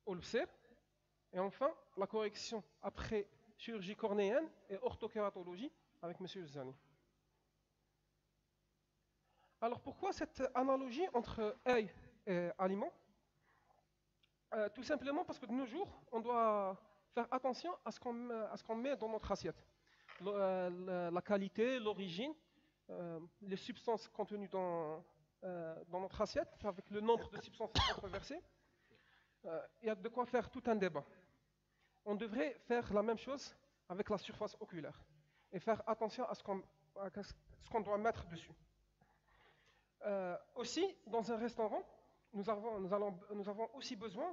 au LCER. Et enfin, la correction après chirurgie cornéenne et orthokératologie avec M. Zani. Alors pourquoi cette analogie entre œil et aliment? Tout simplement parce que de nos jours, on doit faire attention à ce qu'on met dans notre assiette. La qualité, l'origine, les substances contenues dans notre assiette, avec le nombre de substances controversées, il y a de quoi faire tout un débat. On devrait faire la même chose avec la surface oculaire et faire attention à ce qu'on doit mettre dessus. Aussi, dans un restaurant, nous avons aussi besoin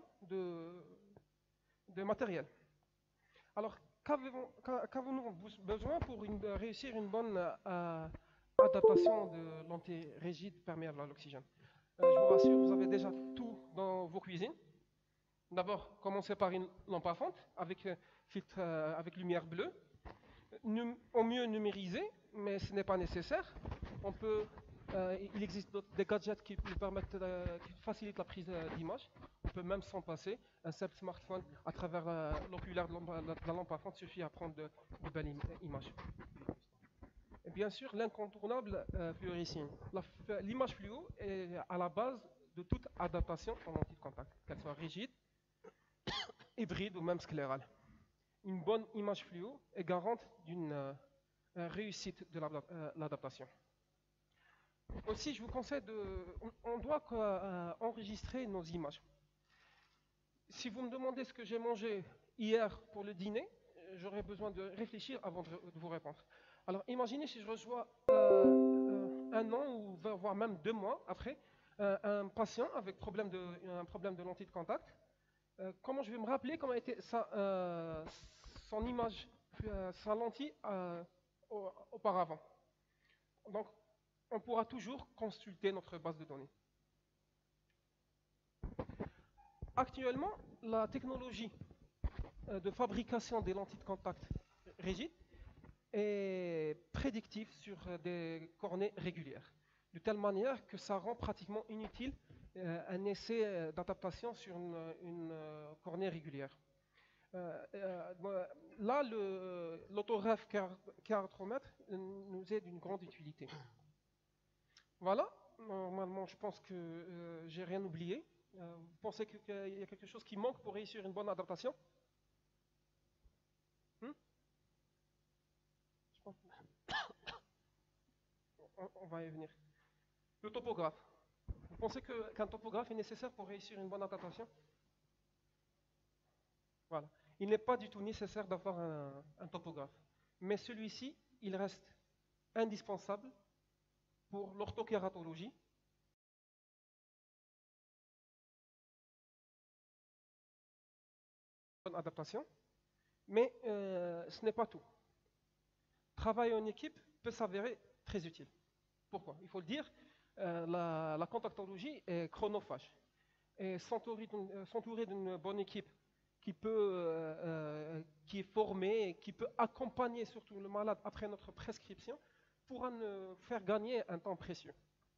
de matériel. Alors, qu'avons-nous besoin pour réussir une bonne adaptation de lentille rigide perméable à l'oxygène? Je vous rassure, vous avez déjà tout dans vos cuisines. D'abord, commencez par une lampe à fente avec filtre avec lumière bleue. Au mieux numérisé, mais ce n'est pas nécessaire. Il existe des gadgets qui nous permettent, qui facilitent la prise d'image. On peut même s'en passer. Un simple smartphone à travers l'oculaire de la lampe à fente suffit à prendre de belles images. Et bien sûr, l'incontournable fluorescence. L'image fluo est à la base de toute adaptation en lentille de contact, qu'elle soit rigide, hybride ou même sclérale. Une bonne image fluo est garante d'une réussite de l'adaptation. Aussi, je vous conseille on doit enregistrer nos images. Si vous me demandez ce que j'ai mangé hier pour le dîner, j'aurais besoin de réfléchir avant de vous répondre. Alors, imaginez si je reçois un an ou voire même 2 mois après un patient avec un problème de lentille de contact. Comment je vais me rappeler comment était son image, sa lentille auparavant. Donc, on pourra toujours consulter notre base de données. Actuellement, la technologie de fabrication des lentilles de contact rigides est prédictive sur des cornées régulières, de telle manière que ça rend pratiquement inutile un essai d'adaptation sur une cornée régulière. Là, l'autographe kératromètre nous est d'une grande utilité. Voilà, normalement je pense que j'ai rien oublié. Vous pensez qu'il y a quelque chose qui manque pour réussir une bonne adaptation? Je pense on va y venir. Le topographe. Vous pensez qu'un topographe est nécessaire pour réussir une bonne adaptation? Voilà. Il n'est pas du tout nécessaire d'avoir un topographe. Mais celui-ci, il reste indispensable pour l'orthokératologie, bonne adaptation, mais ce n'est pas tout. Travailler en équipe peut s'avérer très utile. Pourquoi? Il faut le dire, la contactologie est chronophage. Et s'entourer d'une bonne équipe qui est formée, qui peut accompagner surtout le malade après notre prescription, pourra nous faire gagner un temps précieux.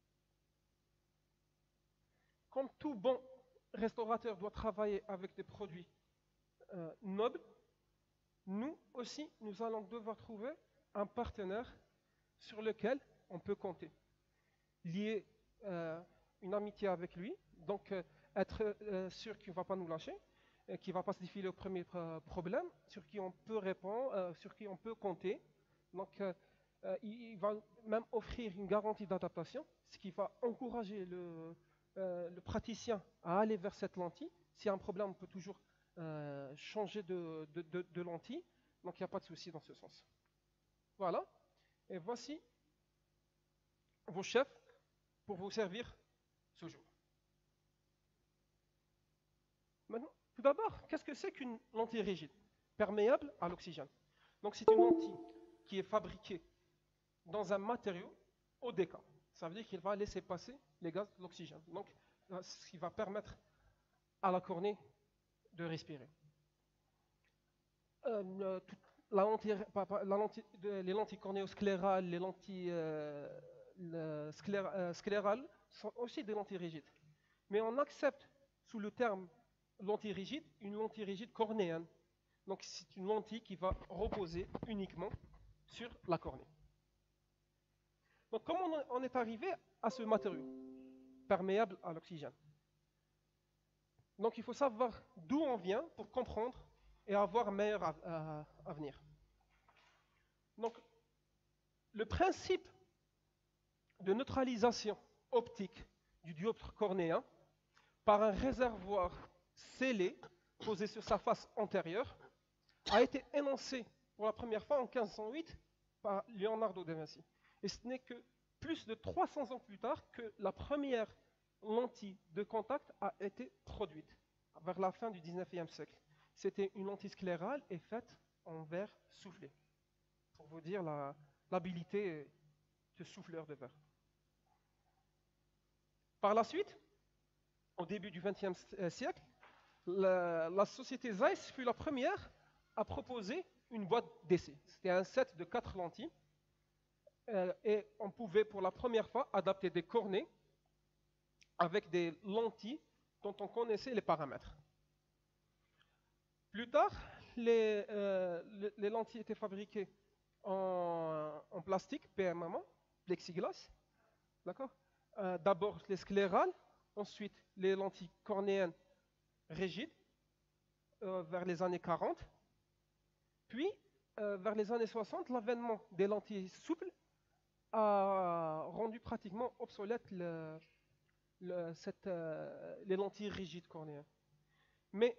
Comme tout bon restaurateur doit travailler avec des produits nobles, nous aussi, nous allons devoir trouver un partenaire sur lequel on peut compter. Lier une amitié avec lui, donc être sûr qu'il ne va pas nous lâcher, qu'il ne va pas se défiler au premier problème, sur qui on peut répondre, sur qui on peut compter. Donc, il va même offrir une garantie d'adaptation, ce qui va encourager le praticien à aller vers cette lentille. S'il y a un problème, on peut toujours changer de lentille, donc il n'y a pas de souci dans ce sens. Voilà, et voici vos chefs pour vous servir ce jour. Maintenant, tout d'abord, qu'est-ce que c'est qu'une lentille rigide, perméable à l'oxygène? Donc c'est une lentille qui est fabriquée dans un matériau ODK. Ça veut dire qu'il va laisser passer les gaz de l'oxygène. Donc, ce qui va permettre à la cornée de respirer. Les lentilles cornéosclérales, les lentilles sclérales sont aussi des lentilles rigides. Mais on accepte sous le terme lentille rigide, une lentille rigide cornéenne. Donc c'est une lentille qui va reposer uniquement sur la cornée. Donc comment on est arrivé à ce matériau perméable à l'oxygène? Donc il faut savoir d'où on vient pour comprendre et avoir un meilleur avenir. Donc le principe de neutralisation optique du dioptre cornéen par un réservoir scellé posé sur sa face antérieure a été énoncé pour la première fois en 1508 par Leonardo da Vinci. Et ce n'est que plus de 300 ans plus tard que la première lentille de contact a été produite, vers la fin du 19e siècle. C'était une lentille sclérale et faite en verre soufflé, pour vous dire l'habilité de souffleur de verre. Par la suite, au début du XXe siècle, la société Zeiss fut la première à proposer une boîte d'essai. C'était un set de 4 lentilles et on pouvait pour la première fois adapter des cornets avec des lentilles dont on connaissait les paramètres. Plus tard, les lentilles étaient fabriquées en plastique, PMMA, plexiglas, d'accord. D'abord les sclérales, ensuite les lentilles cornéennes rigides vers les années 40, puis vers les années 60, l'avènement des lentilles souples a rendu pratiquement obsolète les lentilles rigides cornéennes. Mais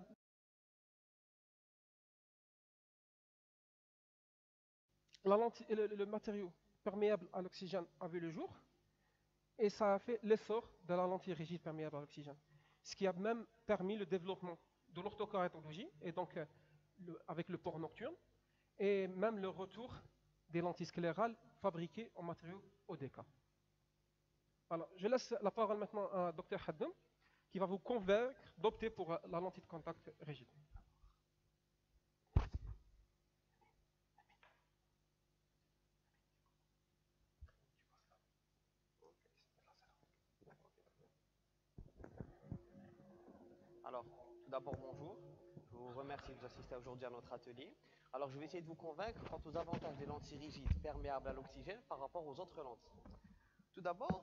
le matériau perméable à l'oxygène a vu le jour et ça a fait l'essor de la lentille rigide perméable à l'oxygène, ce qui a même permis le développement de l'orthokératologie et donc avec le port nocturne et même le retour des lentilles sclérales fabriquées en matériaux ODK. Alors, je laisse la parole maintenant à Dr Haddam qui va vous convaincre d'opter pour la lentille de contact rigide. Alors, tout d'abord, bonjour. Je vous remercie de vous assister aujourd'hui à notre atelier. Alors, je vais essayer de vous convaincre quant aux avantages des lentilles rigides perméables à l'oxygène par rapport aux autres lentilles. Tout d'abord,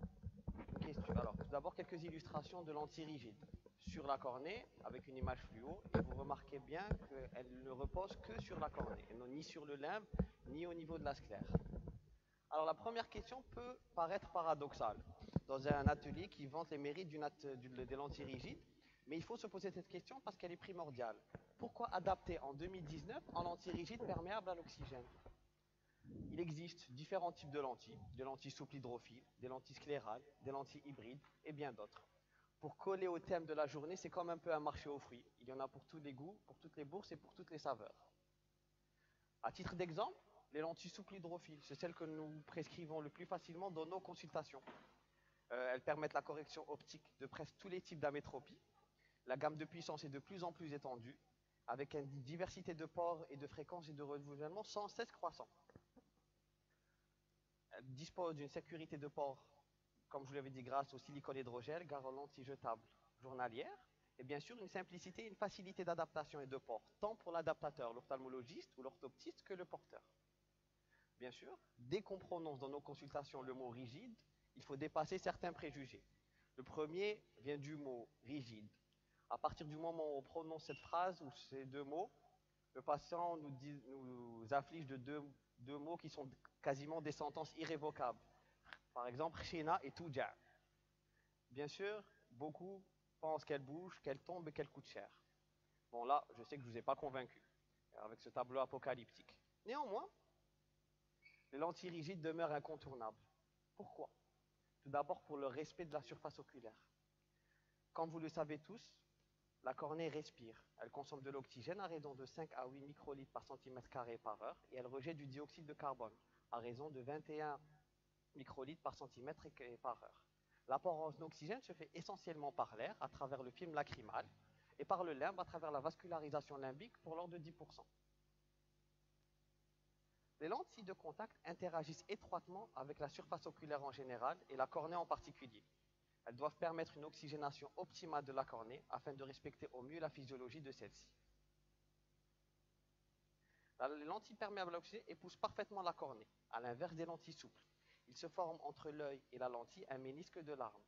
quelques illustrations de lentilles rigides sur la cornée avec une image fluo. Et vous remarquez bien qu'elles ne reposent que sur la cornée, et non ni sur le limbe, ni au niveau de la sclère. Alors, la première question peut paraître paradoxale dans un atelier qui vante les mérites des lentilles rigides. Mais il faut se poser cette question parce qu'elle est primordiale. Pourquoi adapter en 2019 en lentilles rigides perméables à l'oxygène? Il existe différents types de lentilles, des lentilles souples hydrophiles, des lentilles sclérales, des lentilles hybrides et bien d'autres. Pour coller au thème de la journée, c'est comme un peu un marché aux fruits. Il y en a pour tous les goûts, pour toutes les bourses et pour toutes les saveurs. À titre d'exemple, les lentilles souples hydrophiles, c'est celles que nous prescrivons le plus facilement dans nos consultations. Elles permettent la correction optique de presque tous les types d'amétropie. La gamme de puissance est de plus en plus étendue, avec une diversité de ports et de fréquences et de renouvellement sans cesse croissant. Elle dispose d'une sécurité de port, comme je vous l'avais dit, grâce au silicone hydrogel, garantie jetable journalière, et bien sûr une simplicité et une facilité d'adaptation et de port, tant pour l'adaptateur, l'ophtalmologiste ou l'orthoptiste que le porteur. Bien sûr, dès qu'on prononce dans nos consultations le mot rigide, il faut dépasser certains préjugés. Le premier vient du mot rigide. À partir du moment où on prononce cette phrase ou ces deux mots, le patient nous afflige de deux mots qui sont quasiment des sentences irrévocables. Par exemple, Shina et Touja. Bien sûr, beaucoup pensent qu'elle bouge, qu'elle tombe et qu'elle coûte cher. Bon là, je sais que je ne vous ai pas convaincu avec ce tableau apocalyptique. Néanmoins, les lentilles rigides demeurent incontournables. Pourquoi? Tout d'abord pour le respect de la surface oculaire. Comme vous le savez tous, la cornée respire. Elle consomme de l'oxygène à raison de 5 à 8 microlitres par centimètre carré par heure et elle rejette du dioxyde de carbone à raison de 21 microlitres par centimètre par heure. L'apport en oxygène se fait essentiellement par l'air à travers le film lacrymal et par le limbe à travers la vascularisation limbique pour l'ordre de 10%. Les lentilles de contact interagissent étroitement avec la surface oculaire en général et la cornée en particulier. Elles doivent permettre une oxygénation optimale de la cornée afin de respecter au mieux la physiologie de celle-ci. Les lentilles perméables à l'oxygène épousent parfaitement la cornée, à l'inverse des lentilles souples. Il se forme entre l'œil et la lentille un ménisque de larme.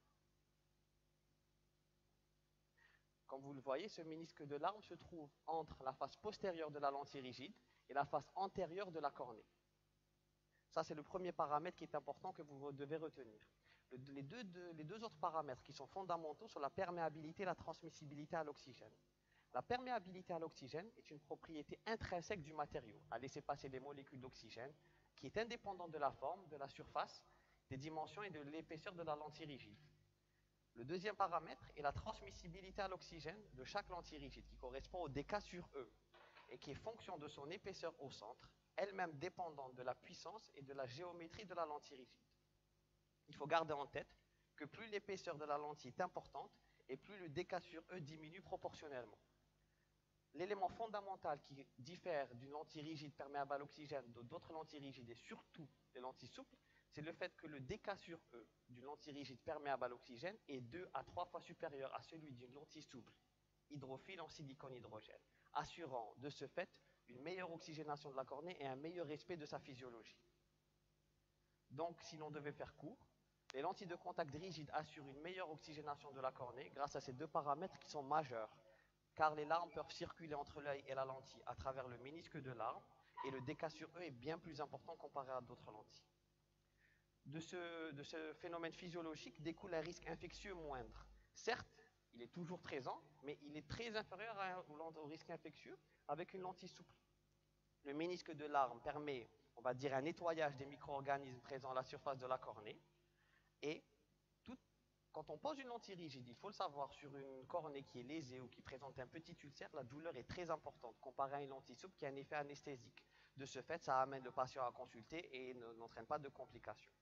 Comme vous le voyez, ce ménisque de larme se trouve entre la face postérieure de la lentille rigide et la face antérieure de la cornée. Ça, c'est le premier paramètre qui est important que vous devez retenir. Les deux autres paramètres qui sont fondamentaux sont la perméabilité et la transmissibilité à l'oxygène. La perméabilité à l'oxygène est une propriété intrinsèque du matériau, à laisser passer les molécules d'oxygène, qui est indépendante de la forme, de la surface, des dimensions et de l'épaisseur de la lentille rigide. Le deuxième paramètre est la transmissibilité à l'oxygène de chaque lentille rigide, qui correspond au dk sur E, et qui est fonction de son épaisseur au centre, elle-même dépendante de la puissance et de la géométrie de la lentille rigide. Il faut garder en tête que plus l'épaisseur de la lentille est importante, et plus le dk sur E diminue proportionnellement. L'élément fondamental qui diffère d'une lentille rigide perméable à l'oxygène d'autres lentilles rigides et surtout des lentilles souples, c'est le fait que le dk sur E d'une lentille rigide perméable à l'oxygène est 2 à 3 fois supérieur à celui d'une lentille souple hydrophile en silicone hydrogel, assurant de ce fait une meilleure oxygénation de la cornée et un meilleur respect de sa physiologie. Donc, si l'on devait faire court, les lentilles de contact rigides assurent une meilleure oxygénation de la cornée grâce à ces deux paramètres qui sont majeurs, car les larmes peuvent circuler entre l'œil et la lentille à travers le ménisque de larme, et le dk sur E est bien plus important comparé à d'autres lentilles. De ce phénomène physiologique découle un risque infectieux moindre. Certes, il est toujours présent, mais il est très inférieur au risque infectieux avec une lentille souple. Le ménisque de larme permet, on va dire, un nettoyage des micro-organismes présents à la surface de la cornée, et quand on pose une lentille rigide, il faut le savoir, sur une cornée qui est lésée ou qui présente un petit ulcère, la douleur est très importante comparée à une lentille souple qui a un effet anesthésique. De ce fait, ça amène le patient à consulter et n'entraîne pas de complications.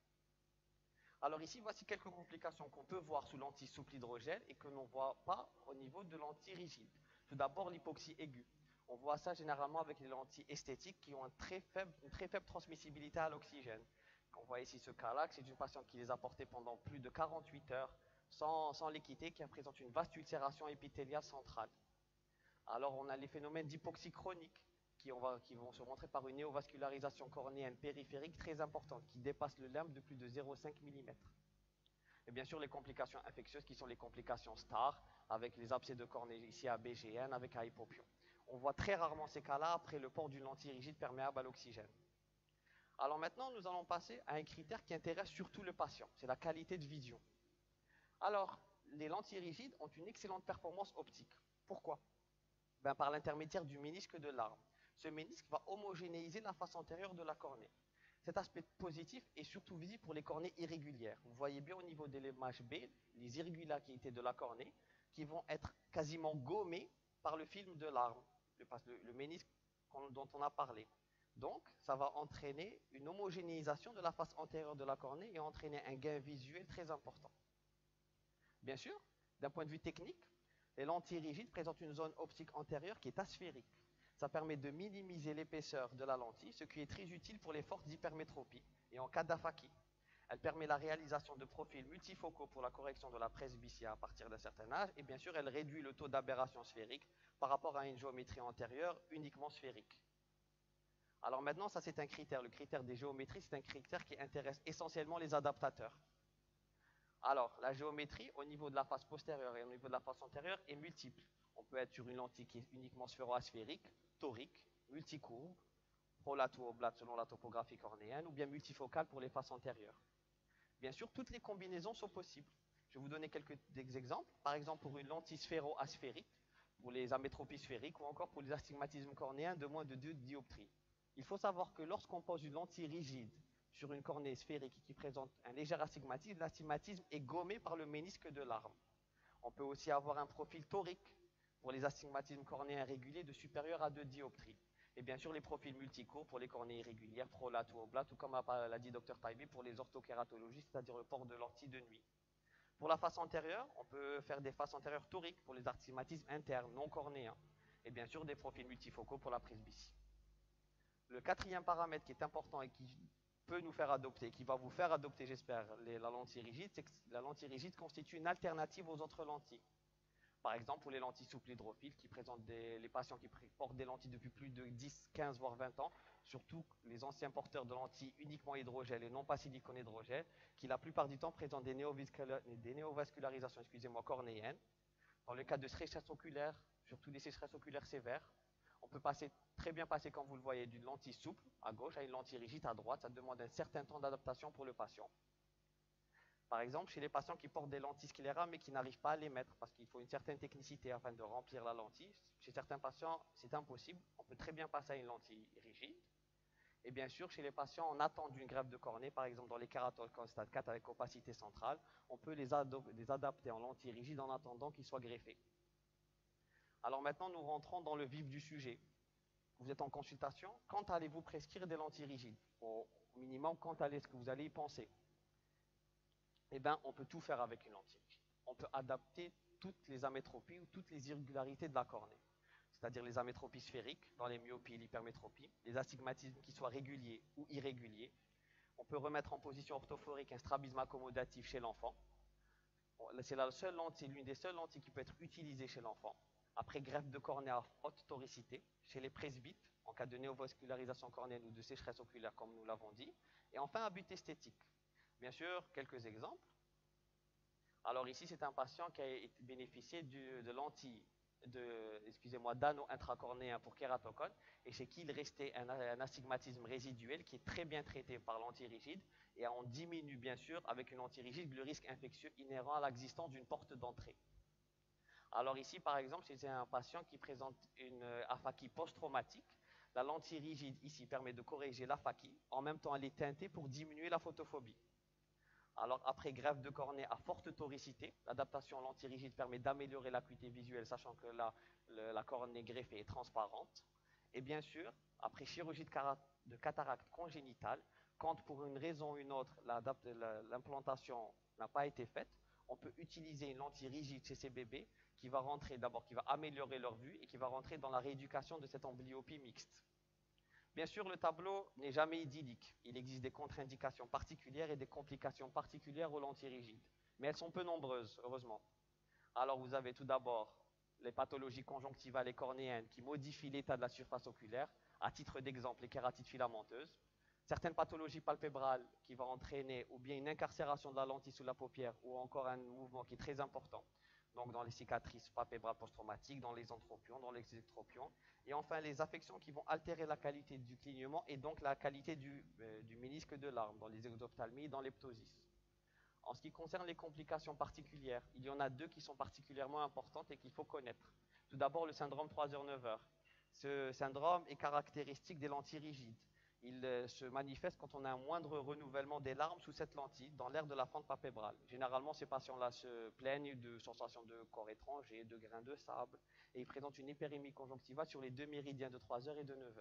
Alors ici, voici quelques complications qu'on peut voir sous lentille souple hydrogel et que l'on ne voit pas au niveau de lentilles rigides. Tout d'abord, l'hypoxie aiguë. On voit ça généralement avec les lentilles esthétiques qui ont une très faible transmissibilité à l'oxygène. On voit ici ce cas-là, c'est une patiente qui les a portées pendant plus de 48 heures sans les quitter, qui présente une vaste ulcération épithéliale centrale. Alors on a les phénomènes d'hypoxie chronique qui vont se montrer par une néovascularisation cornéenne périphérique très importante qui dépasse le limbe de plus de 0,5 mm. Et bien sûr les complications infectieuses qui sont les complications STAR avec les abcès de cornée ici à BGN avec à hypopion. On voit très rarement ces cas-là après le port d'une lentille rigide perméable à l'oxygène. Alors maintenant, nous allons passer à un critère qui intéresse surtout le patient, c'est la qualité de vision. Alors, les lentilles rigides ont une excellente performance optique. Pourquoi? Par l'intermédiaire du ménisque de larme. Ce ménisque va homogénéiser la face antérieure de la cornée. Cet aspect positif est surtout visible pour les cornées irrégulières. Vous voyez bien au niveau de l'image B, les irrégularités de la cornée qui vont être quasiment gommées par le film de larme, le ménisque dont on a parlé. Donc, ça va entraîner une homogénéisation de la face antérieure de la cornée et entraîner un gain visuel très important. Bien sûr, d'un point de vue technique, les lentilles rigides présentent une zone optique antérieure qui est asphérique. Ça permet de minimiser l'épaisseur de la lentille, ce qui est très utile pour les fortes hypermétropies et en cas d'aphakie. Elle permet la réalisation de profils multifocaux pour la correction de la presbytie à partir d'un certain âge, et bien sûr, elle réduit le taux d'aberration sphérique par rapport à une géométrie antérieure uniquement sphérique. Alors maintenant, ça c'est un critère. Le critère des géométries, c'est un critère qui intéresse essentiellement les adaptateurs. Alors, la géométrie au niveau de la face postérieure et au niveau de la face antérieure est multiple. On peut être sur une lentille qui est uniquement sphéro-asphérique, torique, multicourbe, prolate ou oblate selon la topographie cornéenne, ou bien multifocale pour les faces antérieures. Bien sûr, toutes les combinaisons sont possibles. Je vais vous donner quelques exemples. Par exemple, pour une lentille sphéro-asphérique, pour les amétropies sphériques, ou encore pour les astigmatismes cornéens de moins de 2 dioptries. Il faut savoir que lorsqu'on pose une lentille rigide sur une cornée sphérique qui présente un léger astigmatisme, l'astigmatisme est gommé par le ménisque de larme. On peut aussi avoir un profil torique pour les astigmatismes cornéens réguliers de supérieur à 2 dioptries. Et bien sûr, les profils multicourbes pour les cornées irrégulières, prolates ou oblates, ou comme l'a dit Dr Taibbi, pour les orthokératologistes, c'est-à-dire le port de lentilles de nuit. Pour la face antérieure, on peut faire des faces antérieures toriques pour les astigmatismes internes, non cornéens. Et bien sûr, des profils multifocaux pour la presbytie. Le quatrième paramètre qui est important et qui peut nous faire adopter, qui va vous faire adopter, j'espère, la lentille rigide, c'est que la lentille rigide constitue une alternative aux autres lentilles. Par exemple, pour les lentilles souples hydrophiles qui présentent les patients qui portent des lentilles depuis plus de 10, 15, voire 20 ans, surtout les anciens porteurs de lentilles uniquement hydrogel et non pas silicone hydrogel, qui la plupart du temps présentent des néovascularisations cornéennes. Dans le cas de sécheresse oculaire, surtout des sécheresses oculaires sévères, on peut très bien passer, comme vous le voyez, d'une lentille souple à gauche à une lentille rigide à droite. Ça demande un certain temps d'adaptation pour le patient. Par exemple, chez les patients qui portent des lentilles scléra mais qui n'arrivent pas à les mettre parce qu'il faut une certaine technicité afin de remplir la lentille, chez certains patients, c'est impossible. On peut très bien passer à une lentille rigide. Et bien sûr, chez les patients en attente d'une greffe de cornée, par exemple dans les kératocones stade 4 avec opacité centrale, on peut les adapter en lentille rigide en attendant qu'ils soient greffés. Alors maintenant, nous rentrons dans le vif du sujet. Vous êtes en consultation, quand allez-vous prescrire des lentilles rigides? Au minimum, quand est-ce que vous allez y penser? Eh bien, on peut tout faire avec une lentille rigide. On peut adapter toutes les amétropies ou toutes les irrégularités de la cornée, c'est-à-dire les amétropies sphériques dans les myopies et l'hypermétropie, les astigmatismes qui soient réguliers ou irréguliers. On peut remettre en position orthophorique un strabisme accommodatif chez l'enfant. Bon, c'est l'une des seules lentilles qui peut être utilisée chez l'enfant. Après greffe de cornée à haute toricité, chez les presbytes, en cas de néovascularisation cornéenne ou de sécheresse oculaire, comme nous l'avons dit. Et enfin, à but esthétique. Bien sûr, quelques exemples. Alors ici, c'est un patient qui a bénéficié de lentilles, d'anneaux intracornéens pour kératocone, et chez qui il restait un astigmatisme résiduel qui est très bien traité par lentille rigide, et on diminue bien sûr avec une lentille rigide le risque infectieux inhérent à l'existence d'une porte d'entrée. Alors ici, par exemple, c'est un patient qui présente une aphakie post-traumatique. La lentille rigide ici permet de corriger l'aphakie, en même temps elle est teintée pour diminuer la photophobie. Alors après greffe de cornée à forte toricité, l'adaptation lentille rigide permet d'améliorer l'acuité visuelle, sachant que la cornée greffée est transparente. Et bien sûr, après chirurgie de cataracte congénitale, quand pour une raison ou une autre l'implantation n'a pas été faite, on peut utiliser une lentille rigide chez ces bébés qui va améliorer leur vue et qui va rentrer dans la rééducation de cette amblyopie mixte. Bien sûr, le tableau n'est jamais idyllique. Il existe des contre-indications particulières et des complications particulières aux lentilles rigides. Mais elles sont peu nombreuses, heureusement. Alors vous avez tout d'abord les pathologies conjonctivales et cornéennes qui modifient l'état de la surface oculaire. À titre d'exemple, les kératites filamenteuses. Certaines pathologies palpébrales qui vont entraîner ou bien une incarcération de la lentille sous la paupière ou encore un mouvement qui est très important. Donc dans les cicatrices palpébrales post-traumatiques, dans les entropions, dans les extropions. Et enfin, les affections qui vont altérer la qualité du clignement et donc la qualité du ménisque de l'arme, dans les exophthalmies et dans les ptosis. En ce qui concerne les complications particulières, il y en a deux qui sont particulièrement importantes et qu'il faut connaître. Tout d'abord, le syndrome 3h-9h. Ce syndrome est caractéristique des lentilles rigides. Il se manifeste quand on a un moindre renouvellement des larmes sous cette lentille dans l'aire de la fente palpébrale. Généralement, ces patients-là se plaignent de sensations de corps étranger, de grains de sable, et ils présentent une hyperémie conjonctivale sur les deux méridiens de 3h et de 9h.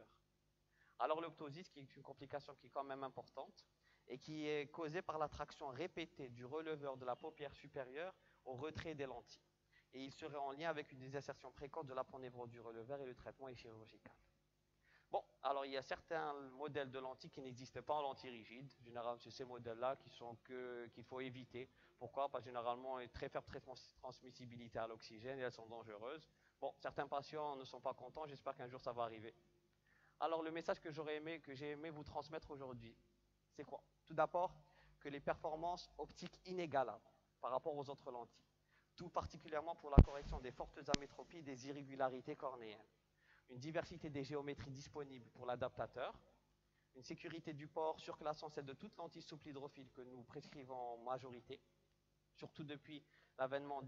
Alors l'optosis, qui est une complication qui est quand même importante, et qui est causée par l'attraction répétée du releveur de la paupière supérieure au retrait des lentilles. Et il serait en lien avec une désinsertion précoce de l'apont-névrose du releveur et le traitement est chirurgical. Bon, alors il y a certains modèles de lentilles qui n'existent pas en lentille rigide. Généralement, c'est ces modèles-là qu'il faut éviter. Pourquoi? Parce que généralement, elles ont très faible transmissibilité à l'oxygène et elles sont dangereuses. Bon, certains patients ne sont pas contents. J'espère qu'un jour ça va arriver. Alors le message que j'ai aimé vous transmettre aujourd'hui, c'est quoi? Tout d'abord, que les performances optiques inégalables par rapport aux autres lentilles, tout particulièrement pour la correction des fortes amétropies et des irrégularités cornéennes. Une diversité des géométries disponibles pour l'adaptateur, une sécurité du port surclassant celle de toute lentille souple hydrophile que nous prescrivons en majorité, surtout depuis l'avènement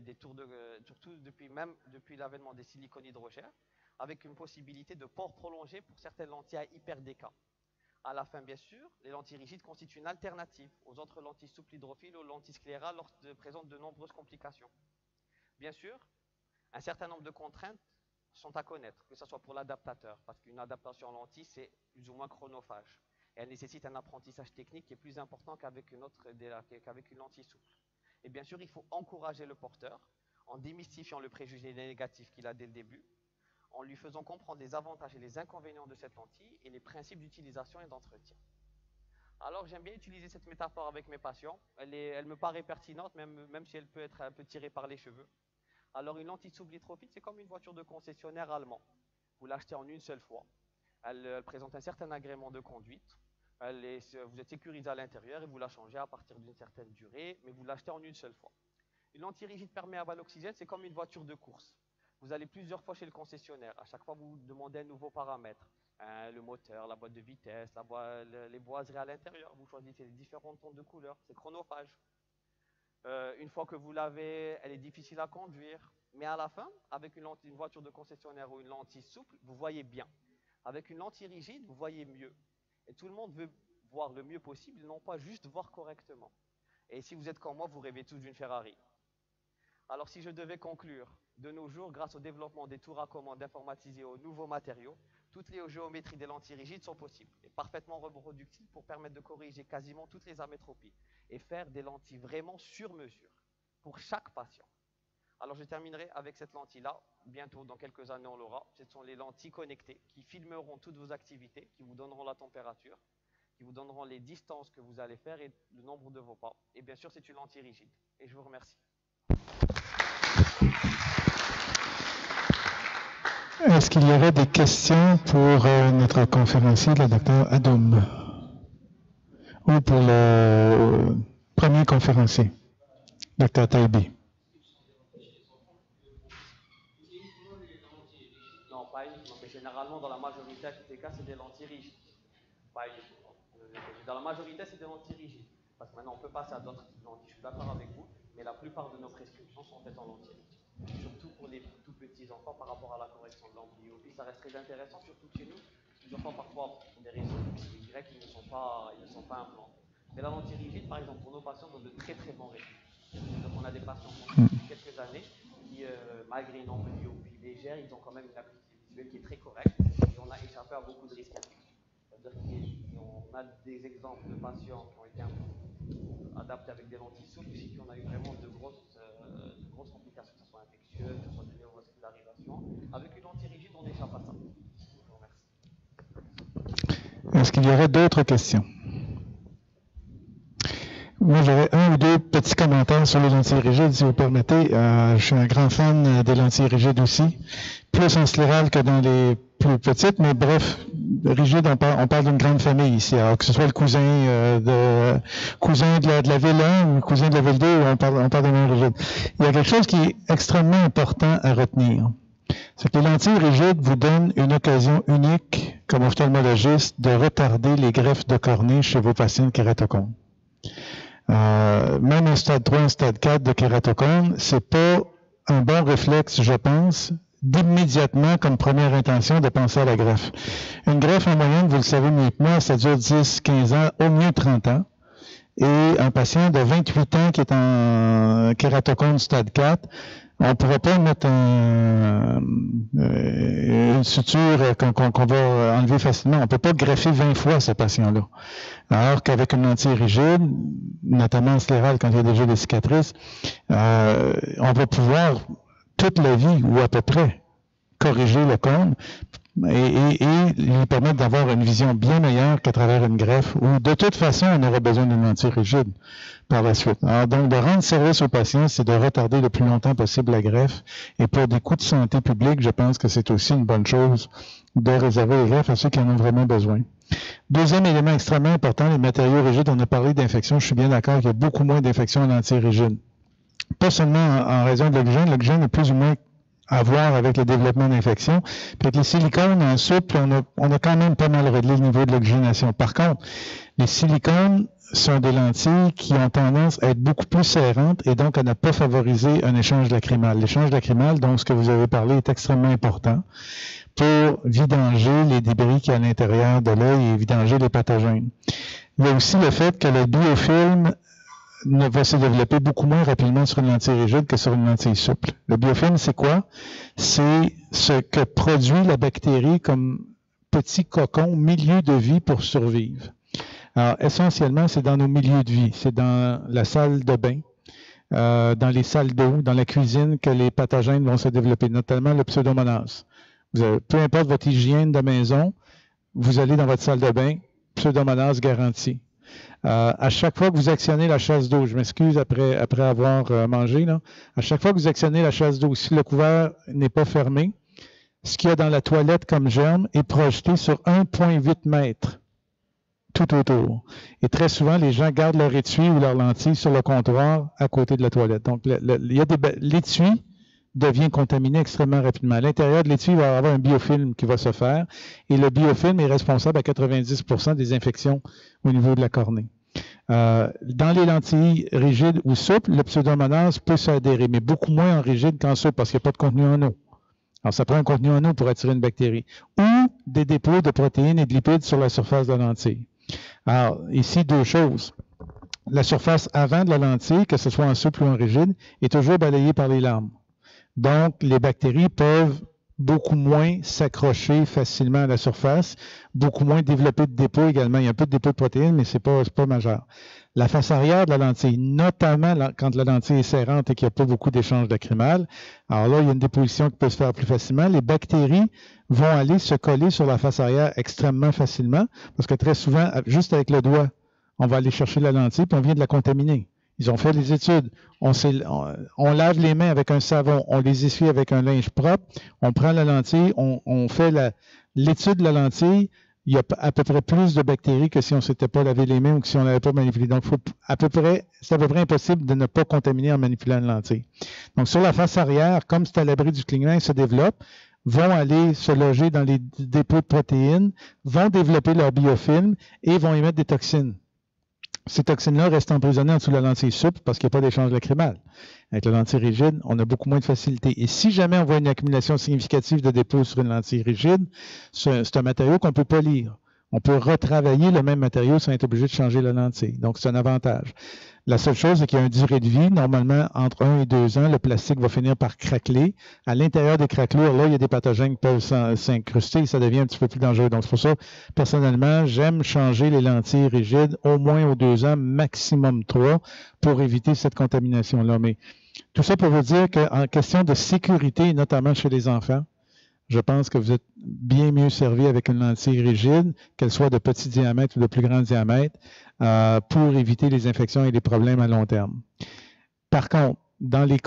depuis l'avènement des silicones hydrogènes, avec une possibilité de port prolongé pour certaines lentilles à hyperdéca. À la fin, bien sûr, les lentilles rigides constituent une alternative aux autres lentilles souples hydrophiles ou aux lentilles sclérales lorsqu'elles présentent de nombreuses complications. Bien sûr, un certain nombre de contraintes sont à connaître, que ce soit pour l'adaptateur, parce qu'une adaptation en lentille, c'est plus ou moins chronophage. Et elle nécessite un apprentissage technique qui est plus important qu'avec une lentille souple. Et bien sûr, il faut encourager le porteur en démystifiant le préjugé négatif qu'il a dès le début, en lui faisant comprendre les avantages et les inconvénients de cette lentille et les principes d'utilisation et d'entretien. Alors, j'aime bien utiliser cette métaphore avec mes patients. Elle me paraît pertinente, même si elle peut être un peu tirée par les cheveux. Alors, une lentille souple litrophique, c'est comme une voiture de concessionnaire allemand. Vous l'achetez en une seule fois. Elle présente un certain agrément de conduite. Vous êtes sécurisé à l'intérieur et vous la changez à partir d'une certaine durée, mais vous l'achetez en une seule fois. Une lentille rigide perméable à l'oxygène, c'est comme une voiture de course. Vous allez plusieurs fois chez le concessionnaire. À chaque fois, vous demandez un nouveau paramètre. Le moteur, la boîte de vitesse, les boiseries à l'intérieur. Vous choisissez les différents tons de couleurs. C'est chronophage. Une fois que vous l'avez, elle est difficile à conduire. Mais à la fin, avec une voiture de concessionnaire ou une lentille souple, vous voyez bien. Avec une lentille rigide, vous voyez mieux. Et tout le monde veut voir le mieux possible, non pas juste voir correctement. Et si vous êtes comme moi, vous rêvez tous d'une Ferrari. Alors si je devais conclure, de nos jours, grâce au développement des tours à commande informatisés aux nouveaux matériaux, toutes les géométries des lentilles rigides sont possibles et parfaitement reproductibles pour permettre de corriger quasiment toutes les amétropies et faire des lentilles vraiment sur mesure pour chaque patient. Alors je terminerai avec cette lentille-là, bientôt, dans quelques années on l'aura. Ce sont les lentilles connectées qui filmeront toutes vos activités, qui vous donneront la température, qui vous donneront les distances que vous allez faire et le nombre de vos pas. Et bien sûr, c'est une lentille rigide. Et je vous remercie. Est-ce qu'il y aurait des questions pour notre conférencier, le Dr Adoum, ou pour le premier conférencier, Dr Taibi? Non, pas uniquement, mais généralement, dans la majorité des cas, c'est des lentilles rigides. Pas uniquement. Dans la majorité, c'est des lentilles rigides. Parce que maintenant, on peut passer à d'autres types de lentilles. Je suis d'accord avec vous, mais la plupart de nos prescriptions sont faites en lentilles rigides. Surtout pour les tout petits enfants par rapport à la correction de l'amblyopie. Ça reste très intéressant, surtout chez nous. Les enfants, parfois, pour des raisons Y, ils ne sont pas implantés. Mais la lentille rigide, par exemple, pour nos patients, ont de très très bons résultats. Donc, on a des patients depuis quelques années qui, malgré une amblyopie légère, ils ont quand même une acuité visuelle qui est très correcte et on a échappé à beaucoup de risques d'infection. C'est-à-dire qu'on a des exemples de patients qui ont été adaptés avec des lentilles souples, chez qui on a eu vraiment de grosses complications, que ce soit infectieuses, que ce soit de néovascularisation. Avec une lentille rigide, on échappe à ça. Je vous remercie. Est-ce qu'il y aurait d'autres questions? Moi, j'aurais un ou deux petits commentaires sur les lentilles rigides, si vous permettez. Je suis un grand fan des lentilles rigides aussi, plus en sclérale que dans les plus petites, mais bref, rigide, on parle d'une grande famille ici. Alors, que ce soit le cousin de la ville 1 ou le cousin de la ville 2, on parle de même rigide. Il y a quelque chose qui est extrêmement important à retenir. C'est que les lentilles rigides vous donnent une occasion unique, comme ophtalmologiste, de retarder les greffes de cornée chez vos patients kératocônes. Même un stade 3, un stade 4 de kératocone, c'est pas un bon réflexe, je pense, d'immédiatement, comme première intention, de penser à la greffe. Une greffe, en moyenne, vous le savez mieux que moi, ça dure 10, 15 ans, au mieux 30 ans. Et un patient de 28 ans qui est en kératocone stade 4, on ne pourra pas mettre une suture qu'on va enlever facilement. On ne peut pas greffer 20 fois ce patient-là. Alors qu'avec une lentille rigide, notamment en sclérale quand il y a déjà des cicatrices, on va pouvoir toute la vie, ou à peu près, corriger le cône et lui permettre d'avoir une vision bien meilleure qu'à travers une greffe, où de toute façon, on aura besoin d'une lentille rigide par la suite. Alors donc, de rendre service aux patients, c'est de retarder le plus longtemps possible la greffe. Et pour des coûts de santé publique, je pense que c'est aussi une bonne chose de réserver les greffes à ceux qui en ont vraiment besoin. Deuxième élément extrêmement important, les matériaux rigides. On a parlé d'infection. Je suis bien d'accord qu'il y a beaucoup moins d'infections en lentille rigide. Pas seulement en raison de l'oxygène. L'oxygène est plus ou moins à voir avec le développement d'infections. Puis avec les silicones en souple, on a quand même pas mal réglé le niveau de l'oxygénation. Par contre, les silicones sont des lentilles qui ont tendance à être beaucoup plus serrantes et donc à ne pas favoriser un échange lacrymal. L'échange lacrymal, donc ce que vous avez parlé, est extrêmement important pour vidanger les débris qui y a à l'intérieur de l'œil et vidanger les pathogènes. Il y a aussi le fait que le biofilm va se développer beaucoup moins rapidement sur une lentille rigide que sur une lentille souple. Le biofilm, c'est quoi? C'est ce que produit la bactérie comme petit cocon, milieu de vie pour survivre. Alors, essentiellement, c'est dans nos milieux de vie. C'est dans la salle de bain, dans les salles d'eau, dans la cuisine que les pathogènes vont se développer, notamment le pseudomonas. Peu importe votre hygiène de maison, vous allez dans votre salle de bain, pseudomonas garanti. À chaque fois que vous actionnez la chasse d'eau, je m'excuse après avoir mangé, là, à chaque fois que vous actionnez la chasse d'eau, si le couvert n'est pas fermé, ce qu'il y a dans la toilette comme germe est projeté sur 1,8 mètres tout autour. Et très souvent, les gens gardent leur étui ou leur lentille sur le comptoir à côté de la toilette. Donc, l'étui devient contaminé extrêmement rapidement. À l'intérieur de l'étui, il va y avoir un biofilm qui va se faire et le biofilm est responsable à 90% des infections au niveau de la cornée. Dans les lentilles rigides ou souples, le pseudomonas peut s'adhérer, mais beaucoup moins en rigide qu'en souple parce qu'il n'y a pas de contenu en eau. Alors, ça prend un contenu en eau pour attirer une bactérie. Ou des dépôts de protéines et de lipides sur la surface de la lentille. Alors, ici, deux choses. La surface avant de la lentille, que ce soit en souple ou en rigide, est toujours balayée par les larmes. Donc, les bactéries peuvent beaucoup moins s'accrocher facilement à la surface, beaucoup moins développer de dépôts également. Il y a un peu de dépôts de protéines, mais ce n'est pas majeur. La face arrière de la lentille, notamment quand la lentille est serrante et qu'il n'y a pas beaucoup d'échanges d'acrymales, alors là, il y a une déposition qui peut se faire plus facilement. Les bactéries vont aller se coller sur la face arrière extrêmement facilement, parce que très souvent, juste avec le doigt, on va aller chercher la lentille, puis on vient de la contaminer. Ils ont fait les études. On lave les mains avec un savon, on les essuie avec un linge propre, on prend la lentille, on fait l'étude de la lentille. Il y a à peu près plus de bactéries que si on ne s'était pas lavé les mains ou que si on n'avait pas manipulé. Donc, c'est à peu près impossible de ne pas contaminer en manipulant une lentille. Donc, sur la face arrière, comme c'est à l'abri du clignement, ils se développent, vont aller se loger dans les dépôts de protéines, vont développer leur biofilm et vont émettre des toxines. Ces toxines-là restent emprisonnées en dessous de la lentille souple parce qu'il n'y a pas d'échange lacrymal. Avec la lentille rigide, on a beaucoup moins de facilité. Et si jamais on voit une accumulation significative de dépôts sur une lentille rigide, c'est un matériau qu'on ne peut pas lire. On peut retravailler le même matériau sans être obligé de changer la lentille. Donc, c'est un avantage. La seule chose, c'est qu'il y a une durée de vie. Normalement, entre 1 et 2 ans, le plastique va finir par craqueler. À l'intérieur des craquelures, là, il y a des pathogènes qui peuvent s'incruster et ça devient un petit peu plus dangereux. Donc, c'est pour ça, personnellement, j'aime changer les lentilles rigides au moins aux 2 ans, maximum 3, pour éviter cette contamination-là. Mais tout ça pour vous dire qu'en question de sécurité, notamment chez les enfants, je pense que vous êtes bien mieux servi avec une lentille rigide, qu'elle soit de petit diamètre ou de plus grand diamètre, pour éviter les infections et les problèmes à long terme. Par contre, dans les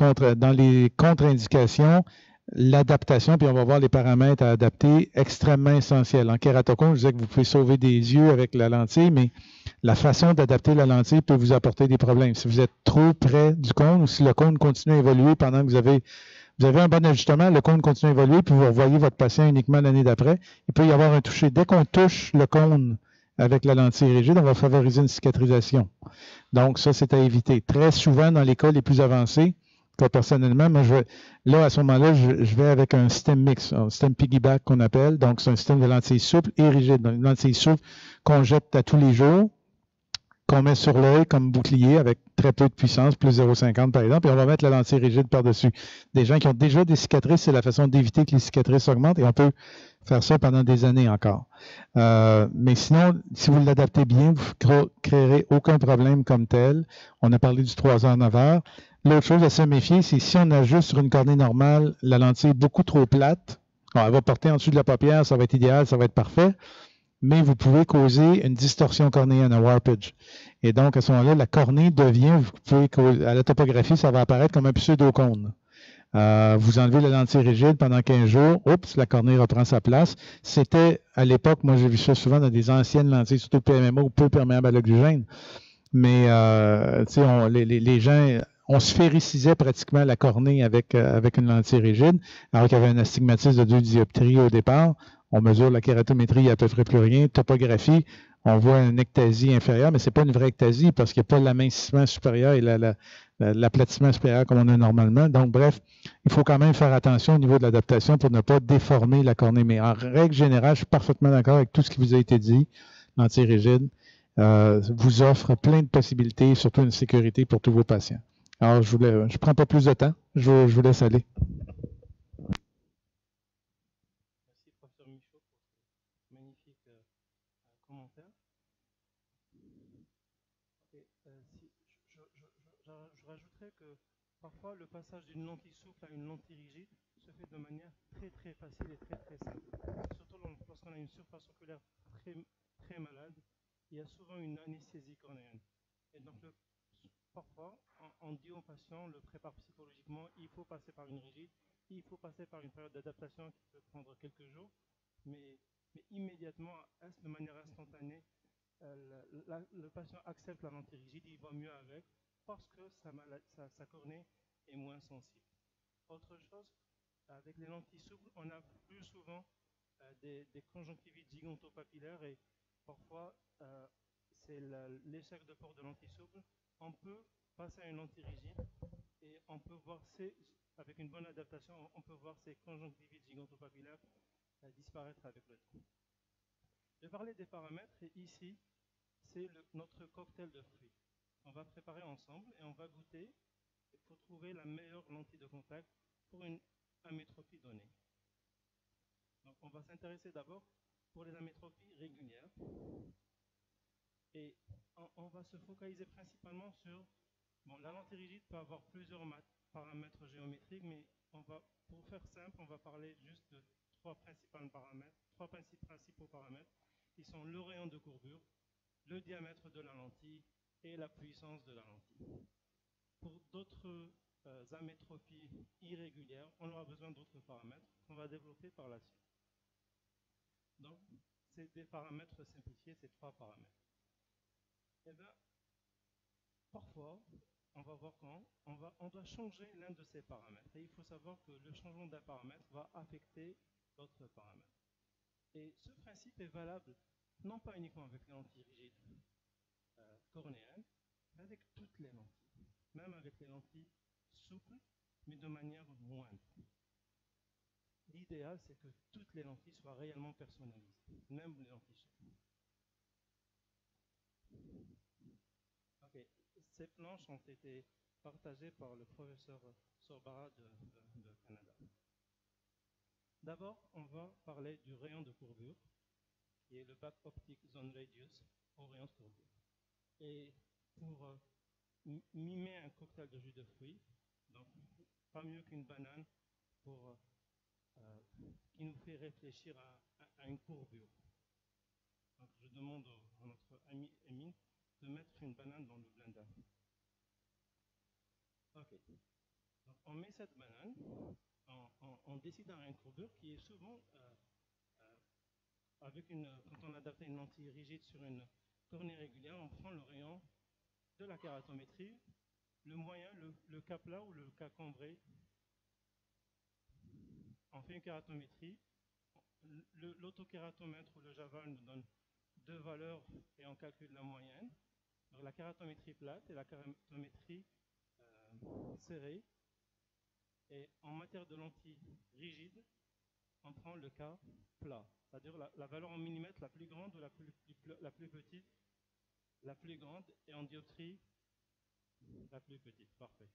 contre-indications, l'adaptation, puis on va voir les paramètres à adapter, extrêmement essentiels. En kératocone, je disais que vous pouvez sauver des yeux avec la lentille, mais la façon d'adapter la lentille peut vous apporter des problèmes. Si vous êtes trop près du cône ou si le cône continue à évoluer pendant que vous avez un bon ajustement, le cône continue à évoluer, puis vous revoyez votre patient uniquement l'année d'après. Il peut y avoir un toucher. Dès qu'on touche le cône avec la lentille rigide, on va favoriser une cicatrisation. Donc, ça, c'est à éviter. Très souvent, dans les cas les plus avancés, personnellement, moi, à ce moment-là, je vais avec un système mix, un système piggyback qu'on appelle. Donc, c'est un système de lentilles souples et rigides. Donc, une lentille souple qu'on jette à tous les jours, qu'on met sur l'œil comme bouclier avec très peu de puissance, plus 0,50 par exemple, et on va mettre la lentille rigide par-dessus. Des gens qui ont déjà des cicatrices, c'est la façon d'éviter que les cicatrices augmentent et on peut faire ça pendant des années encore. Mais sinon, si vous l'adaptez bien, vous ne créerez aucun problème comme tel. On a parlé du 3h-9h. L'autre chose à se méfier, c'est si on ajuste sur une cornée normale, la lentille est beaucoup trop plate. Alors, elle va porter en dessous de la paupière, ça va être idéal, ça va être parfait. Mais vous pouvez causer une distorsion cornéenne, un warpage. Et donc, à ce moment-là, la cornée devient, à la topographie, ça va apparaître comme un pseudocône. Vous enlevez la lentille rigide pendant 15 jours, oups, la cornée reprend sa place. C'était, à l'époque, moi j'ai vu ça souvent dans des anciennes lentilles, surtout PMMA ou peu perméables à l'oxygène. Mais, les gens, on sphéricisait pratiquement la cornée avec une lentille rigide, alors qu'il y avait un astigmatisme de 2 dioptries au départ. On mesure la kératométrie, il n'y a à peu près plus rien. Topographie, on voit une ectasie inférieure, mais ce n'est pas une vraie ectasie parce qu'il n'y a pas l'amincissement supérieur et l'aplatissement supérieur comme on a normalement. Donc, bref, il faut quand même faire attention au niveau de l'adaptation pour ne pas déformer la cornée. Mais en règle générale, je suis parfaitement d'accord avec tout ce qui vous a été dit. L'antirigide vous offre plein de possibilités, surtout une sécurité pour tous vos patients. Alors, je ne prends pas plus de temps. Je vous laisse aller. Commentaire. Je rajouterais que parfois le passage d'une lentille souple à une lentille rigide se fait de manière très très facile et très très simple. Surtout lorsqu'on a une surface oculaire très malade, il y a souvent une anesthésie cornéenne. Et donc, parfois, on dit aux patients, on le prépare psychologiquement, il faut passer par une rigide, il faut passer par une période d'adaptation qui peut prendre quelques jours, mais immédiatement, de manière instantanée, le patient accepte la lentille rigide, il va mieux avec, parce que sa cornée est moins sensible. Autre chose, avec les lentilles souples, on a plus souvent des conjonctivites gigantopapillaires et parfois c'est l'échec de port de lentilles souples. On peut passer à une lentille rigide et on peut voir avec une bonne adaptation, on peut voir ces conjonctivites gigantopapillaires disparaître avec le temps. Je vais parler des paramètres et ici, c'est notre cocktail de fruits. On va préparer ensemble et on va goûter pour trouver la meilleure lentille de contact pour une amétropie donnée. Donc on va s'intéresser d'abord pour les amétropies régulières et on va se focaliser principalement sur, la lentille rigide peut avoir plusieurs paramètres géométriques, mais pour faire simple, on va parler juste de trois principaux paramètres qui sont le rayon de courbure, le diamètre de la lentille et la puissance de la lentille. Pour d'autres amétropies irrégulières, on aura besoin d'autres paramètres qu'on va développer par la suite. Donc, c'est des paramètres simplifiés, ces trois paramètres. Et bien, parfois, on va voir on doit changer l'un de ces paramètres. Et il faut savoir que le changement d'un paramètre va affecter d'autres paramètres. Et ce principe est valable non pas uniquement avec les lentilles rigides cornéennes, mais avec toutes les lentilles, même avec les lentilles souples, mais de manière moindre. L'idéal, c'est que toutes les lentilles soient réellement personnalisées, même les lentilles souples. Okay. Ces planches ont été partagées par le professeur Sorbara de Canada. D'abord, on va parler du rayon de courbure, qui est le back optic zone radius au rayon de courbure. Et pour mimer un cocktail de jus de fruits, donc pas mieux qu'une banane qui nous fait réfléchir à une courbure. Donc je demande à notre ami Emile de mettre une banane dans le blender. Ok. Donc on met cette banane, on décide à une courbure qui est souvent, quand on adapte une lentille rigide sur une cornée régulière, on prend le rayon de la kératométrie, le moyen, le cas plat ou le cas cambré. On fait une kératométrie. L'autokératomètre ou le Java nous donne deux valeurs et on calcule la moyenne. Donc la kératométrie plate et la kératométrie serrée. Et en matière de lentilles rigides, on prend le cas plat, c'est-à-dire la valeur en millimètres la plus grande ou la plus petite, la plus grande, et en dioptrie, la plus petite. Parfait.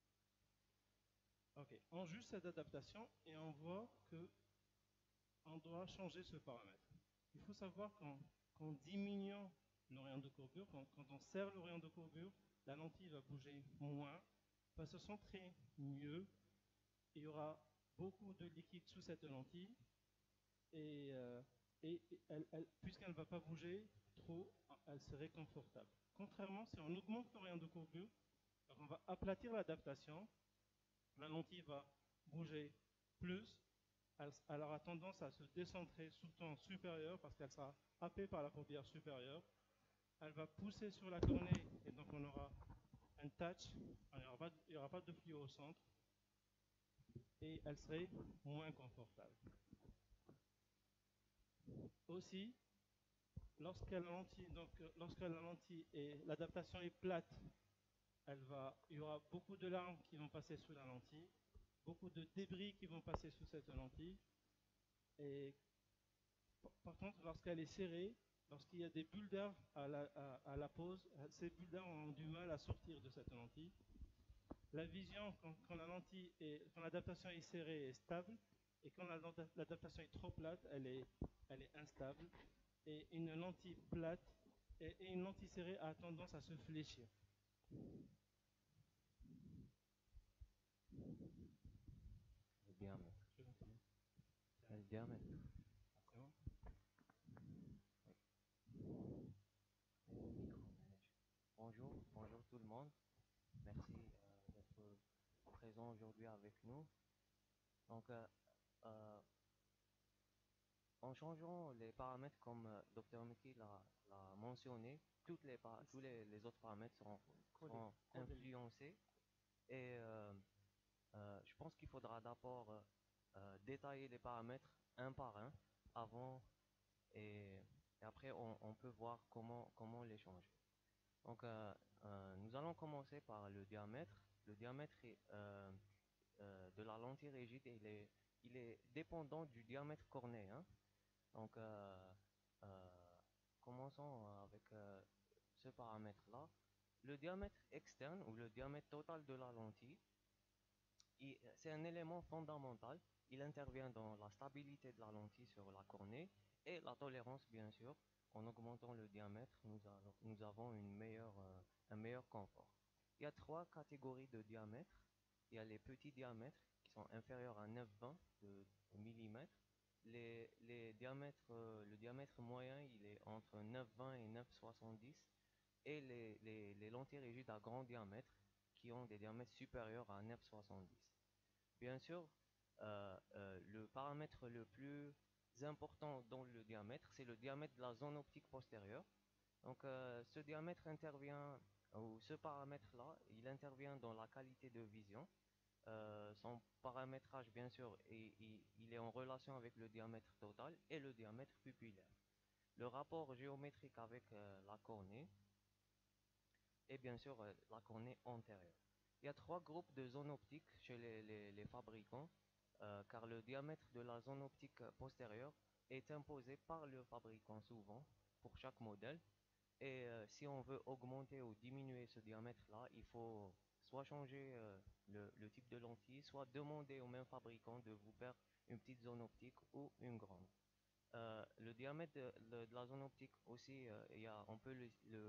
Ok, on juge cette adaptation et on voit qu'on doit changer ce paramètre. Il faut savoir qu'en diminuant le rayon de courbure, quand on serre le rayon de courbure, la lentille va bouger moins, va se centrer mieux, il y aura beaucoup de liquide sous cette lentille, et puisqu'elle ne va pas bouger trop, elle serait confortable. Contrairement, si on augmente le rayon de courbure, on va aplatir l'adaptation, la lentille va bouger plus, elle aura tendance à se décentrer surtout en supérieur parce qu'elle sera happée par la paupière supérieure. Elle va pousser sur la cornée et donc on aura un touch, il n'y aura pas de fluo au centre et elle serait moins confortable. Aussi, lorsque la lentille et l'adaptation est plate, il y aura beaucoup de larmes qui vont passer sous la lentille, beaucoup de débris qui vont passer sous cette lentille. Et par contre, lorsqu'elle est serrée, lorsqu'il y a des bulles d'air à la pose, ces bulles d'air ont du mal à sortir de cette lentille. La vision, quand l'adaptation est serrée, est stable, et quand l'adaptation est trop plate, elle est instable. Et une lentille plate et une lentille serrée a tendance à se fléchir. Le diamètre. Le diamètre. le monde. Merci d'être présent aujourd'hui avec nous. Donc, en changeant les paramètres comme Dr. Miki l'a mentionné, tous les autres paramètres seront influencés. Et je pense qu'il faudra d'abord détailler les paramètres un par un avant et après on peut voir comment les changer. Donc nous allons commencer par le diamètre. Le diamètre de la lentille rigide, il est dépendant du diamètre cornéen. Donc commençons avec ce paramètre-là. Le diamètre externe ou le diamètre total de la lentille, c'est un élément fondamental. Il intervient dans la stabilité de la lentille sur la cornée et la tolérance, bien sûr. En augmentant le diamètre, nous avons un meilleur confort. Il y a 3 catégories de diamètres. Il y a les petits diamètres qui sont inférieurs à 9,20 mm. Le diamètre moyen, il est entre 9,20 et 9,70. Et les lentilles rigides à grand diamètre qui ont des diamètres supérieurs à 9,70. Bien sûr, le paramètre le plus important dans le diamètre, c'est le diamètre de la zone optique postérieure. Donc, ce diamètre intervient, ou ce paramètre-là, il intervient dans la qualité de vision. Son paramétrage, bien sûr, il est en relation avec le diamètre total et le diamètre pupillaire. Le rapport géométrique avec la cornée, et bien sûr la cornée antérieure. Il y a 3 groupes de zones optiques chez les fabricants, car le diamètre de la zone optique postérieure est imposé par le fabricant souvent pour chaque modèle. Et si on veut augmenter ou diminuer ce diamètre-là, il faut soit changer le type de lentille, soit demander au même fabricant de vous faire une petite zone optique ou une grande. Le diamètre de la zone optique aussi, on peut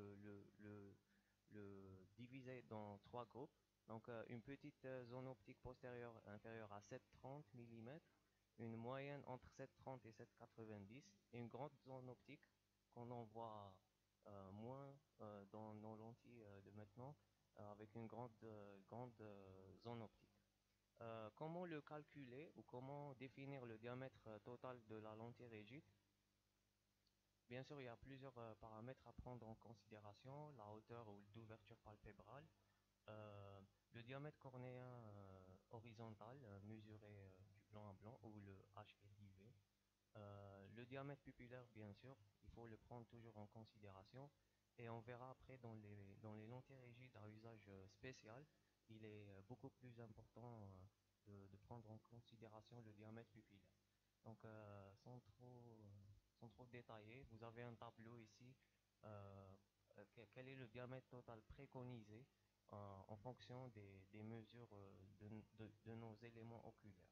le diviser dans 3 groupes. Donc une petite zone optique postérieure inférieure à 7,30 mm, une moyenne entre 7,30 et 7,90 et une grande zone optique qu'on en voit moins dans nos lentilles de maintenant avec une grande zone optique. Comment le calculer ou comment définir le diamètre total de la lentille rigide? Bien sûr, il y a plusieurs paramètres à prendre en considération, la hauteur ou d'ouverture palpébrale, le diamètre cornéen horizontal mesuré du blanc à blanc ou le HLIV, le diamètre pupillaire, bien sûr, il faut le prendre toujours en considération et on verra après dans les lentilles rigides à usage spécial, il est beaucoup plus important de prendre en considération le diamètre pupillaire. Donc sans trop détailler, vous avez un tableau ici, quel est le diamètre total préconisé en fonction des mesures de nos éléments oculaires.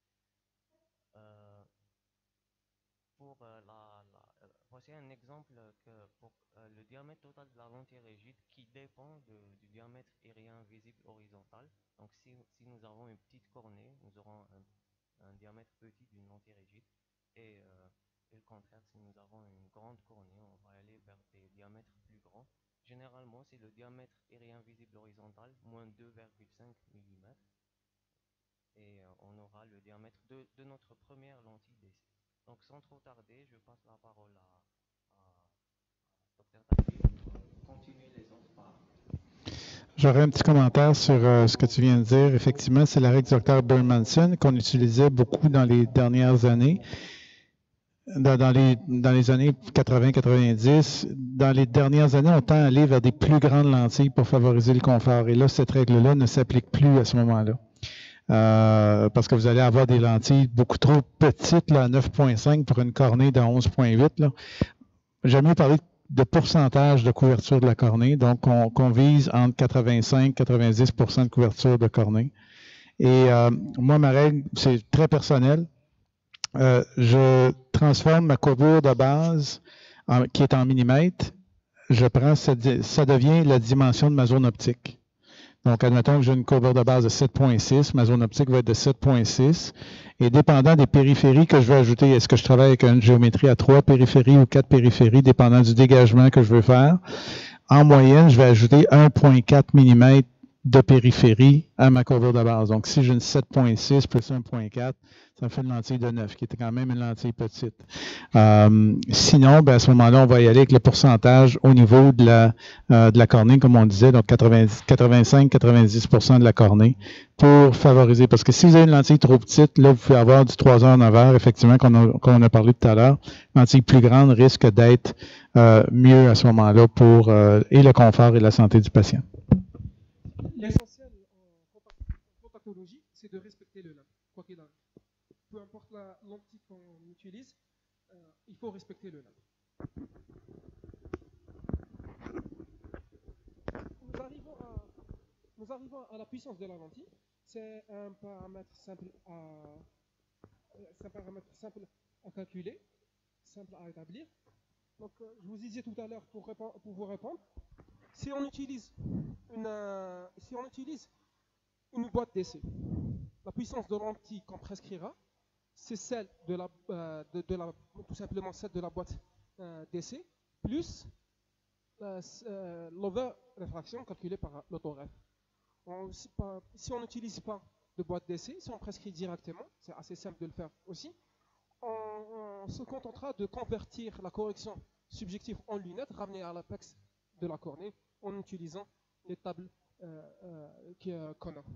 Voici un exemple pour le diamètre total de la lentille rigide qui dépend du diamètre aérien visible horizontal. Donc si nous avons une petite cornée, nous aurons un diamètre petit d'une lentille rigide et le contraire, si nous avons une grande cornée, on va aller vers des diamètres plus grands. Généralement, c'est le diamètre aérien visible horizontal, moins 2,5 mm. Et on aura le diamètre de notre première lentille d'essai. Donc, sans trop tarder, je passe la parole à Dr. Tagli pour continuer les autres paramètres. J'aurais un petit commentaire sur ce que tu viens de dire. Effectivement, c'est la règle du Dr. Bermanson qu'on utilisait beaucoup dans les dernières années. Dans les années 80-90, dans les dernières années, on tend à aller vers des plus grandes lentilles pour favoriser le confort. Et là, cette règle-là ne s'applique plus à ce moment-là. Parce que vous allez avoir des lentilles beaucoup trop petites, là, à 9,5 pour une cornée de 11,8. J'aime mieux parler de pourcentage de couverture de la cornée. Donc, qu'on vise entre 85-90% de couverture de cornée. Et moi, ma règle, c'est très personnel. Je transforme ma courbure de base qui est en millimètres. Je prends ça devient la dimension de ma zone optique. Donc, admettons que j'ai une courbure de base de 7,6, ma zone optique va être de 7,6. Et dépendant des périphéries que je veux ajouter, est-ce que je travaille avec une géométrie à 3 périphéries ou 4 périphéries, dépendant du dégagement que je veux faire, en moyenne, je vais ajouter 1,4 mm de périphérie à ma courbure de base. Donc, si j'ai une 7,6 plus 1,4, ça me fait une lentille de 9, qui était quand même une lentille petite. Sinon, ben, à ce moment-là, on va y aller avec le pourcentage au niveau de la cornée, comme on disait, donc 85-90% de la cornée, pour favoriser. Parce que si vous avez une lentille trop petite, là, vous pouvez avoir du 3h, 9h, effectivement, qu'on a parlé tout à l'heure. Une lentille plus grande risque d'être mieux à ce moment-là pour et le confort et la santé du patient. L'essentiel en contactologie, c'est de respecter le lab, quoi qu'il arrive. Peu importe la lentille qu'on utilise, il faut respecter le lab. Nous arrivons à la puissance de la lentille. C'est un paramètre simple à calculer, simple à établir. Donc, je vous disais tout à l'heure pour vous répondre, si on utilise une boîte d'essai, la puissance de lentille qu'on prescrira, c'est celle tout simplement celle de la boîte d'essai, plus l'over-réfraction calculée par l'autoref. Si on n'utilise pas de boîte d'essai, si on prescrit directement, c'est assez simple de le faire aussi, on se contentera de convertir la correction subjective en lunettes, ramener à l'apex de la cornée, en utilisant les tables qu'on a.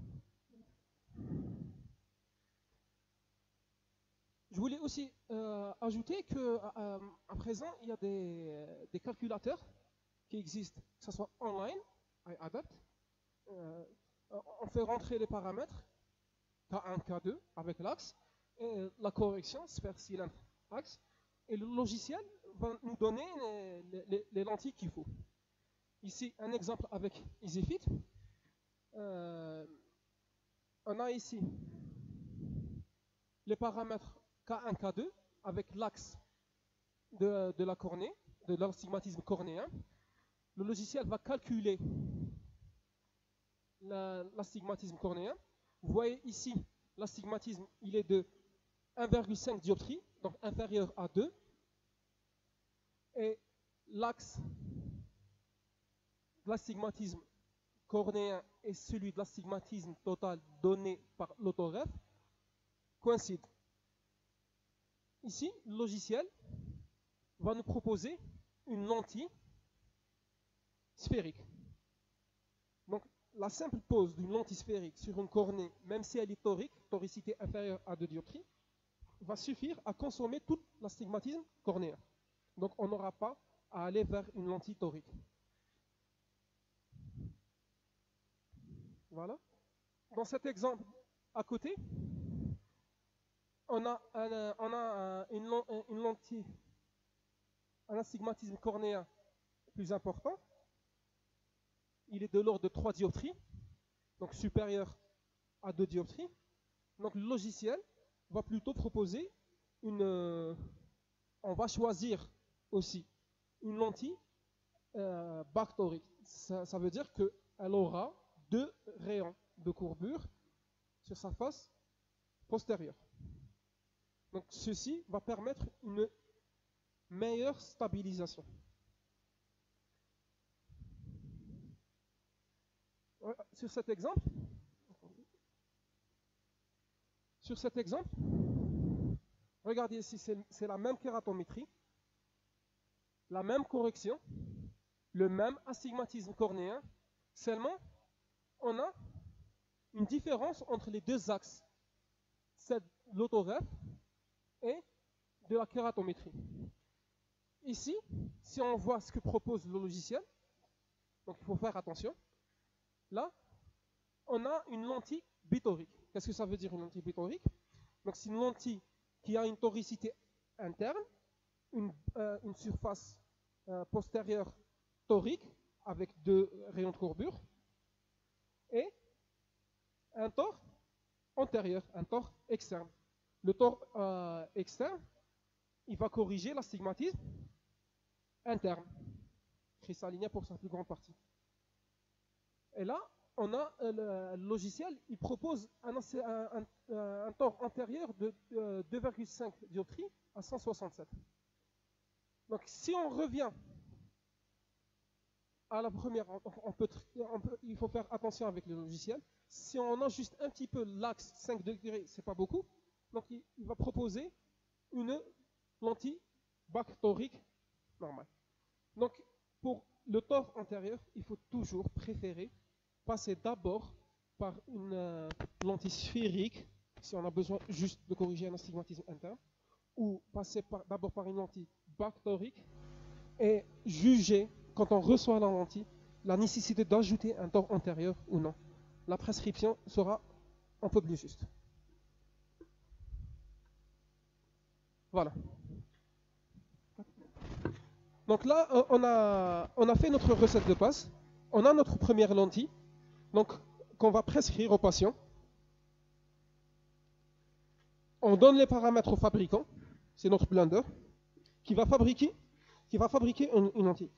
Je voulais aussi ajouter qu'à présent, il y a des calculateurs qui existent, que ce soit online, iAdapt. On fait rentrer les paramètres K1, K2 avec l'axe, et la correction, sphère cylindre axe, et le logiciel va nous donner les lentilles qu'il faut. Ici, un exemple avec EasyFit. On a ici les paramètres K1, K2 avec l'axe de la cornée, de l'astigmatisme cornéen. Le logiciel va calculer l'astigmatisme cornéen. Vous voyez ici, l'astigmatisme, il est de 1,5 dioptrie, donc inférieur à 2. Et l'axe de l'astigmatisme cornéen et celui de l'astigmatisme total donné par l'autoref coïncident. Ici, le logiciel va nous proposer une lentille sphérique. Donc, la simple pose d'une lentille sphérique sur une cornée, même si elle est torique, toricité inférieure à 2 dioptries, va suffire à consommer tout l'astigmatisme cornéen. Donc, on n'aura pas à aller vers une lentille torique. Voilà. Dans cet exemple à côté, on a une lentille, un astigmatisme cornéen plus important. Il est de l'ordre de 3 dioptries, donc supérieur à 2 dioptries. Donc le logiciel va plutôt proposer on va choisir aussi une lentille bactorique. Ça veut dire qu'elle aura 2 rayons de courbure sur sa face postérieure. Donc ceci va permettre une meilleure stabilisation. Sur cet exemple, regardez ici, c'est la même kératométrie, la même correction, le même astigmatisme cornéen, seulement on a une différence entre les deux axes, c'est l'autoref et de la kératométrie. Ici, si on voit ce que propose le logiciel, donc il faut faire attention, là, on a une lentille bitorique. Qu'est-ce que ça veut dire une lentille bitorique? Donc c'est une lentille qui a une toricité interne, une surface postérieure torique avec 2 rayons de courbure et un tore antérieur, un tore externe. Le tore externe, il va corriger l'astigmatisme interne, cristallinien pour sa plus grande partie. Et là, on a le logiciel, il propose un tore antérieur de 2,5 dioptries à 167. Donc si on revient à la première, il faut faire attention avec le logiciel. Si on ajuste un petit peu l'axe 5 degrés, c'est pas beaucoup. Donc il va proposer une lentille backtorique normale. Donc pour le TOF antérieur, il faut toujours préférer passer d'abord par une lentille sphérique, si on a besoin juste de corriger un astigmatisme interne, ou passer d'abord par une lentille backtorique et juger, quand on reçoit la lentille, la nécessité d'ajouter un TOF antérieur ou non. La prescription sera un peu plus juste. Voilà. Donc là, on a fait notre recette de base. On a notre première lentille, donc qu'on va prescrire au patient. On donne les paramètres au fabricant, c'est notre blender, qui va fabriquer une lentille.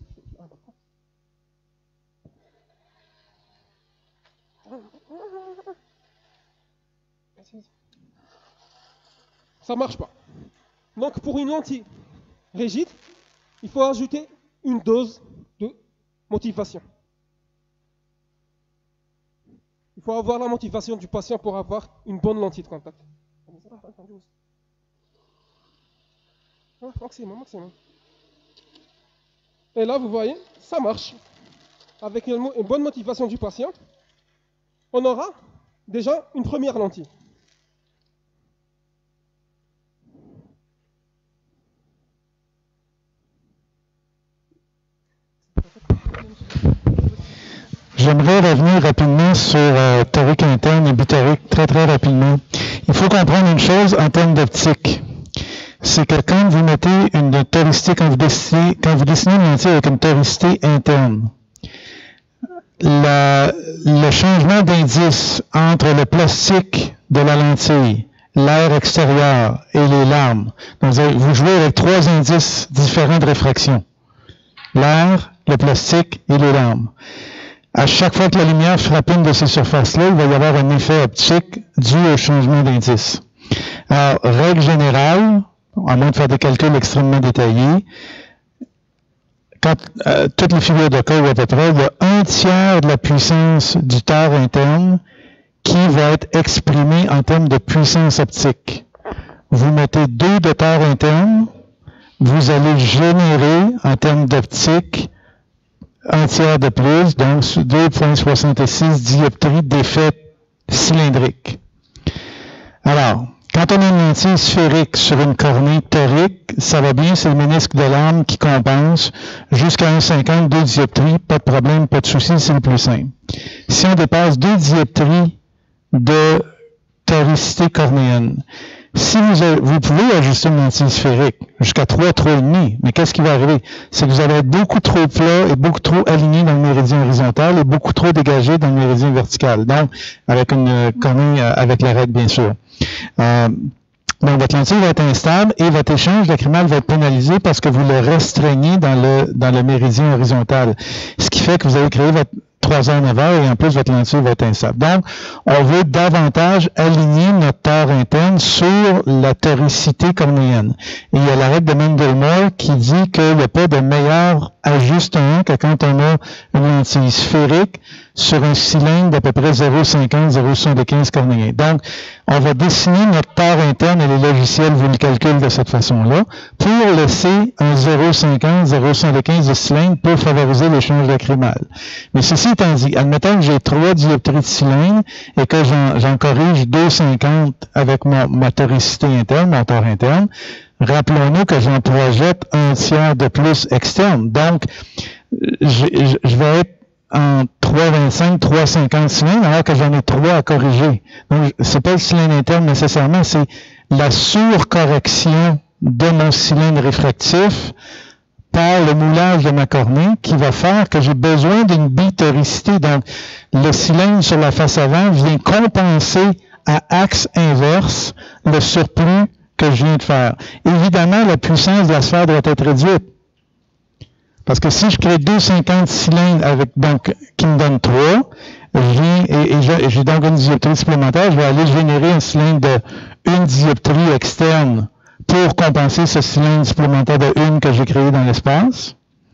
Ça marche pas. Donc pour une lentille rigide, il faut ajouter une dose de motivation. Il faut avoir la motivation du patient pour avoir une bonne lentille de contact. Maximum. Et là, vous voyez, ça marche. Avec une bonne motivation du patient, on aura déjà une première lentille. J'aimerais revenir rapidement sur torique interne et bitorique, très très rapidement. Il faut comprendre une chose en termes d'optique. C'est que quand vous mettez une toricité, quand vous dessinez une lentille avec une toricité interne, le changement d'indice entre le plastique de la lentille, l'air extérieur et les larmes, donc vous jouez avec 3 indices différents de réfraction. L'air, le plastique et les larmes. À chaque fois que la lumière frappe une de ces surfaces-là, il va y avoir un effet optique dû au changement d'indice. Alors, règle générale, à moins de faire des calculs extrêmement détaillés, quand toutes les figures de cas, à peu près, il y a 1/3 de la puissance du tore interne qui va être exprimée en termes de puissance optique. Vous mettez 2 de tore interne, vous allez générer, en termes d'optique, 1/3 de plus, donc 2,66 dioptries d'effet cylindrique. Alors, quand on a une lentille sphérique sur une cornée torique, ça va bien, c'est le ménisque de l'âme qui compense. Jusqu'à 1,50, 2 dioptries, pas de problème, pas de souci, c'est le plus simple. Si on dépasse 2 dioptries de toricité cornéenne, si vous pouvez ajuster une lentille sphérique jusqu'à 3,5, mais qu'est-ce qui va arriver? C'est que vous allez être beaucoup trop plat et beaucoup trop aligné dans le méridien horizontal et beaucoup trop dégagé dans le méridien vertical. Donc, avec une cornée avec la règle, bien sûr. Donc, votre lentille va être instable et votre échange lacrymal va être pénalisé parce que vous le restreignez dans le méridien horizontal. Ce qui fait que vous allez créer votre 3h, 9h et en plus votre lentille va être instable. Donc, on veut davantage aligner notre tore interne sur la toricité cornéenne. Et il y a la règle de Mendel-Moore qui dit qu'il n'y a pas de meilleur ajustement que quand on a une lentille sphérique sur un cylindre d'à peu près 0,50, 0,75 cornéen. Donc, on va dessiner notre tore interne et les logiciels vous le calculent de cette façon-là pour laisser un 0,50, 0,75 de cylindre pour favoriser l'échange lacrymal. Mais ceci étant dit, admettons que j'ai 3 dioptries de cylindre et que j'en corrige 2,50 avec ma toricité interne, mon tore interne, rappelons-nous que j'en projette 1/3 de plus externe. Donc, je vais être en 3,25, 3,50 cylindres, alors que j'en ai 3 à corriger. Donc, c'est pas le cylindre interne nécessairement, c'est la surcorrection de mon cylindre réfractif par le moulage de ma cornée qui va faire que j'ai besoin d'une bitoricité. Donc, le cylindre sur la face avant vient compenser à axe inverse le surplus que je viens de faire. Évidemment, la puissance de la sphère doit être réduite. Parce que si je crée 2,50 cylindres qui me donne 3, j'ai donc une dioptrie supplémentaire, je vais aller générer un cylindre de 1 dioptrie externe pour compenser ce cylindre supplémentaire de 1 que j'ai créé dans l'espace.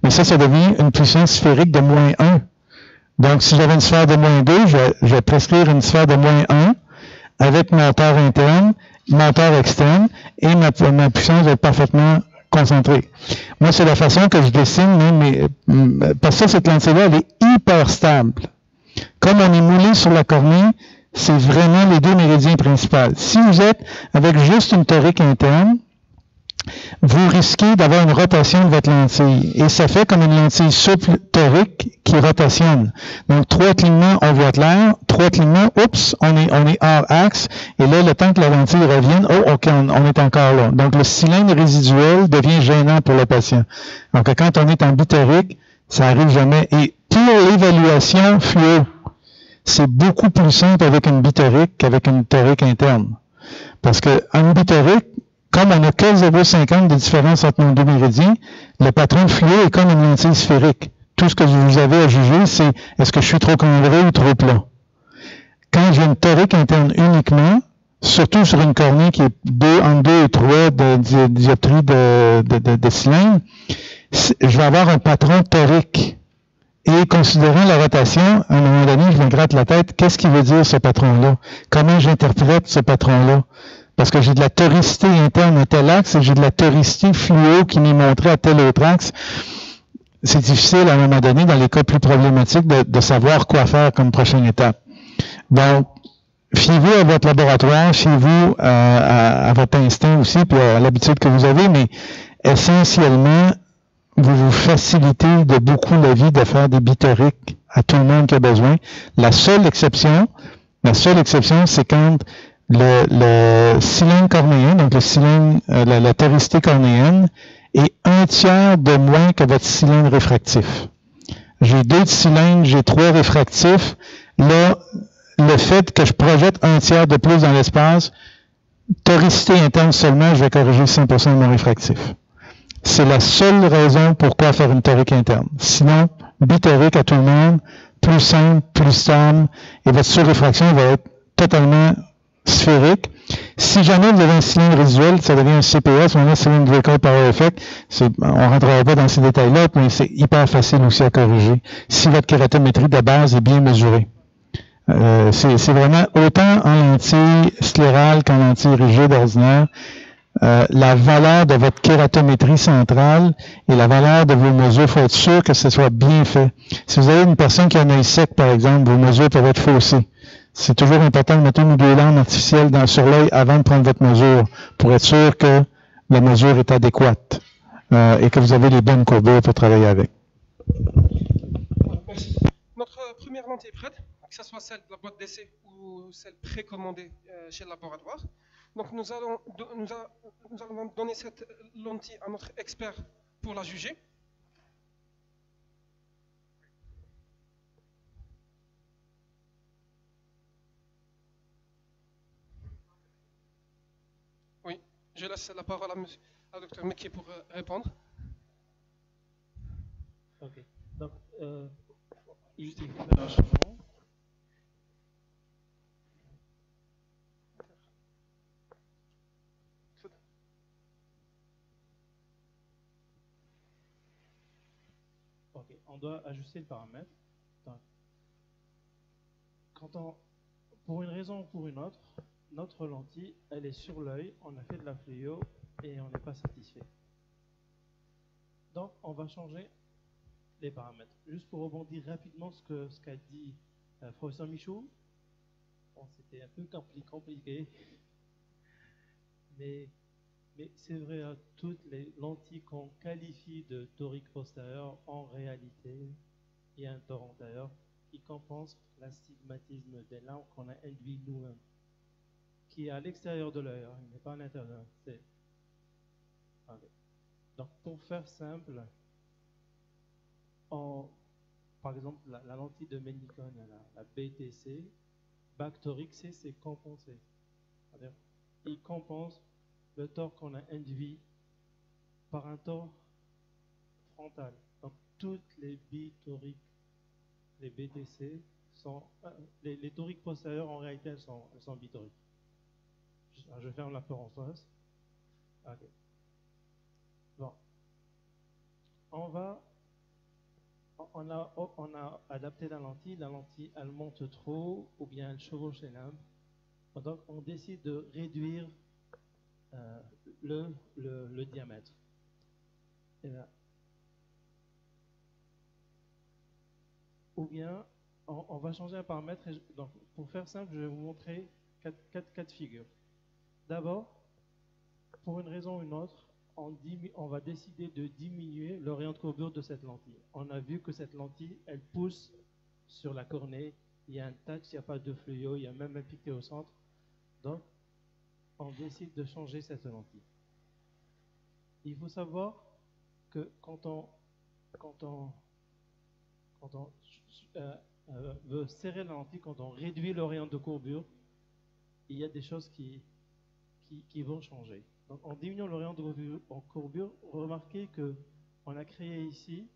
mais ça devient une puissance sphérique de moins 1. Donc, si j'avais une sphère de moins 2, je vais prescrire une sphère de moins 1 avec moteur interne, moteur externe, et ma puissance va être parfaitement concentrée. Moi, c'est la façon que je dessine, parce que cette lentille-là, elle est hyper stable. Comme on est moulé sur la cornée, c'est vraiment les deux méridiens principaux. Si vous êtes avec juste une torique interne, vous risquez d'avoir une rotation de votre lentille. Et ça fait comme une lentille souple torique qui rotationne. Donc, 3 clignements, on voit clair. 3 clignements, oups, on est hors axe. Et là, le temps que la lentille revienne, oh, OK, on est encore là. Donc, le cylindre résiduel devient gênant pour le patient. Donc, quand on est en bitorique, ça arrive jamais. Et pour l'évaluation fluo, c'est beaucoup plus simple avec une bitorique qu'avec une torique interne. Parce qu'en bitorique, comme on n'a que 0,50 de différence entre nos deux méridiens, le patron fluo est comme une lentille sphérique. Tout ce que vous avez à juger, c'est est-ce que je suis trop cambré ou trop plat. Quand j'ai une torique interne uniquement, surtout sur une cornée qui est entre 2 et 3 de dioptrie de cylindre, je vais avoir un patron torique. Et considérant la rotation, à un moment donné, je me gratte la tête, qu'est-ce qu'il veut dire ce patron-là? Comment j'interprète ce patron-là? Parce que j'ai de la toricité interne à tel axe et j'ai de la toricité fluo qui m'est montrée à tel autre axe. C'est difficile à un moment donné, dans les cas plus problématiques, de savoir quoi faire comme prochaine étape. Donc, fiez-vous à votre laboratoire, fiez-vous à votre instinct aussi, puis à l'habitude que vous avez, mais essentiellement, vous facilitez de beaucoup la vie de faire des bitoriques à tout le monde qui a besoin. La seule exception, c'est quand le cylindre cornéen, donc le cylindre, la toricité cornéenne, est 1/3 de moins que votre cylindre réfractif. J'ai 2 cylindres, j'ai 3 réfractifs. Là, le fait que je projette 1/3 de plus dans l'espace, toricité interne seulement, je vais corriger 100% de mon réfractif. C'est la seule raison pourquoi faire une torique interne. Sinon, bitorique à tout le monde, plus simple, plus stable, et votre surréfraction va être totalement sphérique. Si jamais vous avez un cylindre résiduel, ça devient un CPS, on a Cylindrical Vehicle Power Effect. On ne rentrera pas dans ces détails-là, mais c'est hyper facile aussi à corriger si votre kératométrie de base est bien mesurée. C'est vraiment autant en lentille sclérale qu'en lentille rigide ordinaire. La valeur de votre kératométrie centrale et la valeur de vos mesures, il faut être sûr que ce soit bien fait. Si vous avez une personne qui a un œil sec, par exemple, vos mesures peuvent être faussées. C'est toujours important de mettre une ou deux lampes artificielles sur l'œil avant de prendre votre mesure pour être sûr que la mesure est adéquate et que vous avez les bonnes courbures pour travailler avec. Merci. Notre première lentille est prête, que ce soit celle de la boîte d'essai ou celle précommandée chez le laboratoire. Donc nous allons donner cette lentille à notre expert pour la juger. Oui, je laisse la parole à Dr Mekié pour répondre. Ok, donc il faut faire un changement. Ok, on doit ajuster le paramètre. Donc, pour une raison ou pour une autre, notre lentille, elle est sur l'œil, on a fait de la fluo et on n'est pas satisfait. Donc, on va changer les paramètres. Juste pour rebondir rapidement ce qu'a dit professeur Michaud, bon, c'était un peu compliqué, mais c'est vrai, à toutes les lentilles qu'on qualifie de torique postérieur, en réalité, il y a un tor antérieur qui compense l'astigmatisme des lampes qu'on a induit nous-mêmes, qui est à l'extérieur de l'œil, il n'est pas à l'intérieur. Okay. Donc, pour faire simple, par exemple, la lentille de Menikon, la BTC, bac torique, c'est compensé. C'est-à-dire, il compense le tort qu'on a induit par un tort frontal. Donc, toutes les bitoriques, les BTC, les toriques postérieures, en réalité, elles sont bitoriques. Je ferme la parenthèse. Ok. Bon. On va on a adapté la lentille elle monte trop ou bien elle chevauche les lampes. Donc on décide de réduire le diamètre. Et là. Ou bien on va changer un paramètre. Donc, pour faire simple, je vais vous montrer quatre cas de figure. D'abord, pour une raison ou une autre, on va décider de diminuer le rayon de courbure de cette lentille. On a vu que cette lentille, elle pousse sur la cornée. Il y a un touch, il n'y a pas de fluo, il y a même un piqué au centre. Donc, on décide de changer cette lentille. Il faut savoir que quand on veut serrer la lentille, quand on réduit le rayon de courbure, il y a des choses qui vont changer. Donc en diminuant le rayon de courbure, remarquez qu'on a créé ici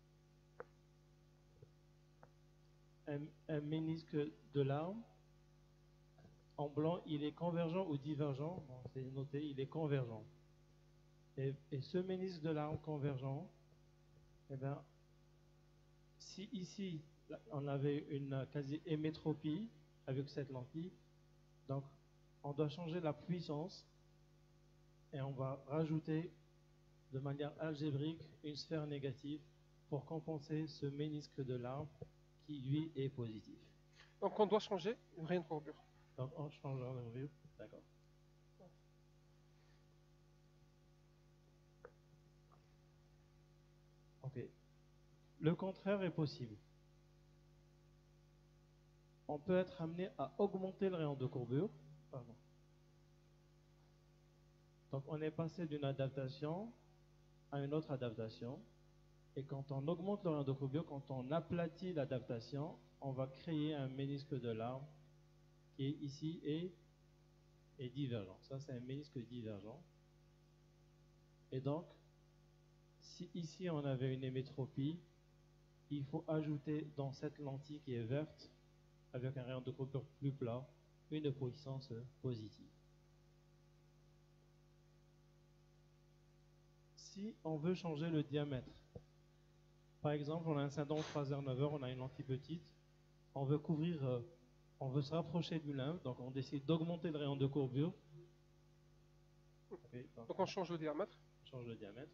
un ménisque de l'arme. En blanc, il est convergent ou divergent. Bon, c'est noté, il est convergent. Et ce ménisque de l'arme convergent, eh bien, si ici on avait une quasi-hémétropie avec cette lentille, donc on doit changer la puissance et on va rajouter de manière algébrique une sphère négative pour compenser ce ménisque de l'arbre qui lui est positif. Donc on doit changer le rayon de courbure. Donc on change le rayon de courbure, d'accord. Ok. Le contraire est possible. On peut être amené à augmenter le rayon de courbure. Pardon. Donc on est passé d'une adaptation à une autre adaptation. Et quand on augmente le rayon de courbure, quand on aplatit l'adaptation, on va créer un ménisque de l'arbre qui est ici est divergent. Ça, c'est un ménisque divergent. Et donc, si ici on avait une hémétropie, il faut ajouter dans cette lentille qui est verte, avec un rayon de courbure plus plat, une puissance positive. Si on veut changer le diamètre, par exemple, on a un syndrome Fraser-Naver, on a une lentille petite, on veut couvrir, on veut se rapprocher du lymphe, donc on décide d'augmenter le rayon de courbure. Okay, donc on change le diamètre. On change le diamètre.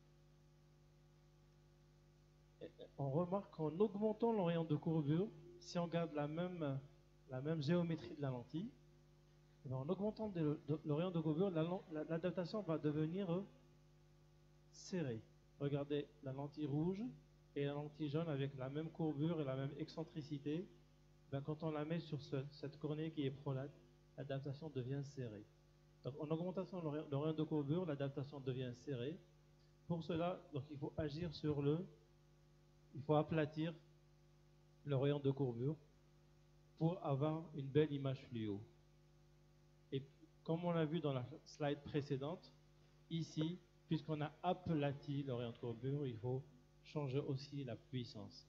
Et on remarque qu'en augmentant le rayon de courbure, si on garde la même géométrie de la lentille, en augmentant le rayon de courbure, l'adaptation va devenir serrée. Regardez la lentille rouge et la lentille jaune avec la même courbure et la même excentricité. Ben, quand on la met sur cette cornée qui est prolate, l'adaptation devient serrée. Donc en augmentation le rayon de courbure, l'adaptation devient serrée. Pour cela, donc, il faut agir il faut aplatir le rayon de courbure pour avoir une belle image fluo. Et comme on l'a vu dans la slide précédente, ici, puisqu'on a aplati le rayon de courbure, il faut changer aussi la puissance.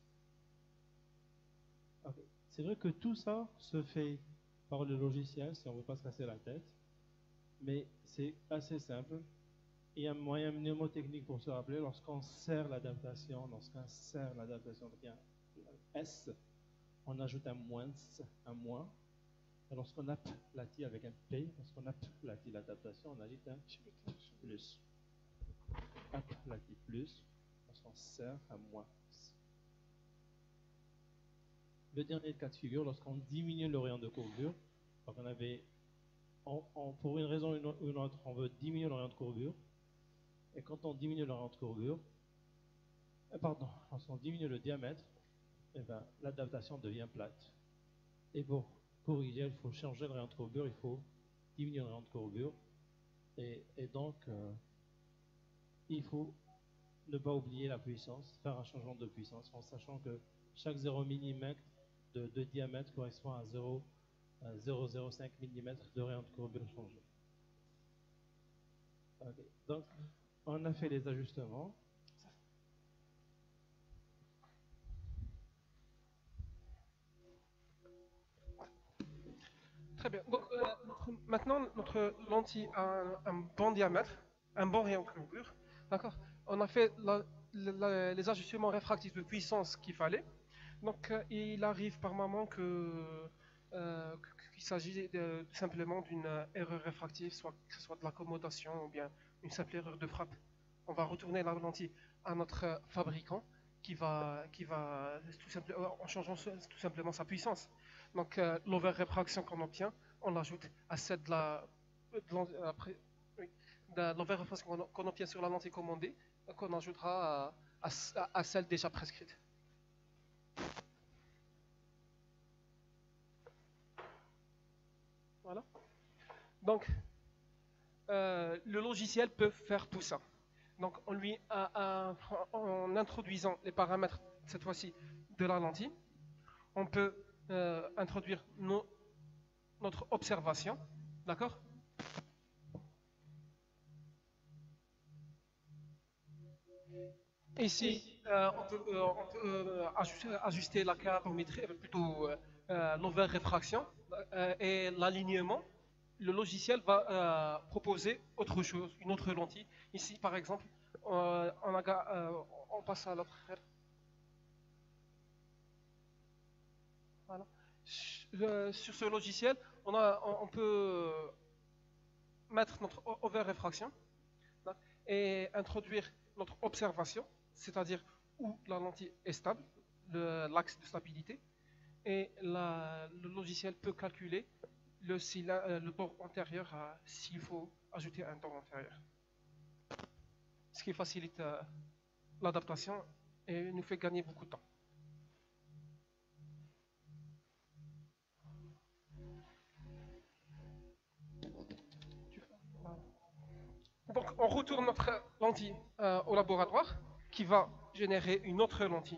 Okay. C'est vrai que tout ça se fait par le logiciel, si on ne veut pas se casser la tête, mais c'est assez simple. Il y a un moyen mnémotechnique pour se rappeler, lorsqu'on serre l'adaptation, il y a un S, on ajoute un moins, un moins. Et lorsqu'on aplatit avec un P, lorsqu'on aplatit l'adaptation, on ajoute un plus. Aplatit plus, lorsqu'on serre un moins. Le dernier cas de figure, lorsqu'on diminue le rayon de courbure, donc on avait, pour une raison ou une autre, on veut diminuer le rayon de courbure, et quand on diminue le rayon de courbure, lorsqu'on diminue le diamètre, eh ben, l'adaptation devient plate. Et pour corriger, il faut changer le rayon de courbure, il faut diminuer le rayon de courbure, et donc il faut ne pas oublier la puissance, faire un changement de puissance, en sachant que chaque 0 mm de diamètre correspond à 0,05 mm de rayon de courbure changé. Okay. Donc, on a fait les ajustements. Très bien. Donc, maintenant, notre lentille a un bon diamètre, un bon rayon de courbure. D'accord? On a fait les ajustements réfractifs de puissance qu'il fallait. Donc, il arrive par moment qu'il s'agit tout simplement d'une erreur réfractive, que ce soit de l'accommodation ou bien une simple erreur de frappe. On va retourner la lentille à notre fabricant en changeant tout simplement sa puissance. Donc, l'over-réfraction qu'on obtient, on l'ajoute à celle de l'over-réfraction qu'on obtient sur la lentille commandée, qu'on ajoutera à celle déjà prescrite. Voilà. Donc, le logiciel peut faire tout ça. Donc, en introduisant les paramètres, cette fois-ci, de la lentille, on peut introduire notre observation, d'accord? Ici, on peut ajuster la caratométrie, plutôt l'over-réfraction et l'alignement. Le logiciel va proposer autre chose, une autre lentille. Ici, par exemple, on passe à l'autre. Voilà. Sur ce logiciel, on peut mettre notre over-réfraction et introduire notre observation, c'est-à-dire où la lentille est stable, l'axe de stabilité, et le logiciel peut calculer le bord antérieur s'il faut ajouter un bord antérieur. Ce qui facilite l'adaptation et nous fait gagner beaucoup de temps. Donc on retourne notre lentille au laboratoire qui va générer une autre lentille.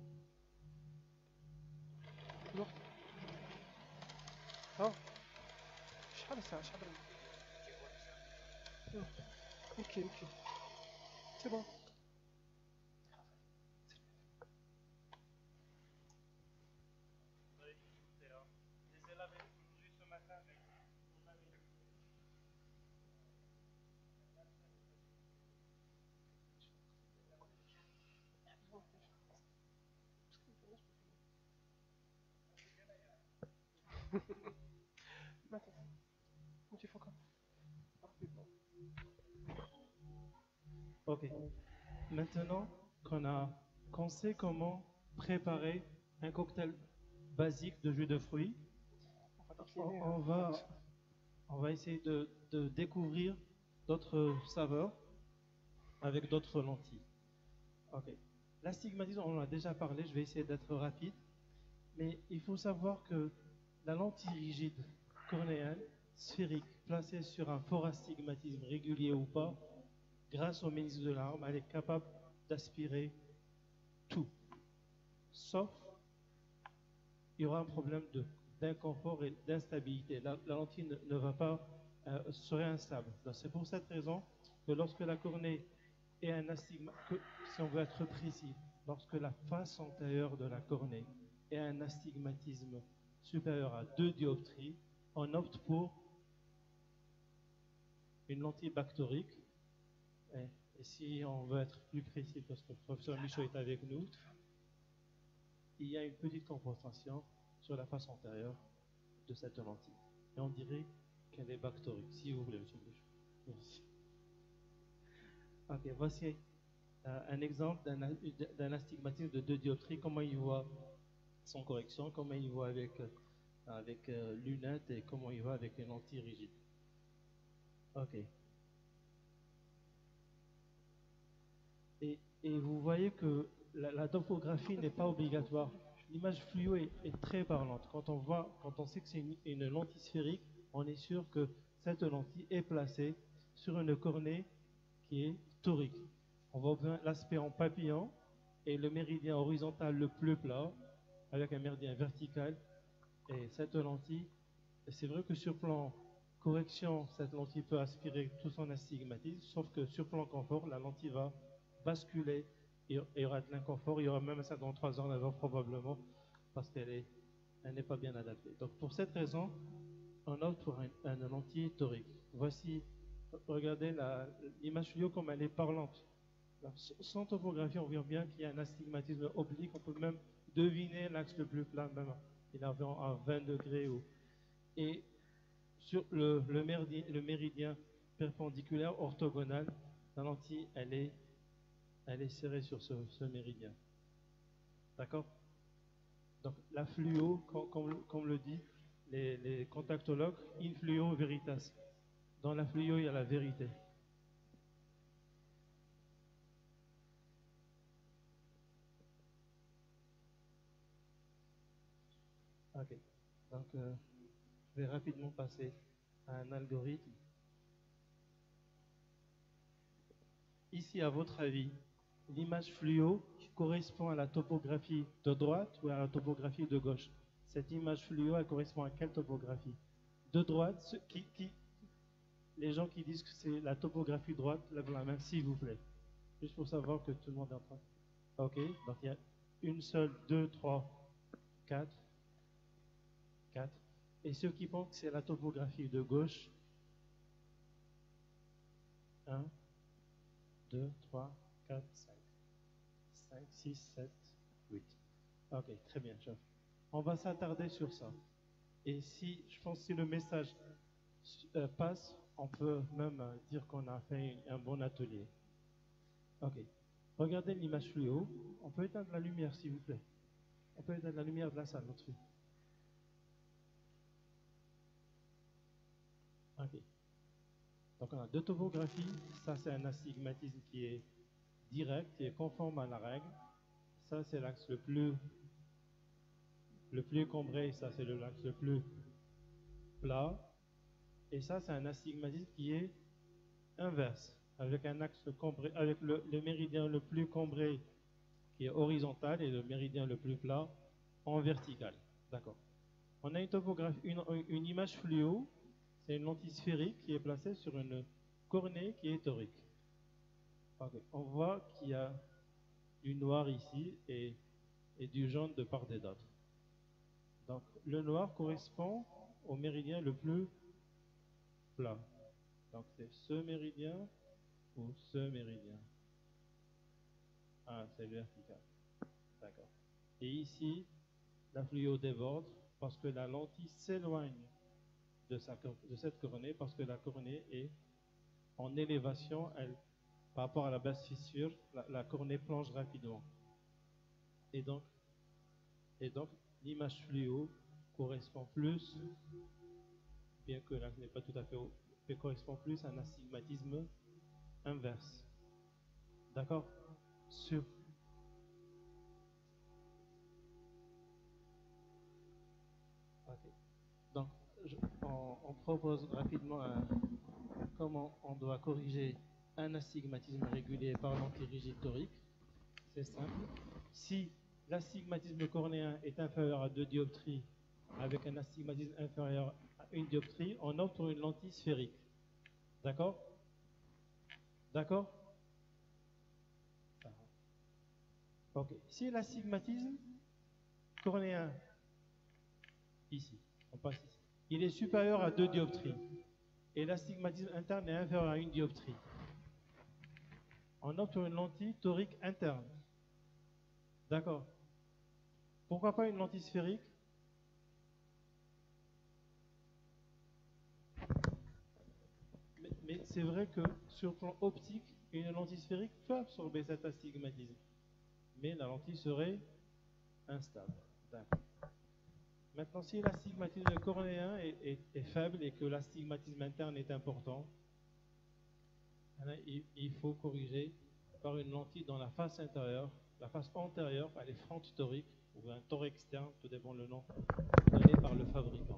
Oh. Ok, c'est bon. Ok. Maintenant qu'on sait comment préparer un cocktail basique de jus de fruits, on va essayer de découvrir d'autres saveurs avec d'autres lentilles. Ok. L'astigmatisme, on en a déjà parlé, je vais essayer d'être rapide, mais il faut savoir que la lentille rigide cornéenne, sphérique, placée sur un fort astigmatisme régulier ou pas, grâce au mécanisme de l'arme, elle est capable d'aspirer tout. Sauf, il y aura un problème d'inconfort et d'instabilité. La lentille ne va pas, serait instable. C'est pour cette raison que lorsque la cornée est un astigmatisme, si on veut être précis, lorsque la face antérieure de la cornée est un astigmatisme supérieur à 2 dioptries, on opte pour une lentille bactorique. Et si on veut être plus précis, parce que le professeur Michaud est avec nous, il y a une petite compensation sur la face antérieure de cette lentille. Et on dirait qu'elle est bactorique, si vous voulez, monsieur Michaud. Merci. Ok, voici un exemple d'un astigmatisme de 2 dioptries, comment il voit son correction, comment il voit avec lunettes et comment il voit avec les lentilles rigides. Ok. Et vous voyez que la topographie n'est pas obligatoire. L'image fluo est très parlante. Quand on sait que c'est une lentille sphérique, on est sûr que cette lentille est placée sur une cornée qui est torique. On voit bien l'aspect en papillon et le méridien horizontal le plus plat avec un méridien vertical. Et cette lentille, c'est vrai que sur plan correction, cette lentille peut aspirer tout son astigmatisme, sauf que sur plan confort, la lentille va basculer, il y aura de l'inconfort, il y aura même ça dans 3 ans d'avant probablement, parce qu'elle n'est pas bien adaptée. Donc pour cette raison, on opte pour un lentille torique. Voici regardez l'image fluo comme elle est parlante. Sans topographie, on voit bien qu'il y a un astigmatisme oblique. On peut même deviner l'axe le plus plat, même il est environ à 20 degrés. Et sur le méridien perpendiculaire orthogonal, la lentille, elle est serrée sur ce méridien. D'accord? Donc la fluo, comme le dit les contactologues, in fluo veritas. Dans la fluo, il y a la vérité. Ok. Donc, je vais rapidement passer à un algorithme. Ici, à votre avis, l'image fluo correspond à la topographie de droite ou à la topographie de gauche? Cette image fluo, elle correspond à quelle topographie? De droite, les gens qui disent que c'est la topographie droite, lèvent la main, s'il vous plaît. Juste pour savoir que tout le monde est en train. Ok, donc il y a une seule, 2, 3, 4. Et ceux qui pensent que c'est la topographie de gauche, 1, 2, 3, 4, 5. 5, 6, 7, 8. Ok, très bien, chef. On va s'attarder sur ça. Et je pense que si le message passe, on peut même dire qu'on a fait un bon atelier. Ok. Regardez l'image fluo. On peut éteindre la lumière, s'il vous plaît. On peut éteindre la lumière de la salle, là-dessus. Ok. Donc on a deux topographies. Ça, c'est un astigmatisme qui est direct, qui est conforme à la règle. Ça, c'est l'axe le plus cambré. Ça, c'est l'axe le plus plat. Et ça, c'est un astigmatisme qui est inverse, avec un axe cambré, avec le méridien le plus cambré qui est horizontal et le méridien le plus plat en vertical. D'accord. On a une topographie, une image fluo, c'est une lentille sphérique qui est placée sur une cornée qui est torique. Okay. On voit qu'il y a du noir ici et du jaune de part et d'autre. Donc le noir correspond au méridien le plus plat. Donc c'est ce méridien ou ce méridien. Ah, c'est vertical. D'accord. Et ici, la fluo déborde parce que la lentille s'éloigne de cette cornée, parce que la cornée est en élévation, par rapport à la basse fissure, la cornée plonge rapidement. Et donc l'image fluo correspond plus, bien que là ce n'est pas tout à fait haut, mais correspond plus à un astigmatisme inverse. D'accord? Okay. Donc, on propose rapidement comment on doit corriger un astigmatisme régulier par l'antirigide torique. C'est simple. Si l'astigmatisme cornéen est inférieur à 2 dioptries, avec un astigmatisme inférieur à 1 dioptrie, on opte pour une lentille sphérique. D'accord? D'accord? Ok. Si l'astigmatisme cornéen, ici, on passe ici, il est supérieur à 2 dioptries, et l'astigmatisme interne est inférieur à 1 dioptrie, on opte pour une lentille torique interne. D'accord. Pourquoi pas une lentille sphérique? Mais c'est vrai que sur le plan optique, une lentille sphérique peut absorber cet astigmatisme. Mais la lentille serait instable. D'accord. Maintenant, si l'astigmatisme cornéen est faible et que l'astigmatisme interne est important, il faut corriger par une lentille dans la face intérieure. La face antérieure, elle est fronte torique ou un tor externe, tout dépend le nom donné par le fabricant.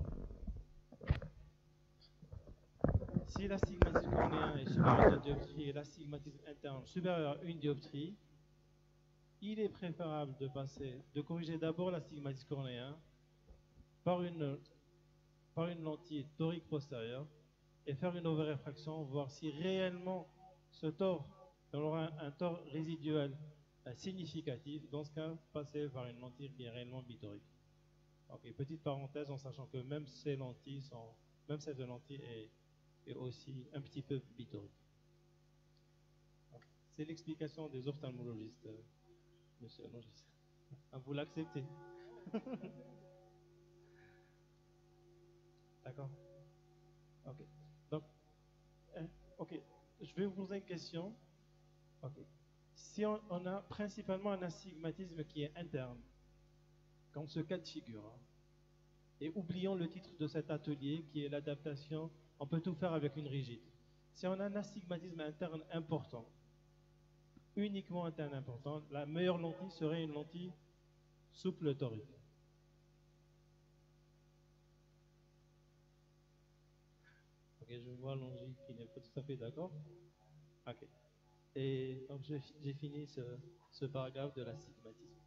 Si l'astigmatisme cornéen est supérieur à 2 dioptries et l'astigmatisme interne supérieur à 1 dioptrie, il est préférable de corriger d'abord l'astigmatisme cornéen par une lentille torique postérieure et faire une overréfraction, voir si réellement ce tor, on aura un tor résiduel significatif. Dans ce cas, passer par une lentille qui est réellement bitorique. Ok, petite parenthèse en sachant que même cette lentille et aussi un petit peu bitorique. C'est l'explication des ophtalmologistes, monsieur Longis. Vous l'acceptez? D'accord. Ok. Donc, ok. Je vais vous poser une question. Ok. Si on a principalement un astigmatisme qui est interne, comme ce cas de figure, hein, et oublions le titre de cet atelier qui est l'adaptation, on peut tout faire avec une rigide. Si on a un astigmatisme interne important, uniquement interne important, la meilleure lentille serait une lentille souple torique. Ok, je vois Longi qui n'est pas tout à fait d'accord. Ok. Et donc j'ai fini ce paragraphe de l'astigmatisme.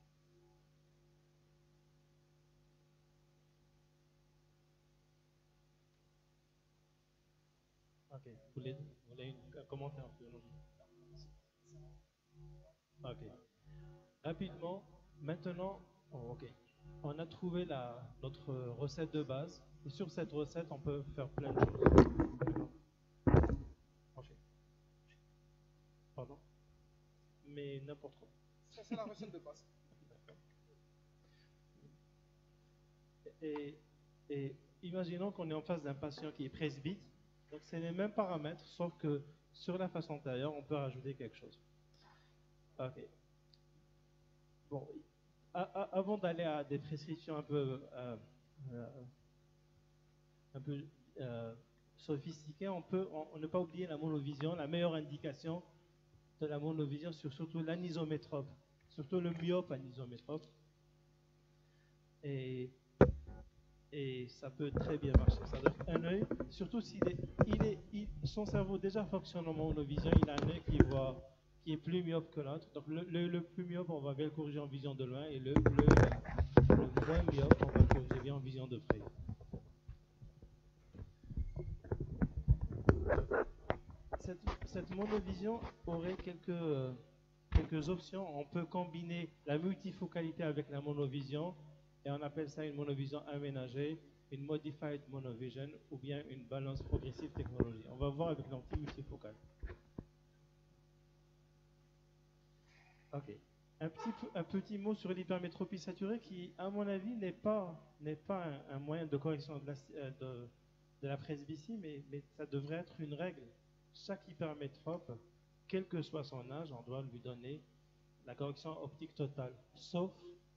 Ok. Vous voulez un commentaire un peu, Longi? Ok. Rapidement, maintenant, ok. On a trouvé notre recette de base. Et sur cette recette, on peut faire plein de choses. Pardon? Mais n'importe quoi. Ça, c'est la recette de base. Et imaginons qu'on est en face d'un patient qui est presbyte. Donc, c'est les mêmes paramètres, sauf que sur la face antérieure, on peut rajouter quelque chose. Ok. Bon, avant d'aller à des prescriptions un peu sophistiquées, on ne peut pas oublier la monovision, la meilleure indication de la monovision sur surtout l'anisométrope, surtout le myope anisométrope. Et ça peut très bien marcher. C'est-à-dire un œil, surtout si son cerveau déjà fonctionne en monovision, il a un œil qui est plus myope que l'autre. Donc le plus myope, on va bien le corriger en vision de loin, et le moins myope, on va le corriger bien en vision de près. Cette monovision aurait quelques options. On peut combiner la multifocalité avec la monovision, et on appelle ça une monovision aménagée, une modified monovision, ou bien une balance progressive technologie. On va voir avec l'anti multifocale. Ok. Un petit mot sur l'hypermétropie saturée qui, à mon avis, n'est pas un moyen de correction de la presbytie, mais ça devrait être une règle. Chaque hypermétrope, quel que soit son âge, on doit lui donner la correction optique totale, sauf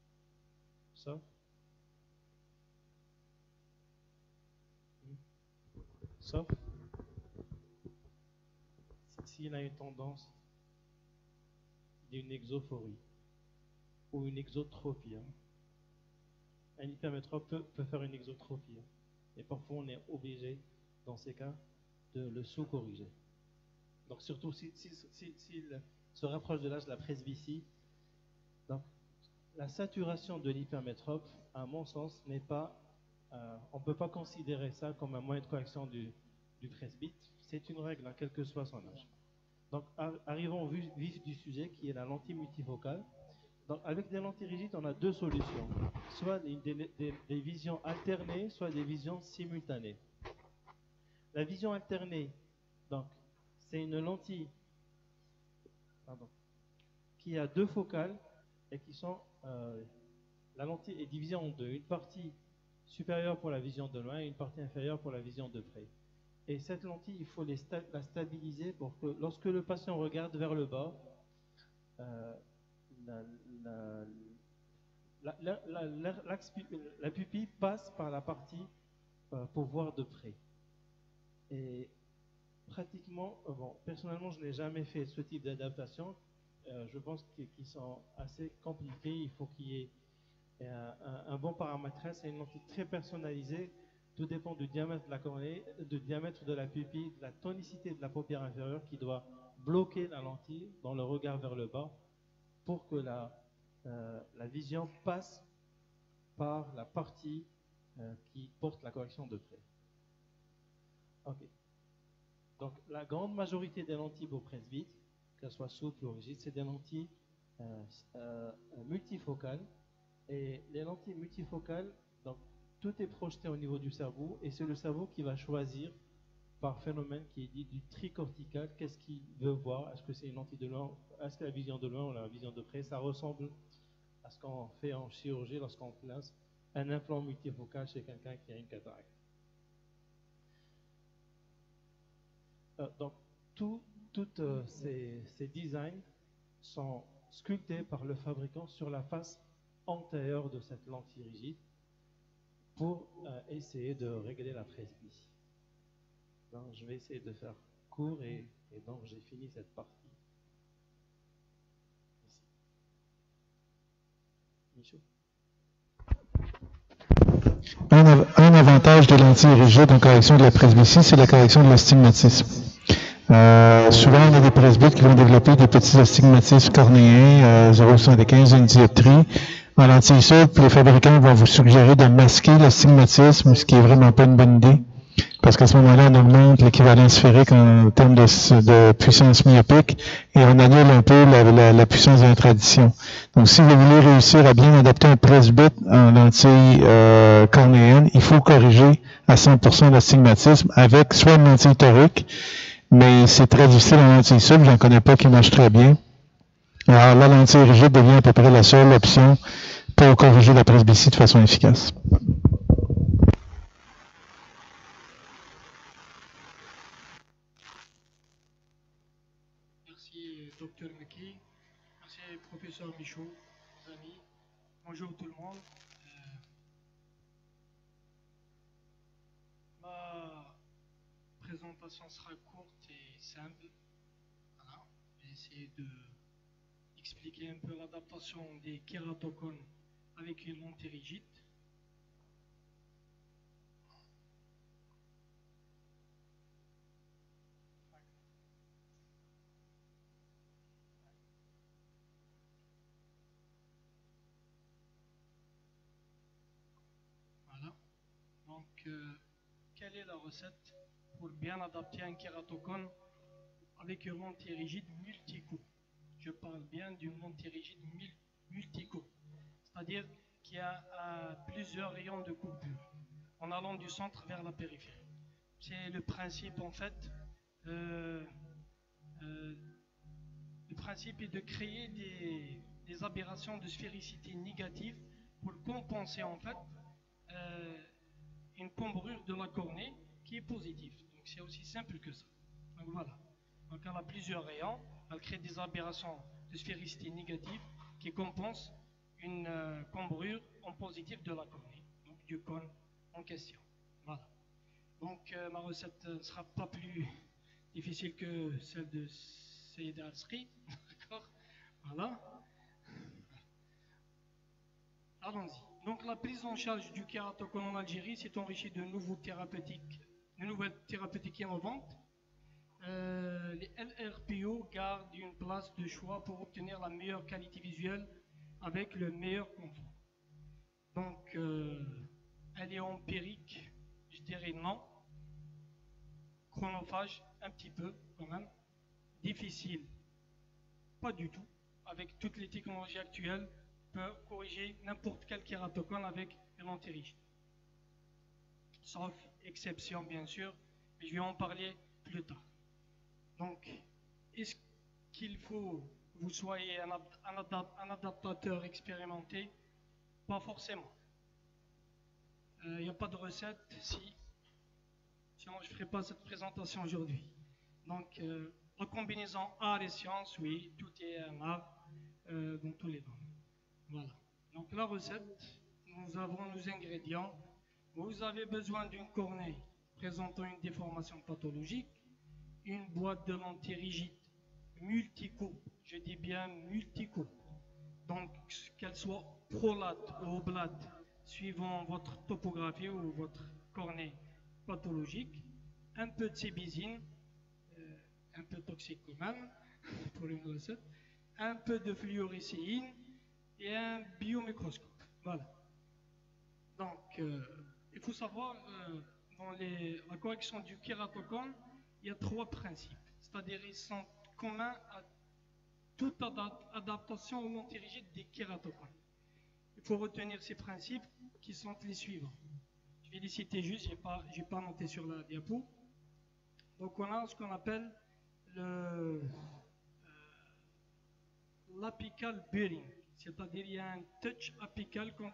s'il a une tendance d'une exophorie ou une exotrophie. Un hypermétrope peut faire une exotrophie. Et parfois, on est obligé, dans ces cas, de le sous-corriger. Donc, surtout s'il se rapproche de l'âge de la presbytie. Donc, la saturation de l'hypermétrope, à mon sens, n'est pas... on ne peut pas considérer ça comme un moyen de correction du presbyte. C'est une règle, quel que soit son âge. Donc, arrivons au vif du sujet, qui est la lentille multifocale. Donc, avec des lentilles rigides, on a deux solutions. Soit des visions alternées, soit des visions simultanées. La vision alternée, donc, c'est une lentille qui a deux focales et qui sont... la lentille est divisée en deux. Une partie supérieure pour la vision de loin et une partie inférieure pour la vision de près. Et cette lentille, il faut la stabiliser pour que lorsque le patient regarde vers le bas, la pupille passe par la partie pour voir de près. Et pratiquement, personnellement, je n'ai jamais fait ce type d'adaptation. Je pense qu'ils sont assez compliqués. Il faut qu'il y ait un bon paramétrage. C'est une lentille très personnalisée. Tout dépend du diamètre de la cornée, du diamètre de la pupille, de la tonicité de la paupière inférieure qui doit bloquer la lentille dans le regard vers le bas pour que la vision passe par la partie qui porte la correction de près. Ok. Donc, la grande majorité des lentilles pour presbyte, qu'elles soient souples ou rigides, c'est des lentilles multifocales. Et les lentilles multifocales, donc, tout est projeté au niveau du cerveau, et c'est le cerveau qui va choisir par phénomène qui est dit du tricortical. Qu'est-ce qu'il veut voir? Est-ce que c'est une lentille de loin? Est-ce que la vision de loin ou la vision de près? Ça ressemble à ce qu'on fait en chirurgie lorsqu'on place un implant multifocal chez quelqu'un qui a une cataracte. Donc, tous ces designs sont sculptés par le fabricant sur la face antérieure de cette lentille rigide pour essayer de régler la presbytie. Donc, je vais essayer de faire court et donc j'ai fini cette partie. Ici. Michaud? Un avantage des lentilles rigides en correction de la presbytie, c'est la correction de l'astigmatisme. Souvent, il y a des presbytes qui vont développer des petits astigmatismes cornéens, 0,75, une dioptrie. En lentille souple, les fabricants vont vous suggérer de masquer l'astigmatisme, ce qui est vraiment pas une bonne idée. Parce qu'à ce moment-là, on augmente l'équivalence sphérique en termes de puissance myopique et on annule un peu la puissance de la tradition. Donc, si vous voulez réussir à bien adapter un presbyte en lentille cornéenne, il faut corriger à 100% l'astigmatisme avec soit une lentille torique, mais c'est très difficile en lentille souple, j'en connais pas qui marche très bien. Alors, la lentille rigide devient à peu près la seule option pour corriger la presbytie de façon efficace. Dr Meki, merci professeur Michaud, mes amis. Bonjour tout le monde. Ma présentation sera courte et simple. Voilà. Je vais essayer d'expliquer un peu l'adaptation des kératocones avec une lentille rigide. Donc, quelle est la recette pour bien adapter un kératocone avec une lentille rigide multicoupe? Je parle bien d'une lentille rigide multicoupe, c'est-à-dire qu'il y a plusieurs rayons de coupure en allant du centre vers la périphérie. C'est le principe en fait. Le principe est de créer des aberrations de sphéricité négative pour compenser en fait une cambrure de la cornée qui est positive. Donc c'est aussi simple que ça. Donc voilà. Donc elle a plusieurs rayons, elle crée des aberrations de sphéricité négative qui compensent une cambrure en positif de la cornée, donc du cône en question. Voilà. Donc ma recette ne sera pas plus difficile que celle de Seyed Al-Sri. D'accord? Voilà. Allons-y. Donc la prise en charge du kératocone en Algérie s'est enrichie de nouvelles thérapeutiques innovantes. Les LRPO gardent une place de choix pour obtenir la meilleure qualité visuelle avec le meilleur confort. Donc elle est empirique, je dirais non. Chronophage, un petit peu quand même. Difficile, pas du tout. Avec toutes les technologies actuelles, peut corriger n'importe quel kératocone avec une lentille rigide. Sauf exception, bien sûr, mais je vais en parler plus tard. Donc, est-ce qu'il faut que vous soyez un adaptateur expérimenté? Pas forcément. Il n'y a pas de recette, sinon je ne ferai pas cette présentation aujourd'hui. Donc, la combinaison art et science, oui, tout est un art dans tous les domaines. Voilà. Donc la recette, nous avons nos ingrédients. Vous avez besoin d'une cornée présentant une déformation pathologique, une boîte de lentilles rigides multicoupe, je dis bien multicoupe, donc qu'elle soit prolate ou oblate, suivant votre topographie ou votre cornée pathologique, un peu de sébizine, un peu toxique quand même, pour une recette, un peu de fluoricéine, et un biomicroscope. Voilà. Donc, il faut savoir, dans la correction du kératocone, il y a 3 principes. C'est-à-dire, ils sont communs à toute adaptation aux lentilles rigides des kératocones. Il faut retenir ces principes qui sont les suivants. Je vais les citer juste, je n'ai pas noté sur la diapo. Donc on a ce qu'on appelle l'apical bearing, c'est-à-dire il y a un touch apical quand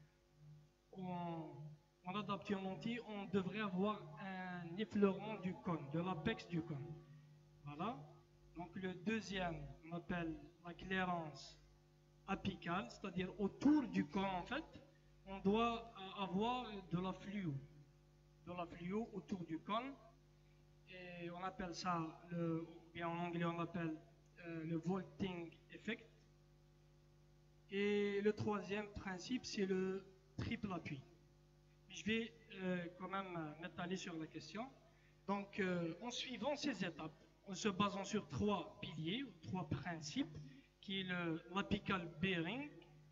on adapte une lentille, on devrait avoir un effleurement du cône, de l'apex du cône. Voilà. Donc le deuxième, on appelle la clairance apicale, c'est-à-dire autour du cône en fait, on doit avoir de la fluo autour du cône. Et on appelle ça, bien en anglais on l'appelle le vaulting effect. Et le troisième principe, c'est le triple appui. Je vais quand même m'étaler sur la question. Donc, en suivant ces étapes, en se basant sur 3 piliers, ou 3 principes, qui est l'apical bearing,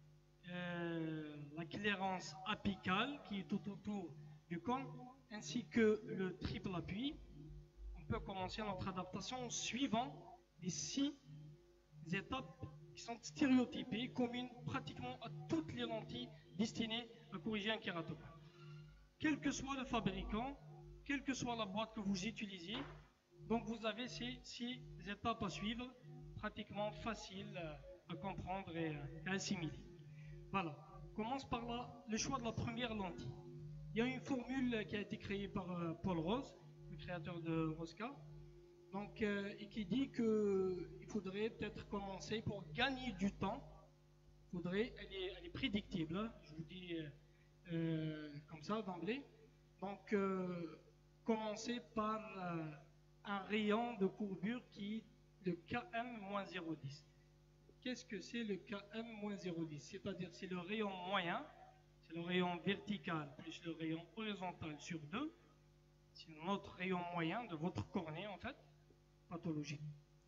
la clairance apicale, qui est tout autour du cône, ainsi que le triple appui, on peut commencer notre adaptation en suivant les 6 étapes qui sont stéréotypées, communes pratiquement à toutes les lentilles destinées à corriger un kératocone. Quel que soit le fabricant, quelle que soit la boîte que vous utilisez, donc vous avez ces 6 étapes à suivre, pratiquement faciles à comprendre et à assimiler. Voilà, on commence par le choix de la première lentille. Il y a une formule qui a été créée par Paul Rose, le créateur de Rosca, donc, et qui dit qu'il faudrait peut-être commencer pour gagner du temps. Elle est prédictible, hein, je vous dis comme ça d'emblée. Donc, commencer par un rayon de courbure qui est le KM-010. Qu'est-ce que c'est le KM-010? C'est-à-dire c'est le rayon moyen, c'est le rayon vertical plus le rayon horizontal sur 2. C'est notre rayon moyen de votre cornée en fait, pathologique,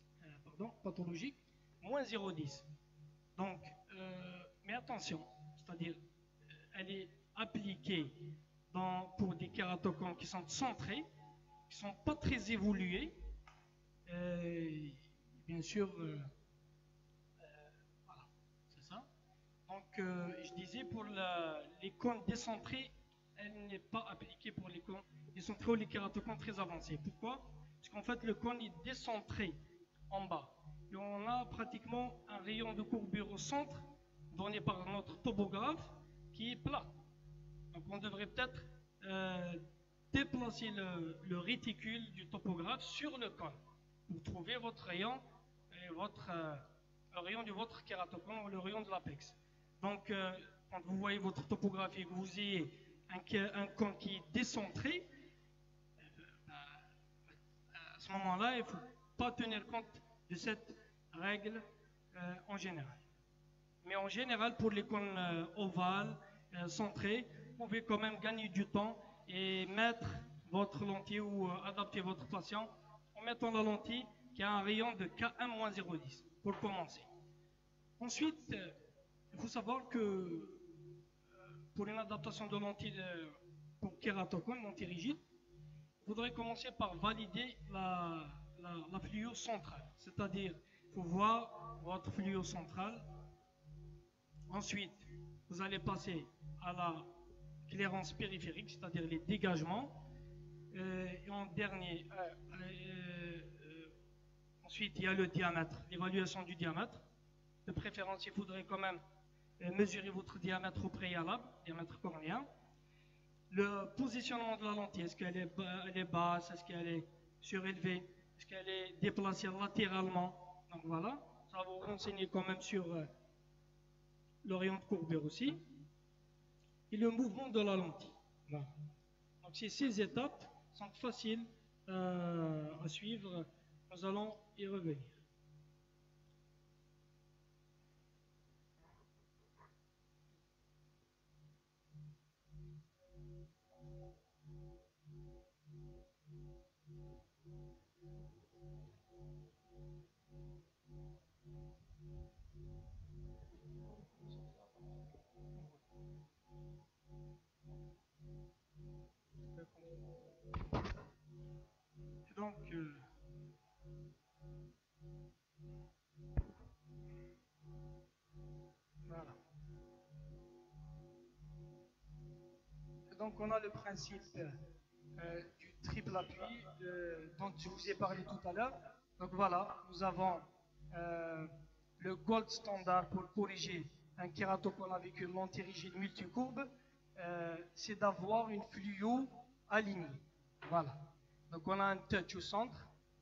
moins 0,10. Donc, mais attention, c'est-à-dire, elle est appliquée pour des kératocones qui sont centrés, qui ne sont pas très évolués. Bien sûr, voilà, c'est ça. Donc, je disais, pour les cônes décentrés, elle n'est pas appliquée pour les cônes décentrés ou les kératocones très avancés. Pourquoi? Parce qu'en fait, le cône est décentré en bas. Et on a pratiquement un rayon de courbure au centre, donné par notre topographe, qui est plat. Donc on devrait peut-être déplacer le réticule du topographe sur le cône pour trouver votre rayon, et le rayon de votre kératocone ou le rayon de l'apex. Donc quand vous voyez votre topographie et que vous ayez un cône qui est décentré, à ce moment-là, il ne faut pas tenir compte de cette règle en général. Mais en général, pour les cônes ovales, centrés, vous pouvez quand même gagner du temps et mettre votre lentille ou adapter votre patient en mettant la lentille qui a un rayon de KM-010 pour commencer. Ensuite, il faut savoir que pour une adaptation de lentille pour kératocone, lentille rigide, il faudrait commencer par valider la fluo centrale, c'est-à-dire il faut voir votre fluo centrale. Ensuite, vous allez passer à la clairance périphérique, c'est-à-dire les dégagements. Et en dernier, ensuite, il y a le diamètre, l'évaluation du diamètre. De préférence, il faudrait quand même mesurer votre diamètre au préalable, diamètre cornéen. Le positionnement de la lentille, est-ce qu'elle est basse, est-ce qu'elle est surélevée, est-ce qu'elle est déplacée latéralement. Donc voilà, ça va vous renseigner quand même sur le rayon de courbure aussi. Et le mouvement de la lentille. Voilà. Donc ces étapes sont faciles à suivre, nous allons y revenir. Donc, voilà. Et donc, on a le principe du triple appui dont je vous ai parlé tout à l'heure. Donc voilà, nous avons le gold standard pour corriger un kératocone avec une lentille rigide multicourbe, c'est d'avoir une fluo alignée. Voilà. Donc on a un touch au centre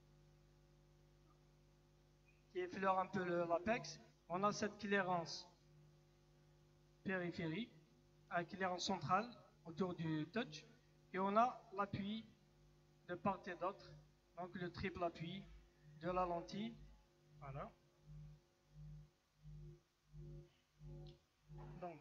qui effleure un peu l'apex. On a cette clairance périphérique, une clairance centrale autour du touch. Et on a l'appui de part et d'autre, donc le triple appui de la lentille. Voilà. Donc,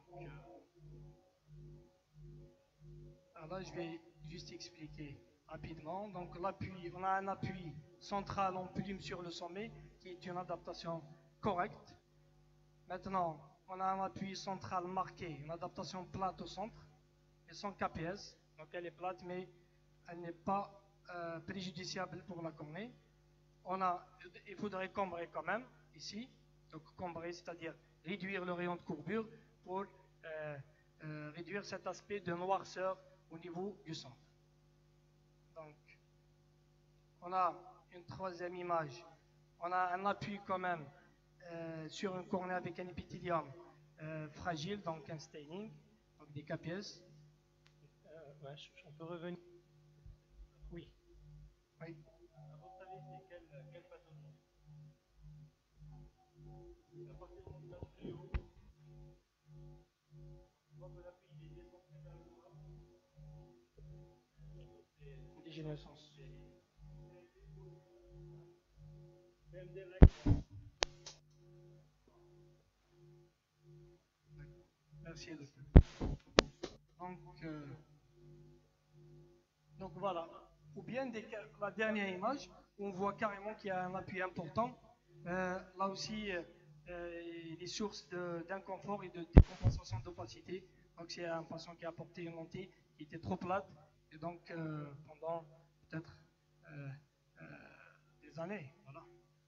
là, je vais juste expliquer rapidement. Donc, l'appui, on a un appui central en plume sur le sommet, qui est une adaptation correcte. Maintenant, on a un appui central marqué, une adaptation plate au centre, et sans KPS. Donc, elle est plate, mais elle n'est pas préjudiciable pour la cornée. Il faudrait combrer quand même, ici. Donc, combrer, c'est-à-dire réduire le rayon de courbure pour réduire cet aspect de noirceur au niveau du centre. Donc, on a une troisième image. On a un appui quand même sur une cornée avec un épithélium fragile, donc un staining, donc des KPS. On peut revenir. Oui. Oui. À votre avis, c'est quelle pathologie? À partir du moment où il y a fluo, on voit que l'appui est décentré vers le bas. Dégénérescence. Merci. Donc voilà. Ou bien la dernière image, où on voit carrément qu'il y a un appui important. Là aussi, des sources d'inconfort et de décompensation d'opacité. Donc c'est un patient qui a apporté une lentille qui était trop plate, et donc pendant peut-être des années. Voilà.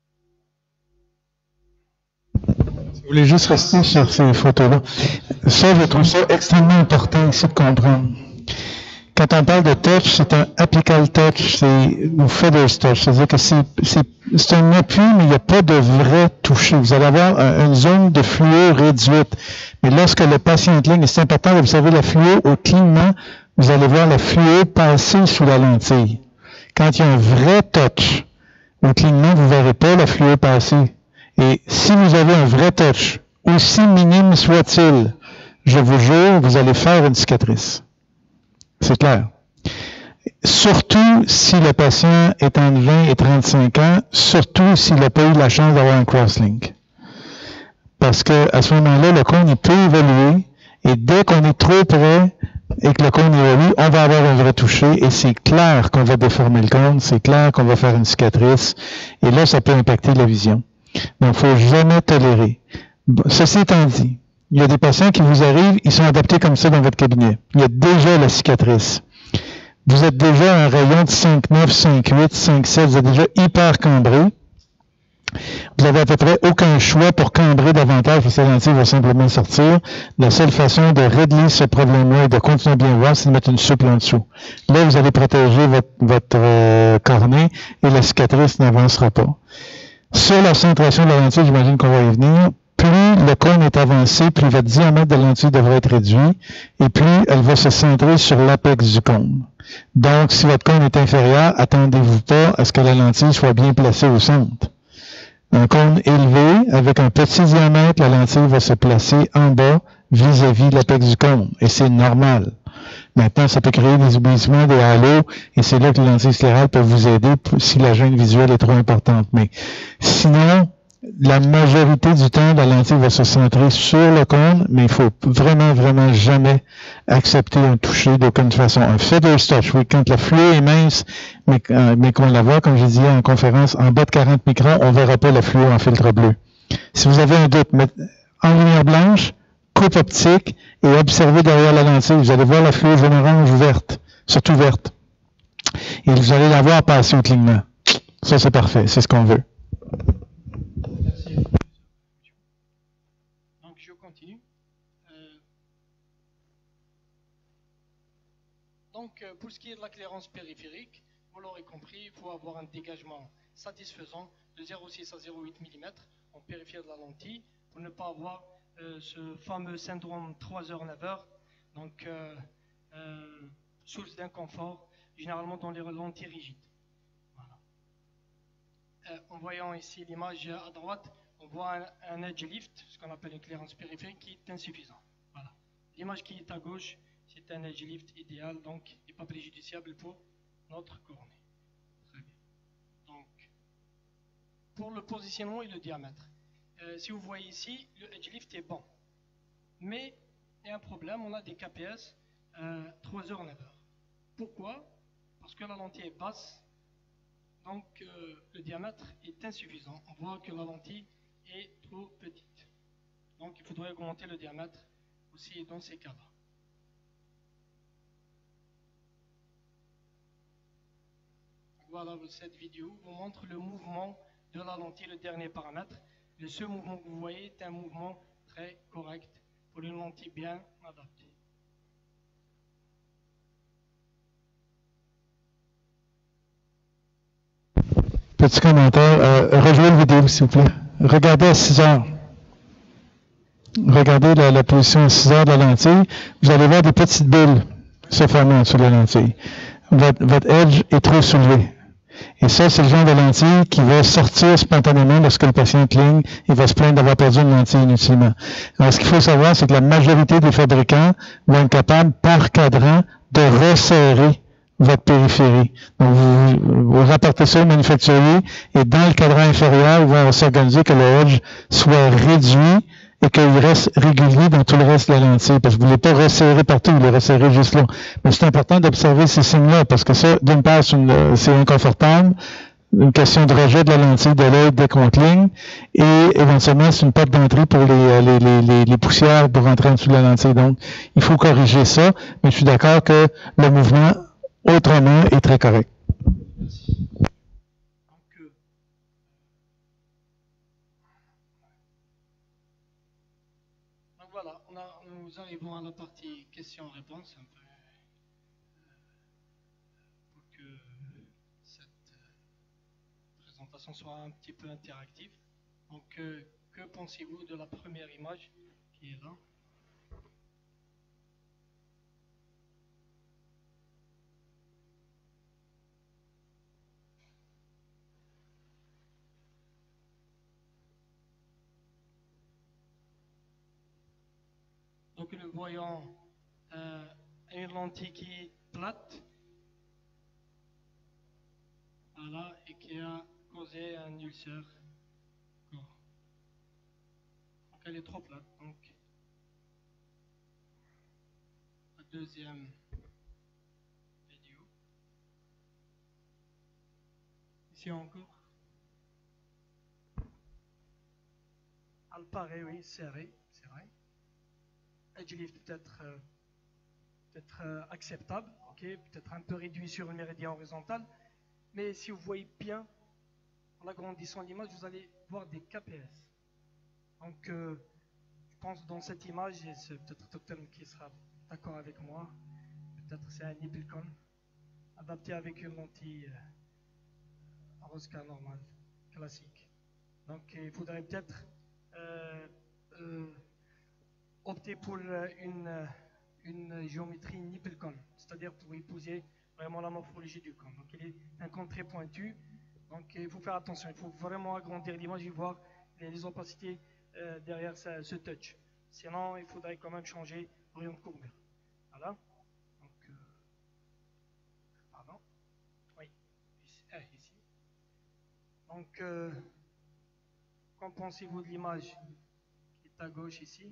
Je voulais juste rester sur ces photos-là. Ça, je trouve ça extrêmement important ici de comprendre. Quand on parle de touch, c'est un apical touch, c'est ou feathers touch, c'est-à-dire que c'est un appui, mais il n'y a pas de vrai toucher. Vous allez avoir une zone de fluo réduite. Mais lorsque le patient cligne, et c'est important d'observer la fluo au clignement, vous allez voir la fluo passer sous la lentille. Quand il y a un vrai touch, au clignement, vous ne verrez pas la fluo passer. Et si vous avez un vrai touch, aussi minime soit-il, je vous jure, vous allez faire une cicatrice. C'est clair. Surtout si le patient est entre 20 et 35 ans, surtout s'il n'a pas eu la chance d'avoir un crosslink. Parce que à ce moment-là, le cône, il peut évoluer, et dès qu'on est trop près et que le cône évolue, on va avoir un vrai toucher, et c'est clair qu'on va déformer le cône, c'est clair qu'on va faire une cicatrice, et là, ça peut impacter la vision. Donc, il ne faut jamais tolérer. Ceci étant dit, il y a des patients qui vous arrivent, ils sont adaptés comme ça dans votre cabinet. Il y a déjà la cicatrice. Vous êtes déjà à un rayon de 5,9, 5,8, 5,7, vous êtes déjà hyper cambré. Vous n'avez à peu près aucun choix pour cambrer davantage parce que la lentille va simplement sortir. La seule façon de régler ce problème-là et de continuer à bien voir, c'est de mettre une souple en dessous. Là, vous allez protéger votre cornée et la cicatrice n'avancera pas. Sur la centration de la lentille, j'imagine qu'on va y venir. Plus le cône est avancé, plus votre diamètre de lentille devrait être réduit, et plus elle va se centrer sur l'apex du cône. Donc, si votre cône est inférieur, attendez-vous pas à ce que la lentille soit bien placée au centre. Un cône élevé, avec un petit diamètre, la lentille va se placer en bas, vis-à-vis l'apex du cône, et c'est normal. Maintenant, ça peut créer des oublisements, des halos, et c'est là que les lentilles sclérales peuvent vous aider si la gêne visuelle est trop importante. Mais sinon, la majorité du temps, la lentille va se centrer sur le cône, mais il faut vraiment, vraiment jamais accepter un toucher d'aucune façon. Un feather touch, oui, quand la fluo est mince, mais qu'on la voit, comme je disais en conférence, en bas de 40 microns, on ne verra pas la fluo en filtre bleu. Si vous avez un doute, en lumière blanche, coupe optique, et observez derrière la lentille. Vous allez voir la fluo jaune orange verte, surtout verte. Et vous allez la voir passer au clignement. Ça, c'est parfait, c'est ce qu'on veut. Merci. Donc, je continue. Donc, pour ce qui est de la clairance périphérique, vous l'aurez compris, il faut avoir un dégagement satisfaisant de 0,6 à 0,8 mm en périphérie de la lentille pour ne pas avoir ce fameux syndrome 3h-9h, donc source d'inconfort, généralement dans les lentilles rigides. Voilà. En voyant ici l'image à droite, on voit un edge lift, ce qu'on appelle une clairance périphérique, qui est insuffisant. Voilà. L'image qui est à gauche, c'est un edge lift idéal, donc il n'est pas préjudiciable pour notre cornée. Très bien. Donc, pour le positionnement et le diamètre, si vous voyez ici, le edge lift est bon. Mais il y a un problème, on a des KPS 3h, 9h. Pourquoi? Parce que la lentille est basse, donc le diamètre est insuffisant. On voit que la lentille est trop petite. Donc il faudrait augmenter le diamètre aussi dans ces cas-là. Voilà, cette vidéo vous montre le mouvement de la lentille, le dernier paramètre. Et ce mouvement que vous voyez est un mouvement très correct pour une lentille bien adaptée. Petit commentaire. Rejouez la vidéo, s'il vous plaît. Regardez à 6 heures. Regardez la position à 6 heures de la lentille. Vous allez voir des petites bulles se former sur la lentille. Votre edge est trop soulevé. Et ça, c'est le genre de lentille qui va sortir spontanément lorsque le patient cligne et va se plaindre d'avoir perdu une lentille inutilement. Alors, ce qu'il faut savoir, c'est que la majorité des fabricants vont être capables, par cadran, de resserrer votre périphérie. Donc, vous rapportez ça au manufacturier et dans le cadran inférieur, il va s'organiser que le edge soit réduit et qu'il reste régulier dans tout le reste de la lentille, parce que vous ne voulez pas resserrer partout, vous voulez resserrer juste là. Mais c'est important d'observer ces signes-là, parce que ça, d'une part, c'est inconfortable, une question de rejet de la lentille de l'œil dès qu'on cligne, et éventuellement, c'est une porte d'entrée pour les poussières pour rentrer en dessous de la lentille. Donc, il faut corriger ça, mais je suis d'accord que le mouvement, autrement, est très correct. Voilà, nous arrivons à la partie questions-réponses, un peu pour que cette présentation soit un petit peu interactive. Donc, que pensez-vous de la première image qui est là? Donc nous voyons une lentille qui est plate, voilà, et qui a causé un ulcère. Donc elle est trop plate. Donc la deuxième vidéo. Ici encore. Elle paraît, oui, serrée, c'est vrai. Edge lift peut-être acceptable, ok, peut-être un peu réduit sur le méridien horizontal, mais si vous voyez bien, en agrandissant l'image, vous allez voir des KPS. Donc, je pense dans cette image, et c'est peut-être Dr qui sera d'accord avec moi, peut-être c'est un Nippelcon, adapté avec une lentille Rosca normale, classique. Donc, il faudrait peut-être opter pour une géométrie Nippelcon, c'est-à-dire pour épouser vraiment la morphologie du cône. Donc il est un cône très pointu, donc il faut faire attention, il faut vraiment agrandir l'image et voir les opacités derrière ce touch. Sinon, il faudrait quand même changer l'orientation de courbure. Voilà. Donc, pardon. Oui, ici. Donc, qu'en pensez-vous de l'image qui est à gauche ici?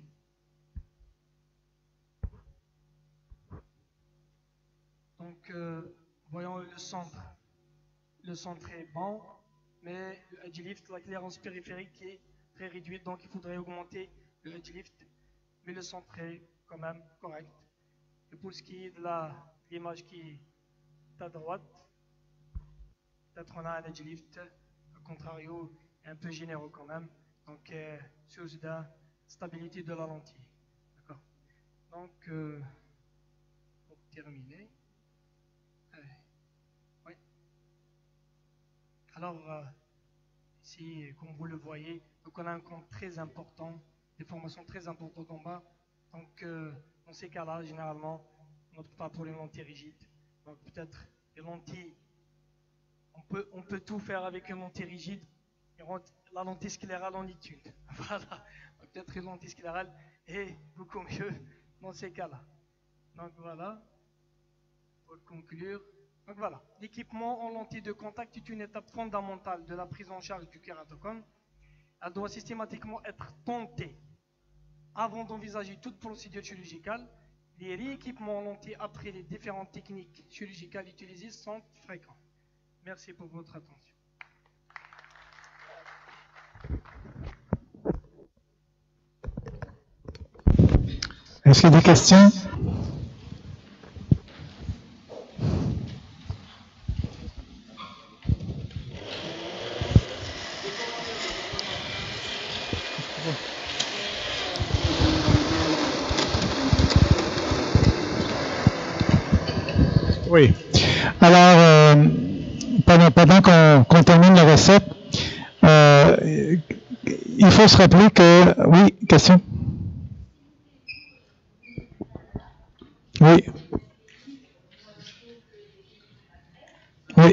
Donc, voyons le centre. Le centre est bon, mais le edge lift, la clairance périphérique est très réduite, donc il faudrait augmenter le edge lift, mais le centre est quand même correct. Et pour ce qui est de l'image qui est à droite, peut-être on a un edge lift, au contrario, un peu généreux quand même, donc source de stabilité de la lentille. D'accord. Donc, pour terminer, oui. Alors, ici, comme vous le voyez, donc on a un compte très important, des formations très importantes en bas. Donc, dans ces cas-là, généralement, on n'opte pas pour les lentilles rigides. Donc, peut-être les lentilles, on peut tout faire avec une lentille rigide. Et la lentille sclérale en est une. Voilà. Peut-être une lentille sclérale est beaucoup mieux dans ces cas-là. Donc, voilà. Pour conclure. Donc voilà, l'équipement en lentille de contact est une étape fondamentale de la prise en charge du kératocone. Elle doit systématiquement être tentée avant d'envisager toute procédure chirurgicale. Les rééquipements en lentille après les différentes techniques chirurgicales utilisées sont fréquents. Merci pour votre attention. Est-ce qu'il y a des questions? Oui. Alors, pendant qu'on termine la recette, il faut se rappeler que... Oui, question? Oui. Oui.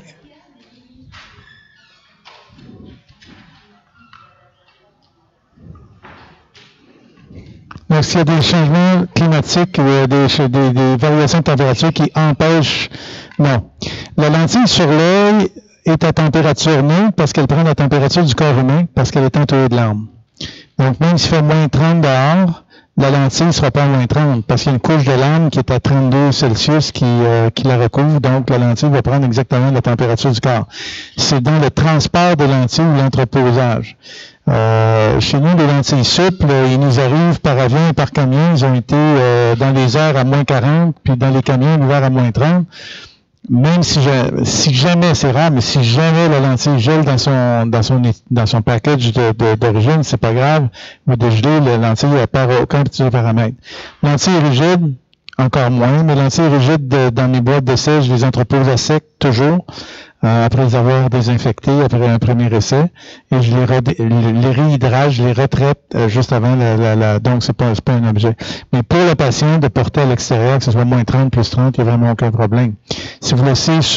Donc, s'il y a des changements climatiques, des variations de température qui empêchent... Non. La lentille sur l'œil est à température neutre parce qu'elle prend la température du corps humain parce qu'elle est entourée de larmes. Donc, même s'il fait moins 30 dehors, la lentille ne sera pas à moins 30 parce qu'il y a une couche de lame qui est à 32 Celsius qui la recouvre. Donc, la lentille va prendre exactement la température du corps. C'est dans le transport des lentilles ou l'entreposage. Chez nous, les lentilles souples, ils nous arrivent par avion et par camion. Ils ont été dans les airs à moins 40, puis dans les camions, l'hiver à moins 30. Même si jamais, c'est rare, mais si jamais la lentille gèle dans son package d'origine, c'est pas grave. Mais de geler, la lentille n'a pas aucun petit paramètre. Lentille rigide, encore moins, mais lentilles rigides dans mes boîtes d'essai, je les entrepose à sec toujours, après les avoir désinfectées, après un premier essai, et je les réhydrate, je les retraite juste avant donc c'est pas un objet. Mais pour le patient, de porter à l'extérieur, que ce soit moins 30, plus 30, il n'y a vraiment aucun problème. Si vous laissez sur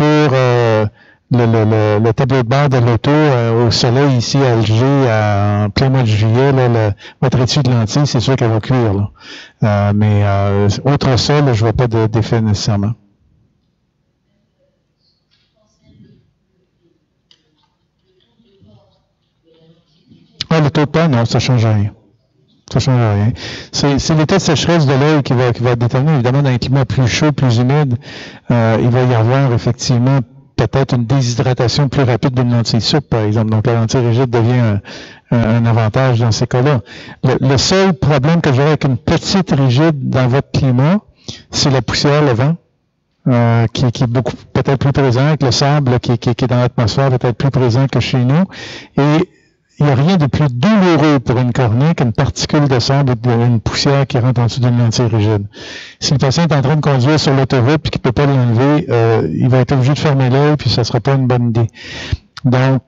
le tableau de bord de l'auto au soleil ici à Alger en plein mois de juillet, votre étui de lentilles, c'est sûr qu'elle va cuire. Là. Mais autre ça, là, je ne vois pas d'effet nécessairement. Ah, le taux de port, non, ça ne change rien. Ça ne change rien. C'est l'état de sécheresse de l'œil qui va déterminer, évidemment, dans un climat plus chaud, plus humide, il va y avoir effectivement peut-être une déshydratation plus rapide d'une lentille souple, par exemple. Donc, la lentille rigide devient un avantage dans ces cas-là. Le seul problème que j'aurais avec une petite rigide dans votre climat, c'est la poussière, le vent, qui est beaucoup peut-être plus présent, avec le sable qui est dans l'atmosphère, peut-être plus présent que chez nous. Et il n'y a rien de plus douloureux pour une cornée qu'une particule de sable ou une poussière qui rentre en dessous d'une lentille rigide. Si le patient est en train de conduire sur l'autoroute et qu'il ne peut pas l'enlever, il va être obligé de fermer l'œil puis ça ne sera pas une bonne idée. Donc,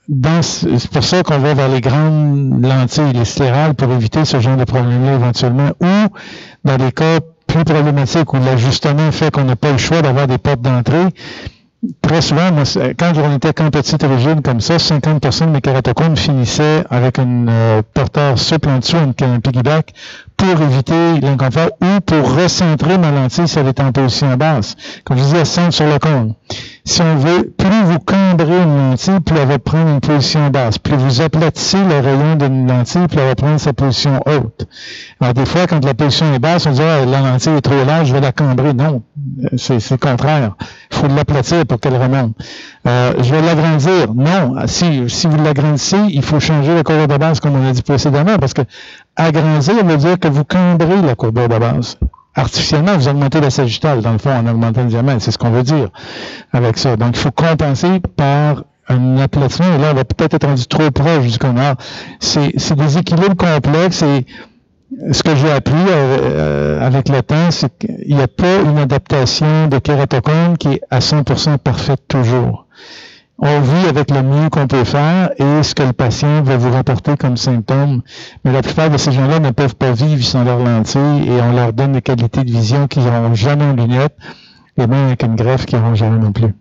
c'est pour ça qu'on va vers les grandes lentilles, les sclérales, pour éviter ce genre de problème-là éventuellement, ou dans des cas plus problématiques où l'ajustement fait qu'on n'a pas le choix d'avoir des portes d'entrée. Très souvent, moi, quand on était qu'en petite rigide comme ça, 50% de mes kératocones finissaient avec un porteur souple en dessous, un piggyback, pour éviter l'inconfort ou pour recentrer ma lentille si elle est en position basse. Comme je disais, elle centre sur le cône. Si on veut, plus vous cambrez une lentille, plus elle va prendre une position basse. Plus vous aplatissez le rayon d'une lentille, plus elle va prendre sa position haute. Alors, des fois, quand la position est basse, on dit, ah, la lentille est trop large, je vais la cambrer. Non. C'est le contraire. Il faut l'aplatir pour qu'elle remonte. Je vais l'agrandir. Non. Si vous l'agrandissez, il faut changer la courbure de base, comme on a dit précédemment, parce que agrandir veut dire que vous cambrez la courbure de base. Artificiellement, vous augmentez la sagittale, dans le fond, en augmentant le diamètre. C'est ce qu'on veut dire avec ça. Donc, il faut compenser par un aplatissement. Et là, on va peut-être être rendu trop proche du canard. C'est des équilibres complexes. Et ce que j'ai appris avec le temps, c'est qu'il n'y a pas une adaptation de kératocone qui est à 100% parfaite toujours. On vit avec le mieux qu'on peut faire et ce que le patient va vous rapporter comme symptômes. Mais la plupart de ces gens-là ne peuvent pas vivre sans leurs lentilles et on leur donne des qualités de vision qu'ils n'auront jamais en lunettes et même avec une greffe qu'ils n'auront jamais non plus.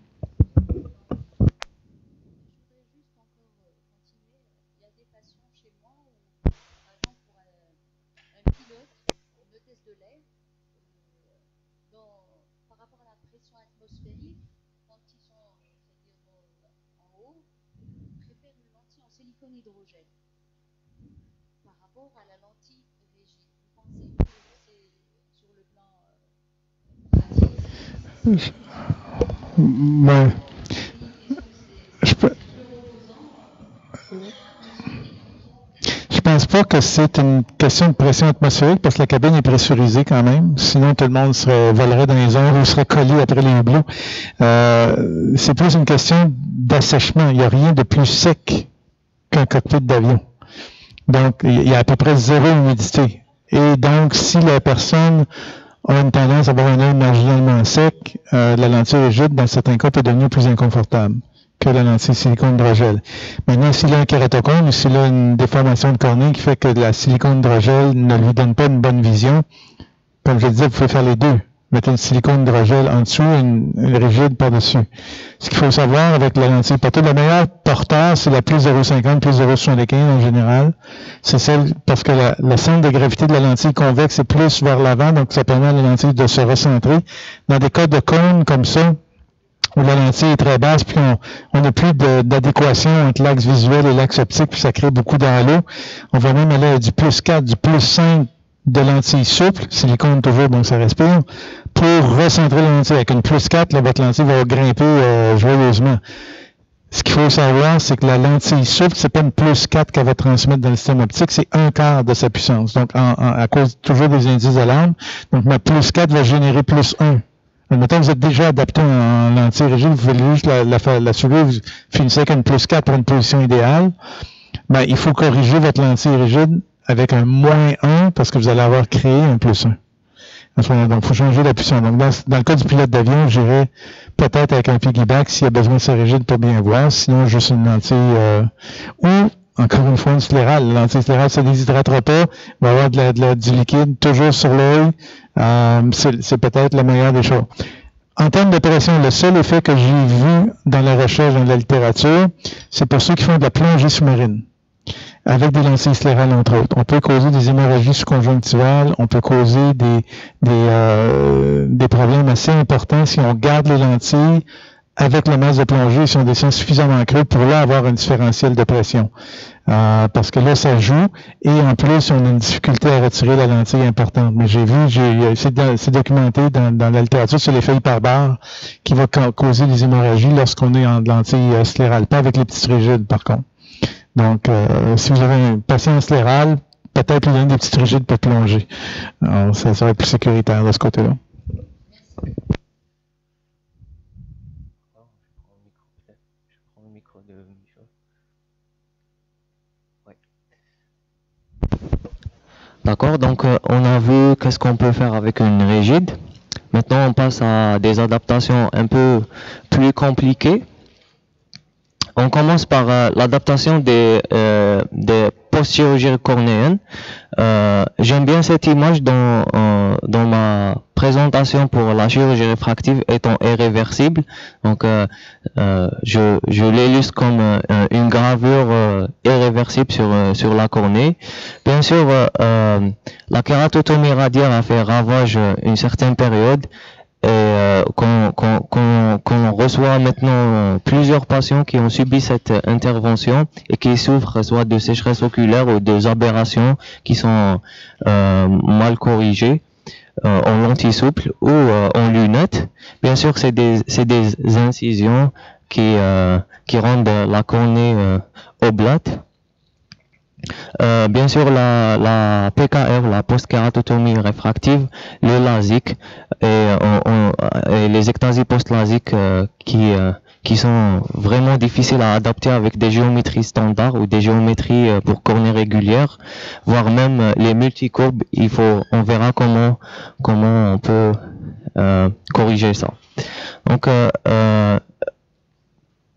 Ouais. Je pense pas que c'est une question de pression atmosphérique parce que la cabine est pressurisée quand même. Sinon, tout le monde volerait dans les airs ou serait collé après les hublots. C'est plus une question d'assèchement. Il n'y a rien de plus sec qu'un cockpit d'avion. Donc, il y a à peu près zéro humidité. Et donc, si la personne a une tendance à avoir un œil marginalement sec, la lentille rigide, dans certains cas, peut devenir plus inconfortable que la lentille silicone hydrogel. Maintenant, s'il a un kératocone ou s'il a une déformation de cornée qui fait que la silicone hydrogel ne lui donne pas une bonne vision, comme je le disais, vous pouvez faire les deux. Mettez une silicone hydrogel en dessous et une rigide par-dessus. Ce qu'il faut savoir avec la lentille portée, le meilleur porteur, c'est la plus 0,50, plus 0,75 en général. C'est celle, parce que le centre de gravité de la lentille convexe est plus vers l'avant, donc ça permet à la lentille de se recentrer. Dans des cas de cône comme ça, où la lentille est très basse, puis on n'a plus d'adéquation entre l'axe visuel et l'axe optique, puis ça crée beaucoup d'halo. On va même aller à du plus 4, du plus 5 de lentille souple, silicone toujours, donc ça respire, pour recentrer la lentille. Avec une plus 4, là, votre lentille va grimper joyeusement. Ce qu'il faut savoir, c'est que la lentille souple, c'est pas une plus 4 qu'elle va transmettre dans le système optique, c'est un quart de sa puissance. Donc, à cause toujours des indices d'alarme, donc ma plus 4 va générer plus 1. Mettons que vous êtes déjà adapté en lentille rigide, vous voulez juste la soulever, vous finissez avec une plus 4 pour une position idéale. Ben, il faut corriger votre lentille rigide avec un moins 1 parce que vous allez avoir créé un plus 1. Donc, il faut changer la puissance. Donc, dans le cas du pilote d'avion, j'irais peut-être avec un piggyback s'il y a besoin de ser rigide pour bien voir, sinon juste une lentille ou encore une fois une sclérale. La lentille sclérale, ça ne déshydratera pas, il va y avoir du liquide toujours sur l'œil. C'est peut-être la meilleure des choses. En termes de pression, le seul effet que j'ai vu dans la recherche, dans la littérature, c'est pour ceux qui font de la plongée sous-marine, avec des lentilles sclérales, entre autres. On peut causer des hémorragies sous-conjonctivales, on peut causer des problèmes assez importants si on garde les lentilles avec la masse de plongée, si on descend suffisamment creux pour là avoir un différentiel de pression. Parce que là, ça joue, et en plus, on a une difficulté à retirer la lentille importante. Mais j'ai vu, c'est documenté dans la littérature sur l'effet hyperbare qui va causer des hémorragies lorsqu'on est en lentille sclérale, pas avec les petites rigides, par contre. Donc, si vous avez un patient scléral, peut-être lui donner des petites rigides pour plonger. Alors, ça serait plus sécuritaire de ce côté-là. D'accord, donc on a vu qu'est-ce qu'on peut faire avec une rigide. Maintenant, on passe à des adaptations un peu plus compliquées. On commence par l'adaptation des post-chirurgies cornéennes. J'aime bien cette image dans ma présentation pour la chirurgie réfractive étant irréversible. Donc, je l'illustre comme une gravure irréversible sur la cornée. Bien sûr, la kératotomie radiaire a fait ravage une certaine période. Et qu'on reçoit maintenant plusieurs patients qui ont subi cette intervention et qui souffrent soit de sécheresse oculaire ou des aberrations qui sont mal corrigées en lentilles souples ou en lunettes. Bien sûr, c'est des incisions qui rendent la cornée oblate. Bien sûr, la PKR, la post-kératotomie réfractive, le LASIK et les ectasies post-LASIK qui sont vraiment difficiles à adapter avec des géométries standards ou des géométries pour cornée régulière, voire même les multicourbes. On verra comment on peut corriger ça. Donc,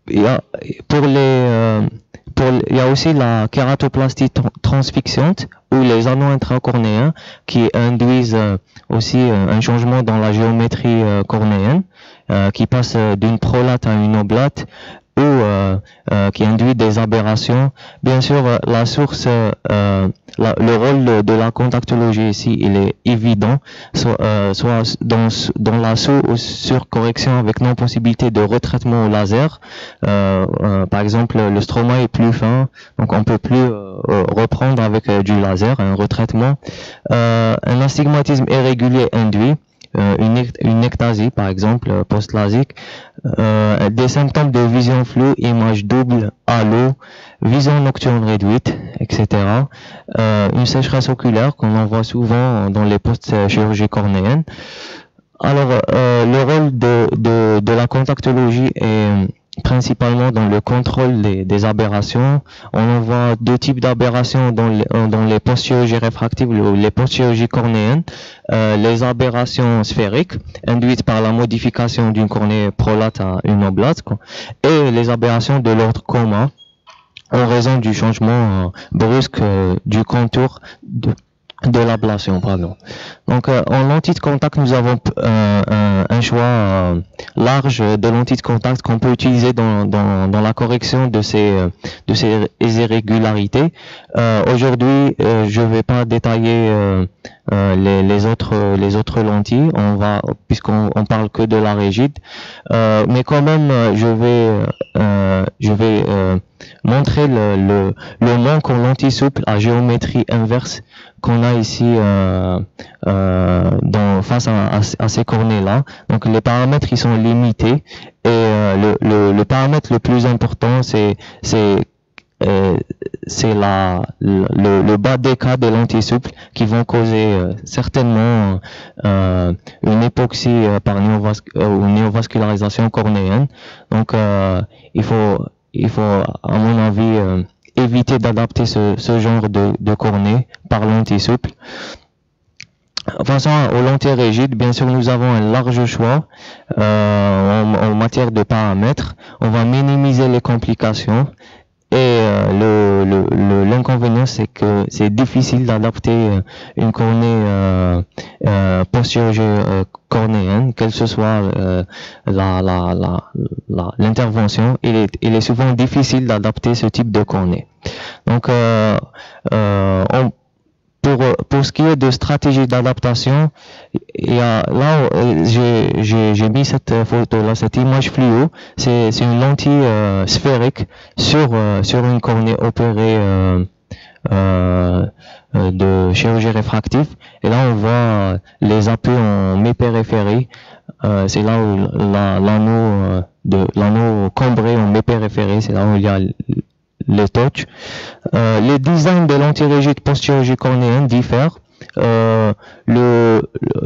il y a, il y a aussi la kératoplastie transfixante ou les anneaux intracornéens qui induisent aussi un changement dans la géométrie cornéenne qui passe d'une prolate à une oblate ou qui induit des aberrations. Bien sûr, la source, le rôle de la contactologie ici, il est évident, soit dans la surcorrection avec non-possibilité de retraitement au laser. Par exemple, le stroma est plus fin, donc on peut plus reprendre avec du laser, un retraitement. Un astigmatisme irrégulier induit. Une ectasie, par exemple, post-lasique, des symptômes de vision floue, image double, halo, vision nocturne réduite, etc. Une sécheresse oculaire qu'on en voit souvent dans les post-chirurgie cornéenne. Alors, le rôle de la contactologie est principalement dans le contrôle des aberrations. On en voit deux types d'aberrations dans les post-chirurgies réfractives ou les post-chirurgies cornéennes. Les aberrations sphériques, induites par la modification d'une cornée prolate à une oblate, et les aberrations de l'ordre commun, en raison du changement brusque du contour de l'ablation, pardon. Donc, en lentille de contact, nous avons un choix large de lentilles de contact qu'on peut utiliser dans la correction de ces irrégularités. Aujourd'hui, je ne vais pas détailler les autres lentilles. Puisqu'on parle que de la rigide, mais quand même, je vais montrer le manque en lentille souple à géométrie inverse qu'on a ici face à ces cornées-là. Donc les paramètres ils sont limités et le paramètre le plus important c'est le bas des cas des lentilles souples qui vont causer certainement une hypoxie par néovascularisation cornéenne. Donc il faut à mon avis éviter d'adapter ce genre de cornée par lentille souple. Passons aux lentilles rigides, bien sûr nous avons un large choix en matière de paramètres. On va minimiser les complications et l'inconvénient c'est que c'est difficile d'adapter une cornée post-chirurgie cornéenne, quelle que soit l'intervention. Il est souvent difficile d'adapter ce type de cornée. Donc pour ce qui est de stratégie d'adaptation, il y a là j'ai mis cette photo là, cette image fluo, c'est une lentille sphérique sur une cornée opérée de chirurgie réfractive, et là on voit les appuis en mépériphérie. C'est là où l'anneau cambré en mépériphérie, c'est là où il y a les touches. Les designs des lentilles rigides post-chirurgie cornéenne diffèrent. Le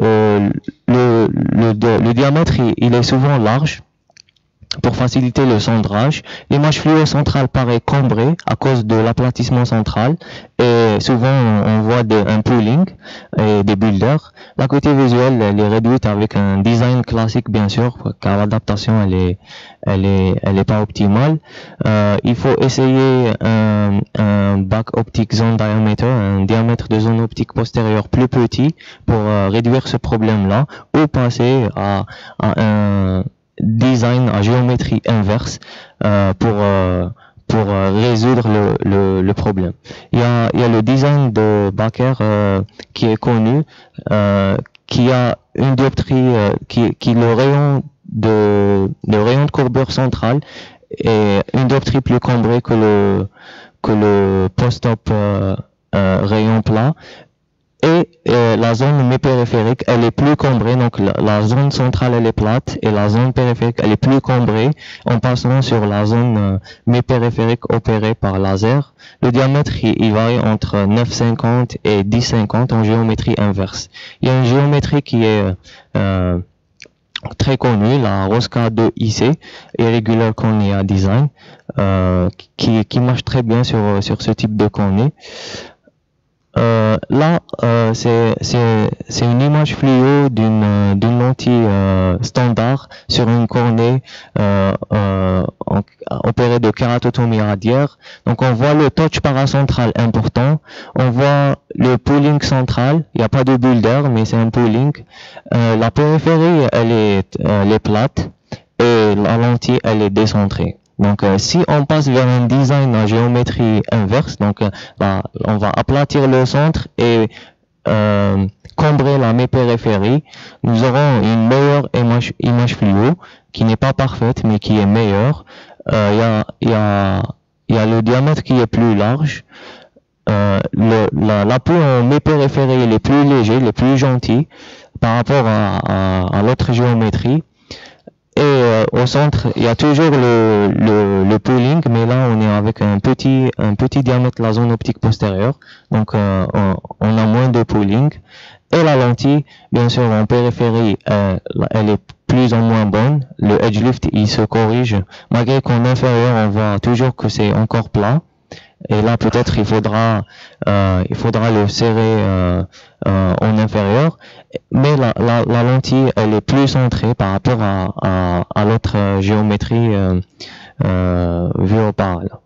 diamètre il est souvent large pour faciliter le centrage. L'image fluo centrale paraît cambrée à cause de l'aplatissement central et souvent on voit un pooling et des builders. La côté visuelle elle est réduite avec un design classique bien sûr, car l'adaptation elle est pas optimale. Il faut essayer un back optic zone diameter, un diamètre de zone optique postérieure plus petit pour réduire ce problème là, ou passer à un design à géométrie inverse pour résoudre le problème. Il y a le design de Baker qui est connu, qui a une dioptrie qui le rayon de courbure centrale est une dioptrie plus cambrée que le post-op rayon plat. Et la zone mépériphérique, elle est plus cambrée, donc la zone centrale elle est plate et la zone périphérique elle est plus cambrée en passant sur la zone mépériphérique opérée par laser. Le diamètre il varie entre 9,50 et 10,50 en géométrie inverse. Il y a une géométrie qui est très connue, la Rosca 2IC, Irregular Cornea Design, qui marche très bien sur ce type de cornée. là, c'est une image fluo d'une lentille standard sur une cornée opérée de kératotomie radiaire. Donc on voit le touch paracentral important, on voit le pooling central, il n'y a pas de bulle d'air, mais c'est un pooling. La périphérie, elle est plate et la lentille, elle est décentrée. Donc, si on passe vers un design en géométrie inverse, donc là, on va aplatir le centre et combrer la mépériphérie, nous aurons une meilleure image fluo qui n'est pas parfaite mais qui est meilleure. Il y a le diamètre qui est plus large. L'appui en mépériphérie il est plus léger, il est plus gentil par rapport à l'autre géométrie. Et au centre, il y a toujours le pooling, mais là, on est avec un petit diamètre de la zone optique postérieure. Donc, on a moins de pooling. Et la lentille, bien sûr, en périphérie, elle est plus ou moins bonne. Le edge lift, il se corrige. Malgré qu'en inférieur, on voit toujours que c'est encore plat. Et là, peut-être, il faudra le serrer en inférieur. Mais la lentille, elle est plus centrée par rapport à l'autre géométrie vue auparavant.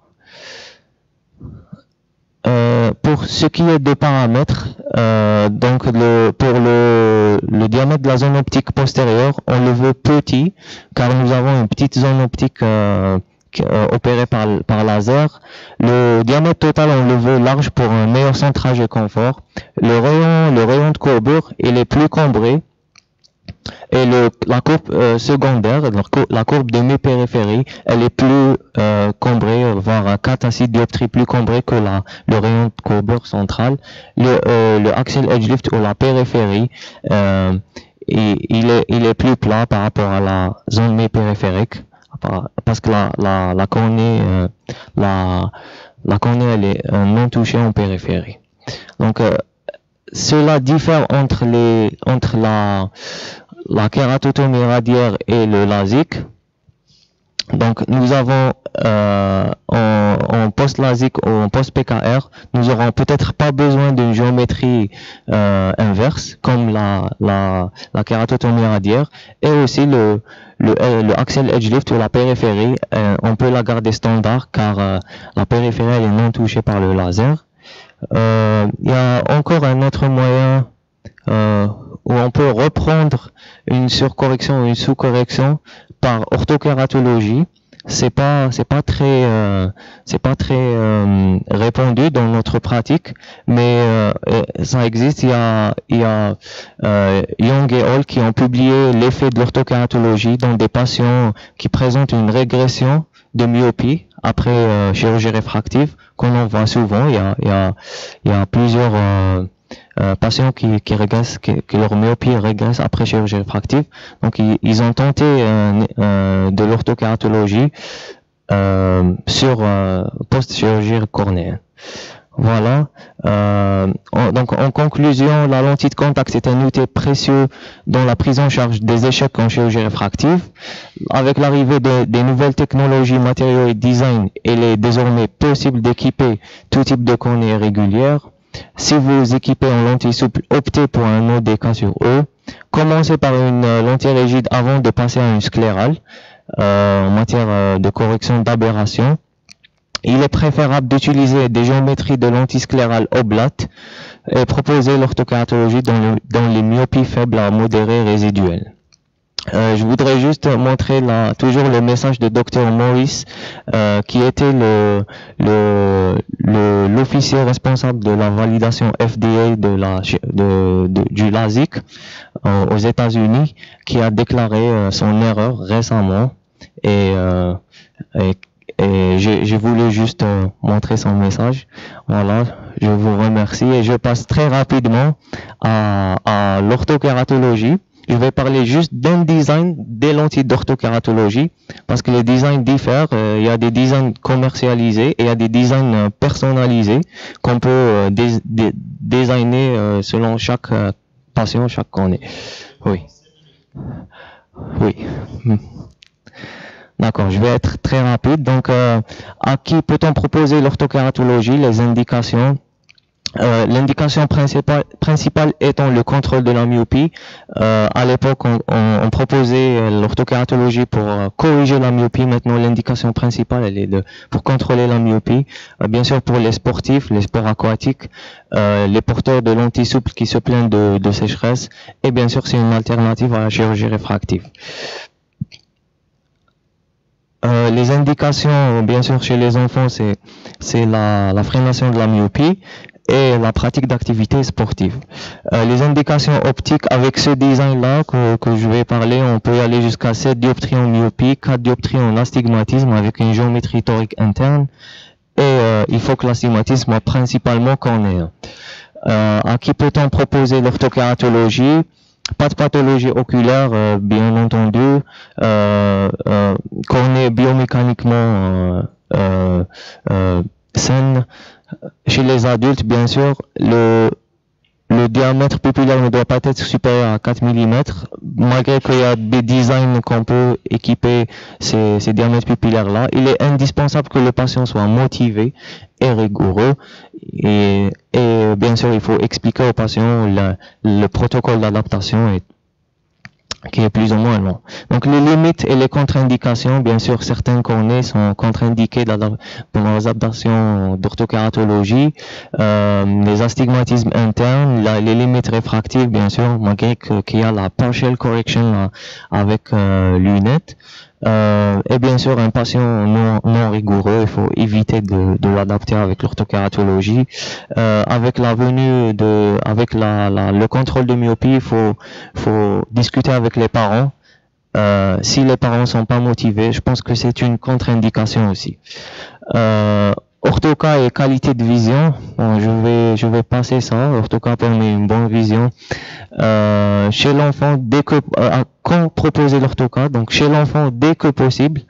Pour ce qui est des paramètres, donc pour le diamètre de la zone optique postérieure, on le veut petit, car nous avons une petite zone optique opérée par laser. Le diamètre total, on le veut large pour un meilleur centrage et confort. Le rayon de courbure, il est plus cambré. Et la courbe secondaire, la courbe de mépériphérie, elle est plus cambrée, voire 4 à 6 dioptries plus cambrée que le rayon de courbure central. Le axial edge lift ou la périphérie, il est plus plat par rapport à la zone mépériphérique. Parce que la cornée, elle est non touchée en périphérie. Donc, cela diffère entre la kératotomie radiaire et le LASIK. Donc, nous avons en post-LASIK ou en post-PKR, nous n'aurons peut-être pas besoin d'une géométrie inverse comme la kératotomie radiaire, et aussi le axial edge lift ou la périphérie, on peut la garder standard car la périphérie elle est non touchée par le laser. Il y a encore un autre moyen où on peut reprendre une surcorrection ou une sous-correction par orthokératologie. C'est pas très répandu dans notre pratique, mais ça existe. Il y a Young et Hall qui ont publié l'effet de l'orthokératologie dans des patients qui présentent une régression de myopie après chirurgie réfractive, qu'on en voit souvent. Il y a plusieurs patients qui régressent, que leur myopie régresse après chirurgie réfractive. Donc ils ont tenté de l'orthokératologie sur post-chirurgie cornéenne. Voilà. Donc en conclusion, la lentille de contact est un outil précieux dans la prise en charge des échecs en chirurgie réfractive. Avec l'arrivée des nouvelles technologies, matériaux et design, il est désormais possible d'équiper tout type de cornée régulière. Si vous équipez en lentille souple, optez pour un ODK sur E. Commencez par une lentille rigide avant de passer à une sclérale en matière de correction d'aberration. Il est préférable d'utiliser des géométries de lentilles sclérales oblates et proposer l'orthokératologie dans les myopies faibles à modérées résiduelles. Je voudrais juste montrer toujours le message de Dr Morris, qui était l'officier responsable de la validation FDA du LASIK aux États-Unis, qui a déclaré son erreur récemment, et j'ai voulu juste montrer son message. Voilà, je vous remercie et je passe très rapidement à l'orthokératologie. Je vais parler juste d'un design des lentilles d'orthokératologie, parce que les designs diffèrent. Il y a des designs commercialisés et il y a des designs personnalisés qu'on peut designer selon chaque patient, chaque cornée. Oui. Oui. D'accord, je vais être très rapide. Donc, à qui peut-on proposer l'orthokératologie? Les indications. L'indication principale étant le contrôle de la myopie. À l'époque, on proposait l'orthokératologie pour corriger la myopie. Maintenant, l'indication principale, elle est pour contrôler la myopie. Bien sûr, pour les sportifs, les sports aquatiques, les porteurs de lentilles souples qui se plaignent de sécheresse. Et bien sûr, c'est une alternative à la chirurgie réfractive. Les indications, bien sûr, chez les enfants, c'est la freination de la myopie et la pratique d'activités sportives. Les indications optiques, avec ce design-là que je vais parler, on peut aller jusqu'à 7 dioptries en myopie, 4 dioptries en astigmatisme avec une géométrie torique interne, et il faut que l'astigmatisme soit principalement cornéen. À qui peut-on proposer l'orthokératologie? Pas de pathologie oculaire, bien entendu, cornée biomécaniquement saine. Chez les adultes, bien sûr, le diamètre pupillaire ne doit pas être supérieur à 4 mm, malgré qu'il y a des designs qu'on peut équiper ces diamètres pupillaires-là. Il est indispensable que le patient soit motivé et rigoureux. Et bien sûr, il faut expliquer au patient le protocole d'adaptation qui est plus ou moins long. Donc les limites et les contre-indications, bien sûr, certains cornées sont contre-indiqués pendant les adaptations d'orthokératologie, les astigmatismes internes, les limites réfractives, bien sûr, malgré qu'il y a la partial correction avec lunettes. Et bien sûr, un patient non rigoureux, il faut éviter de l'adapter avec l'orthokératologie. Avec la venue avec le contrôle de myopie, il faut discuter avec les parents. Si les parents sont pas motivés, je pense que c'est une contre-indication aussi. Orthoca et qualité de vision, bon, je vais passer ça. Orthoca permet une bonne vision. Chez l'enfant, quand proposer l'orthoca, donc chez l'enfant dès que possible.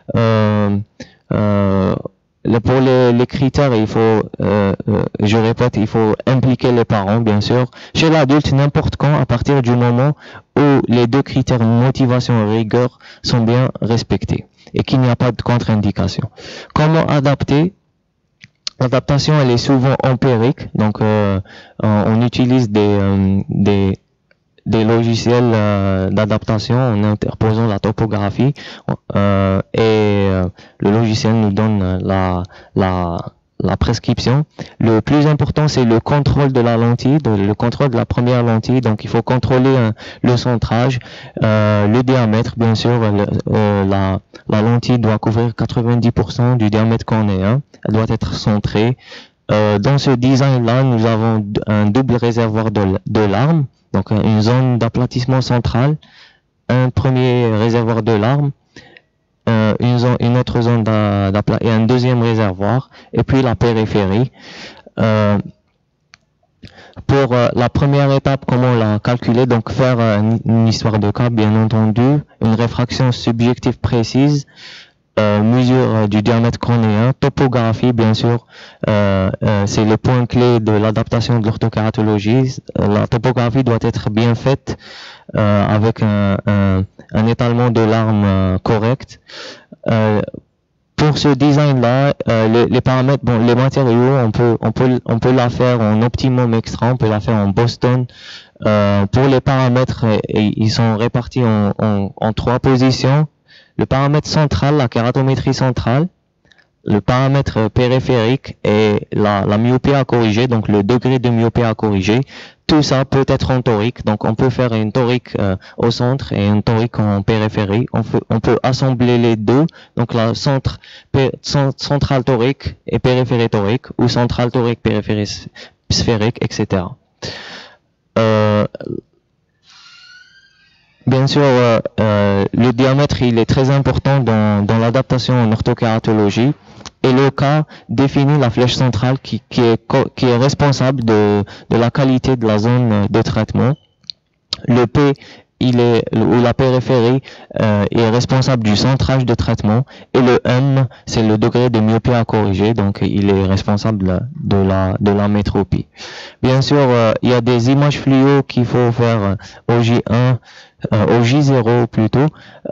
Pour les critères, il faut, je répète, il faut impliquer les parents, bien sûr. Chez l'adulte, n'importe quand, à partir du moment où les deux critères motivation et rigueur sont bien respectés et qu'il n'y a pas de contre-indication. Comment adapter? L'adaptation, elle est souvent empirique, donc on utilise des logiciels d'adaptation en interposant la topographie et le logiciel nous donne la prescription. Le plus important, c'est le contrôle de la lentille, le contrôle de la première lentille. Donc il faut contrôler le centrage, le diamètre, bien sûr. La lentille doit couvrir 90% du diamètre cornéen. Elle doit être centrée. Dans ce design-là, nous avons un double réservoir de larmes. Donc une zone d'aplatissement central, un premier réservoir de larmes, une autre zone et un deuxième réservoir, et puis la périphérie. Pour la première étape, comment la calculer? Donc faire une histoire de cas, bien entendu, une réfraction subjective précise, mesure du diamètre cornéen, topographie, bien sûr, c'est le point clé de l'adaptation de l'orthokératologie. La topographie doit être bien faite avec un étalement de larmes correct. Pour ce design-là, les paramètres, bon, les matériaux, on peut la faire en optimum extra, on peut la faire en Boston. Pour les paramètres, ils sont répartis en 3 positions. Le paramètre central, la kératométrie centrale, le paramètre périphérique et la myopie à corriger, donc le degré de myopie à corriger. Tout ça peut être en torique, donc on peut faire une torique au centre et une torique en périphérie. On peut assembler les deux, donc la centrale torique et périphérie torique, ou centrale torique, périphérie sphérique, etc. Bien sûr, le diamètre, il est très important dans l'adaptation en orthokératologie. Et le cas définit la flèche centrale qui est responsable de la qualité de la zone de traitement. Le P où la périphérie est responsable du centrage de traitement, et le M, c'est le degré de myopie à corriger, donc il est responsable de la métropie. Bien sûr, il y a des images fluo qu'il faut faire au J1, au J0 plutôt,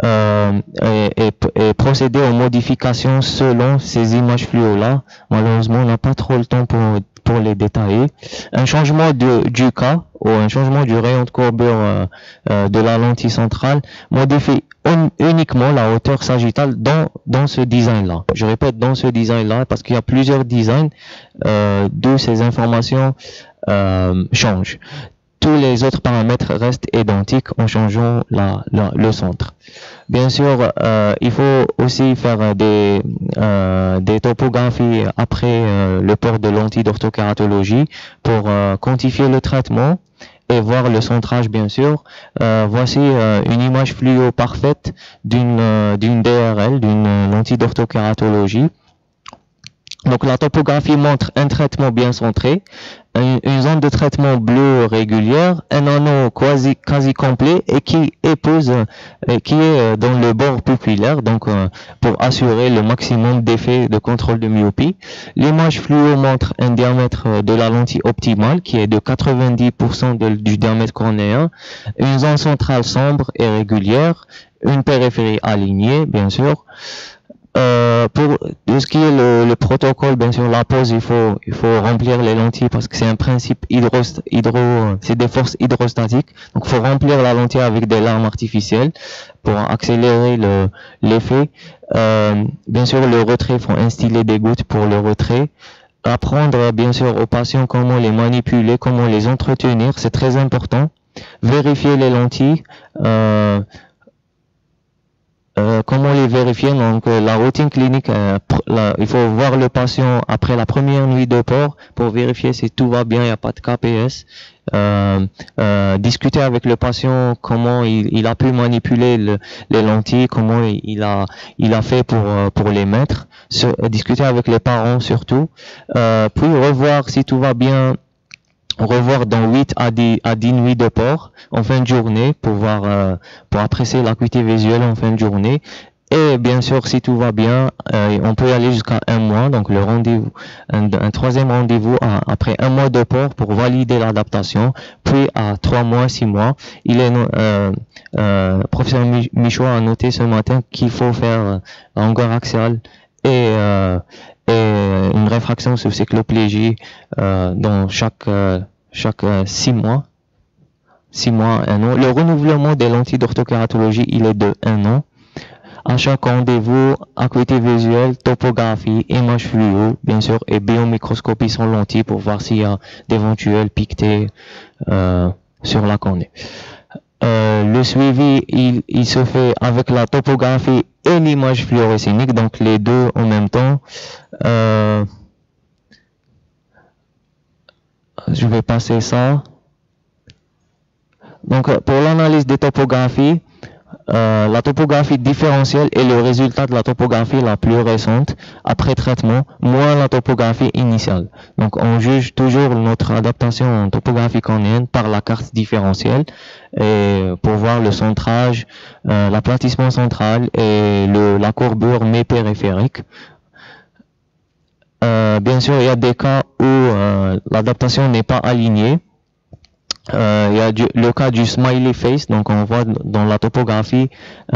et procéder aux modifications selon ces images fluo-là. Malheureusement, on n'a pas trop le temps pour les détailler. Un changement du cas ou un changement du rayon de courbure de la lentille centrale modifie uniquement la hauteur sagittale dans ce design-là. Je répète, dans ce design-là, parce qu'il y a plusieurs designs d'où ces informations changent. Tous les autres paramètres restent identiques en changeant le centre. Bien sûr, il faut aussi faire des topographies après le port de lentilles d'orthokératologie pour quantifier le traitement et voir le centrage, bien sûr. Voici une image fluo parfaite d'une DRL, d'une lentille d'orthokératologie. Donc la topographie montre un traitement bien centré, une zone de traitement bleue régulière, un anneau quasi complet et qui est dans le bord pupillaire, donc pour assurer le maximum d'effet de contrôle de myopie. L'image fluo montre un diamètre de la lentille optimale qui est de 90% du diamètre cornéen, une zone centrale sombre et régulière, une périphérie alignée, bien sûr. Pour ce qui est le protocole, bien sûr, la pose, il faut remplir les lentilles parce que c'est un principe c'est des forces hydrostatiques. Donc, il faut remplir la lentille avec des larmes artificielles pour accélérer l'effet. Bien sûr, le retrait, il faut instiller des gouttes pour le retrait. Apprendre, bien sûr, aux patients comment les manipuler, comment les entretenir, c'est très important. Vérifier les lentilles. Comment les vérifier? Donc la routine clinique, il faut voir le patient après la première nuit de port pour vérifier si tout va bien, il n'y a pas de KPS. Discuter avec le patient comment il a pu manipuler les lentilles, comment il a fait pour les mettre. Discuter avec les parents surtout. Puis revoir si tout va bien. Revoir dans 8 à 10 nuits de port en fin de journée pour apprécier l'acuité visuelle en fin de journée. Et bien sûr, si tout va bien, on peut aller jusqu'à 1 mois, donc le rendez-vous, un troisième rendez-vous après 1 mois de port pour valider l'adaptation, puis à 3 mois, 6 mois. Professeur Michaud a noté ce matin qu'il faut faire longueur axiale et une réfraction sous cycloplégie dans chaque 6 mois. 6 mois, 1 an. Le renouvellement des lentilles d'orthokératologie, il est de 1 an. À chaque rendez-vous, acuité visuelle, topographie, image fluo, bien sûr, et biomicroscopie sans lentilles pour voir s'il y a d'éventuels piquetés sur la cornée. Le suivi, il se fait avec la topographie et l'image fluorescénique, donc les deux en même temps. Je vais passer ça. Donc, pour l'analyse des topographies, la topographie différentielle est le résultat de la topographie la plus récente après traitement, moins la topographie initiale. Donc, on juge toujours notre adaptation en topographie cornéenne par la carte différentielle et pour voir le centrage, l'aplatissement central et la courbure mépériphérique. Bien sûr, il y a des cas où l'adaptation n'est pas alignée. Il y a le cas du smiley face, donc on voit dans la topographie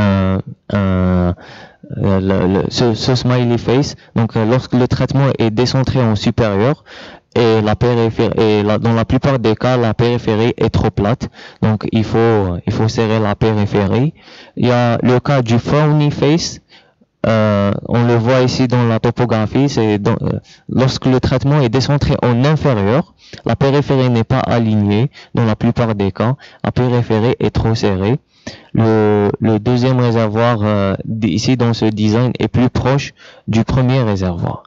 ce smiley face. Donc lorsque le traitement est décentré en supérieur et la périphérie, dans la plupart des cas, la périphérie est trop plate, donc il faut serrer la périphérie. Il y a le cas du frowny face. On le voit ici dans la topographie, c'est lorsque le traitement est décentré en inférieur, la périphérie n'est pas alignée dans la plupart des cas, la périphérie est trop serrée. Le deuxième réservoir ici dans ce design est plus proche du premier réservoir.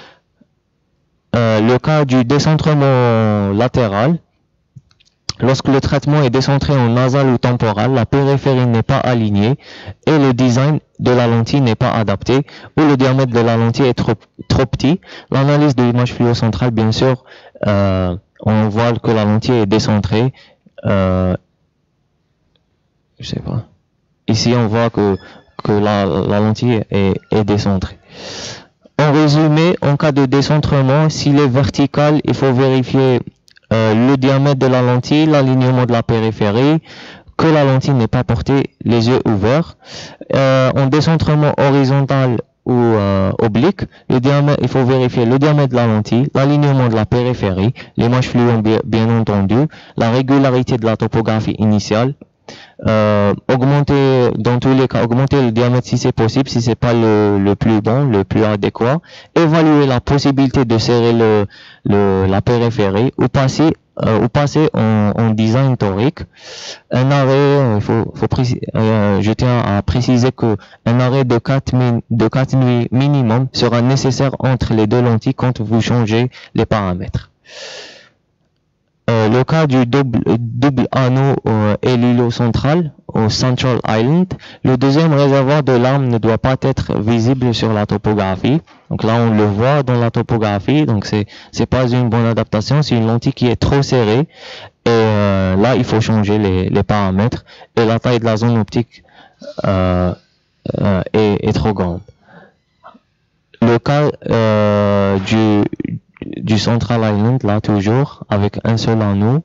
Le cas du décentrement latéral, lorsque le traitement est décentré en nasal ou temporal, la périphérie n'est pas alignée et le design de la lentille n'est pas adapté ou le diamètre de la lentille est trop petit. L'analyse de l'image fluo centrale, bien sûr, on voit que la lentille est décentrée je sais pas. Ici, on voit que la lentille est décentrée. En résumé, en cas de décentrement, s'il est vertical, il faut vérifier le diamètre de la lentille, l'alignement de la périphérie, que la lentille n'est pas portée les yeux ouverts. En décentrement horizontal ou oblique, il faut vérifier le diamètre de la lentille, l'alignement de la périphérie, l'image fluo bien entendu, la régularité de la topographie initiale, augmenter, dans tous les cas, augmenter le diamètre si c'est possible, si c'est pas le plus bon, le plus adéquat, évaluer la possibilité de serrer la périphérie ou passer en design torique. Un arrêt, je tiens à préciser que un arrêt de 4 nuits minimum sera nécessaire entre les deux lentilles quand vous changez les paramètres. Le cas du double anneau et l'îlot central au Central Island, le deuxième réservoir de l'arme ne doit pas être visible sur la topographie. Donc là, on le voit dans la topographie. Donc c'est pas une bonne adaptation. C'est une lentille qui est trop serrée. Et là, il faut changer les paramètres. Et la taille de la zone optique est trop grande. Le cas du Central Island, là toujours, avec un seul anneau.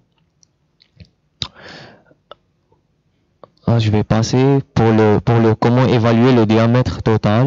Là, je vais passer pour le comment évaluer le diamètre total.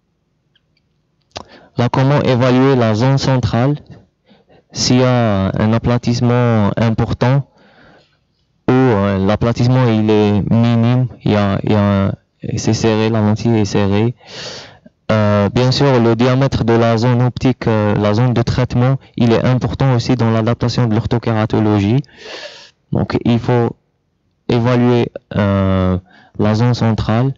Là, comment évaluer la zone centrale s'il y a un aplatissement important ou l'aplatissement il est minime, c'est serré, la lentille est serrée. Bien sûr, le diamètre de la zone optique, la zone de traitement, il est important aussi dans l'adaptation de l'orthokératologie. Donc, il faut évaluer la zone centrale.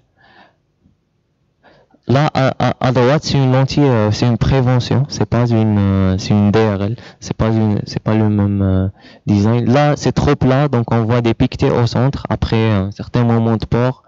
Là, à droite, c'est une lentille, c'est une prévention, c'est une DRL, c'est pas le même design. Là, c'est trop plat, donc on voit des piquetés au centre après un certain moment de port.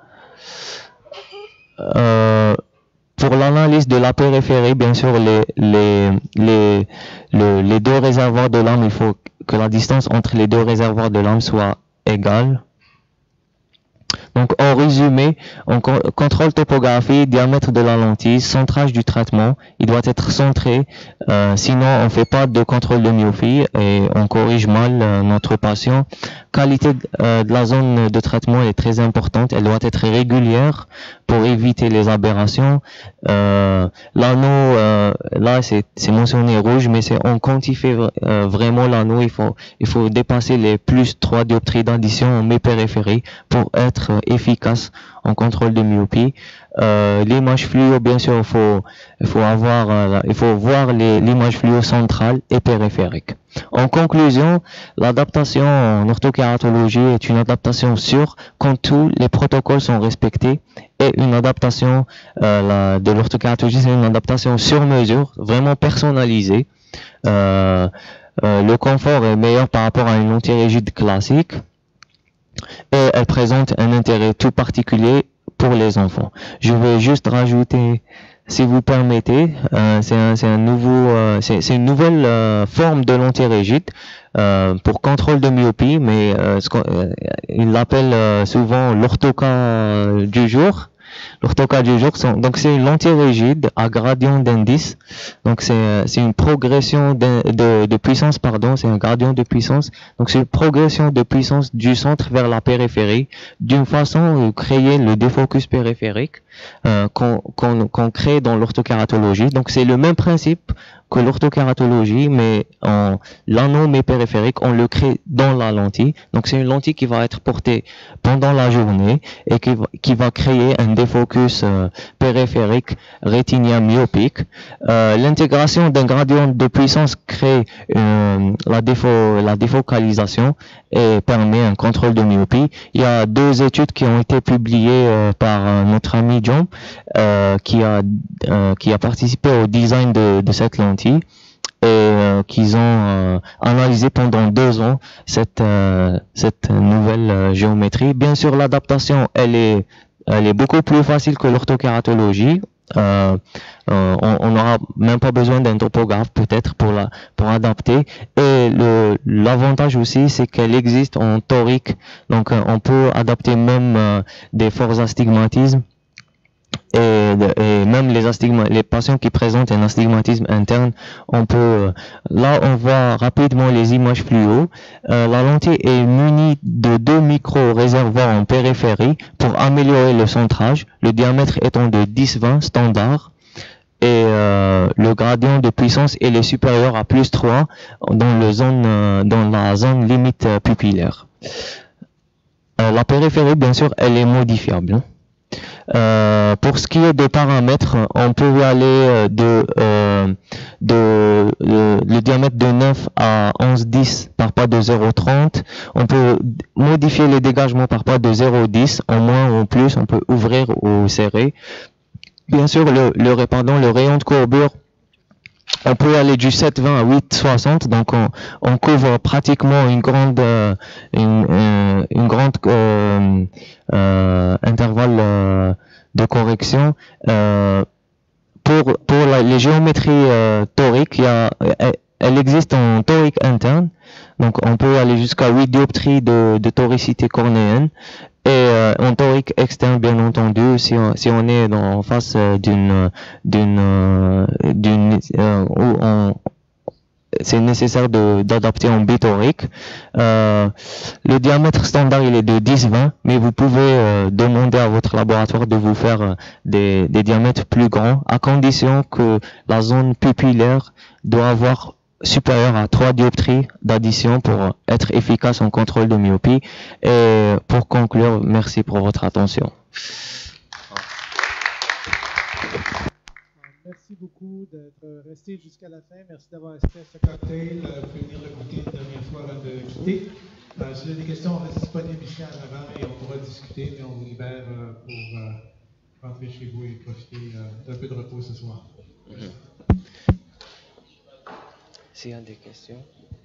Pour l'analyse de la périphérie, bien sûr, les deux réservoirs de l'arme, il faut que la distance entre les deux réservoirs de l'arme soit égale. Donc, en résumé, on contrôle topographie, diamètre de la lentille, centrage du traitement, il doit être centré, sinon on fait pas de contrôle de myopie et on corrige mal notre patient. Qualité de la zone de traitement est très importante, elle doit être régulière pour éviter les aberrations. L'anneau, là c'est mentionné rouge, mais on quantifie vraiment l'anneau, il faut dépasser les plus 3 dioptries d'addition en périphérie pour être efficace en contrôle de myopie. L'image fluo, bien sûr, il faut voir l'image fluo centrale et périphérique. En conclusion, l'adaptation en orthokératologie est une adaptation sûre quand tous les protocoles sont respectés, et une adaptation de l'orthokératologie, c'est une adaptation sur mesure, vraiment personnalisée. Le confort est meilleur par rapport à une lentille rigide classique, et elle présente un intérêt tout particulier pour les enfants. Je vais juste rajouter, si vous permettez, c'est une nouvelle forme de lentille rigide pour contrôle de myopie, mais ils l'appellent souvent l'orthoca du jour. L'orthoca du jour, donc c'est une lentille rigide à gradient d'indice. Donc c'est une progression de puissance, pardon, c'est un gradient de puissance. Donc c'est une progression de puissance du centre vers la périphérie, d'une façon de créer le défocus périphérique qu'on crée dans l'orthokératologie. Donc c'est le même principe que l'orthokératologie, mais l'anneau périphérique, on le crée dans la lentille. Donc c'est une lentille qui va être portée pendant la journée et qui va créer un défocus périphérique rétinien myopique. L'intégration d'un gradient de puissance crée la défocalisation et permet un contrôle de myopie. Il y a 2 études qui ont été publiées par notre ami John, qui a participé au design de cette lentille, et qu'ils ont analysé pendant 2 ans cette nouvelle géométrie. Bien sûr, l'adaptation elle est beaucoup plus facile que l'orthokératologie. on n'aura même pas besoin d'un topographe peut-être pour adapter. Et l'avantage aussi, c'est qu'elle existe en torique, donc on peut adapter même des forts astigmatismes. Et même les patients qui présentent un astigmatisme interne, là on voit rapidement les images fluo. La lentille est munie de 2 micro-réservoirs en périphérie pour améliorer le centrage, le diamètre étant de 10-20 standard, et le gradient de puissance est supérieur à +3 dans la zone limite pupillaire. La périphérie, bien sûr, elle est modifiable. Pour ce qui est de paramètres, on peut aller le diamètre de 9 à 11,10 par pas de 0,30. On peut modifier les dégagements par pas de 0,10 en moins ou en plus. On peut ouvrir ou serrer. Bien sûr, le rayon de courbure, on peut aller du 7,20 à 8,60, donc on couvre pratiquement une grande intervalle de correction. Pour les géométries toriques, elle existe en torique interne, donc on peut aller jusqu'à 8 dioptries de toricité cornéenne. Et en torique externe, bien entendu, si on est en face c'est nécessaire d'adapter en bitorique. Le diamètre standard, il est de 10-20, mais vous pouvez demander à votre laboratoire de vous faire des diamètres plus grands, à condition que la zone pupillaire doit avoir supérieur à 3 dioptries d'addition pour être efficace en contrôle de myopie. Et pour conclure, merci pour votre attention. Merci beaucoup d'être resté jusqu'à la fin. Merci d'avoir assisté à ce cocktail. Vous pouvez venir le goûter une dernière fois avant de quitter. Si vous avez des questions, on reste disponible ici en avant et on pourra discuter, mais on vous libère pour rentrer chez vous et profiter d'un peu de repos ce soir. S'il y a des questions.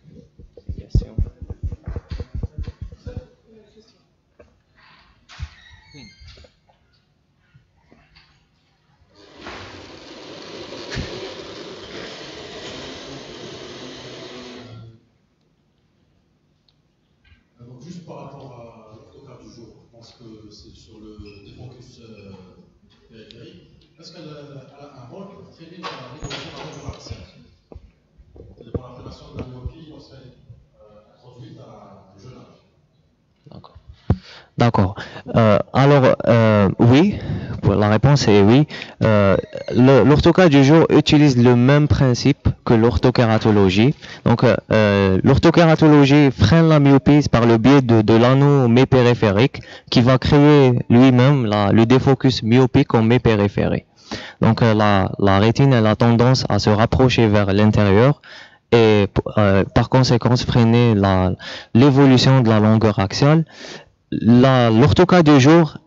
Donc juste par rapport à l'orthocard du jour, je pense que c'est sur le défocus périphérique. Est-ce qu'elle a un rôle très bien dans la régulation de la régulation axiale? C'est-à-dire pour la prévention de la myopie lorsqu'elle est introduite à un jeune âge. D'accord. Alors, oui, la réponse est oui. L'orthocard du jour utilise le même principe que l'orthokératologie. Donc, l'orthokératologie freine la myopie par le biais de l'anneau mépériphérique qui va créer lui-même le défocus myopique en mépériphérie. Donc, la rétine elle a tendance à se rapprocher vers l'intérieur et par conséquent freiner l'évolution de la longueur axiale. L'orthocard du jour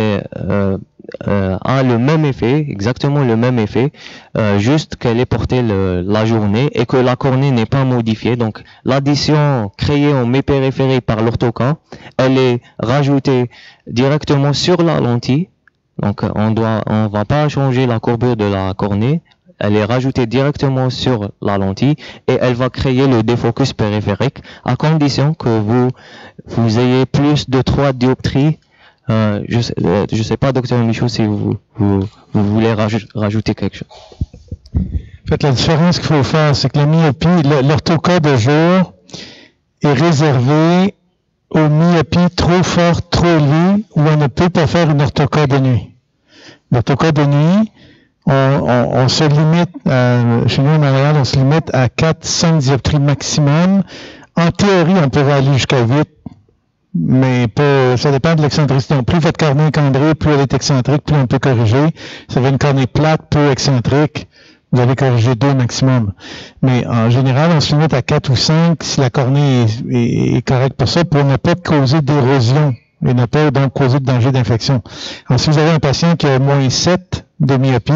a le même effet, exactement le même effet, juste qu'elle est portée la journée et que la cornée n'est pas modifiée. Donc l'addition créée en mépériphérie par l'orthocard, elle est rajoutée directement sur la lentille. Donc on va pas changer la courbure de la cornée. Elle est rajoutée directement sur la lentille et elle va créer le défocus périphérique à condition que vous ayez plus de 3 dioptries. Je sais pas, docteur Michaud, si vous voulez rajouter quelque chose. En fait, la différence qu'il faut faire, c'est que la myopie, l'orthocard de jour est réservé aux myopies trop fortes, trop élevées, où on ne peut pas faire une orthocard de nuit. L'orthocard de nuit, on se limite, chez nous en Montréal, on se limite à 4-5 dioptries maximum. En théorie, on pourrait aller jusqu'à 8, mais ça dépend de l'excentricité. Plus votre cornée est cambrée, plus elle est excentrique, plus on peut corriger. Si vous avez une cornée plate, peu excentrique, vous allez corriger 2 maximum. Mais en général, on se limite à 4 ou 5 si la cornée est correcte pour ça, pour ne pas causer d'érosion et ne pas donc causer de danger d'infection. Alors, si vous avez un patient qui a moins 7 de myopie,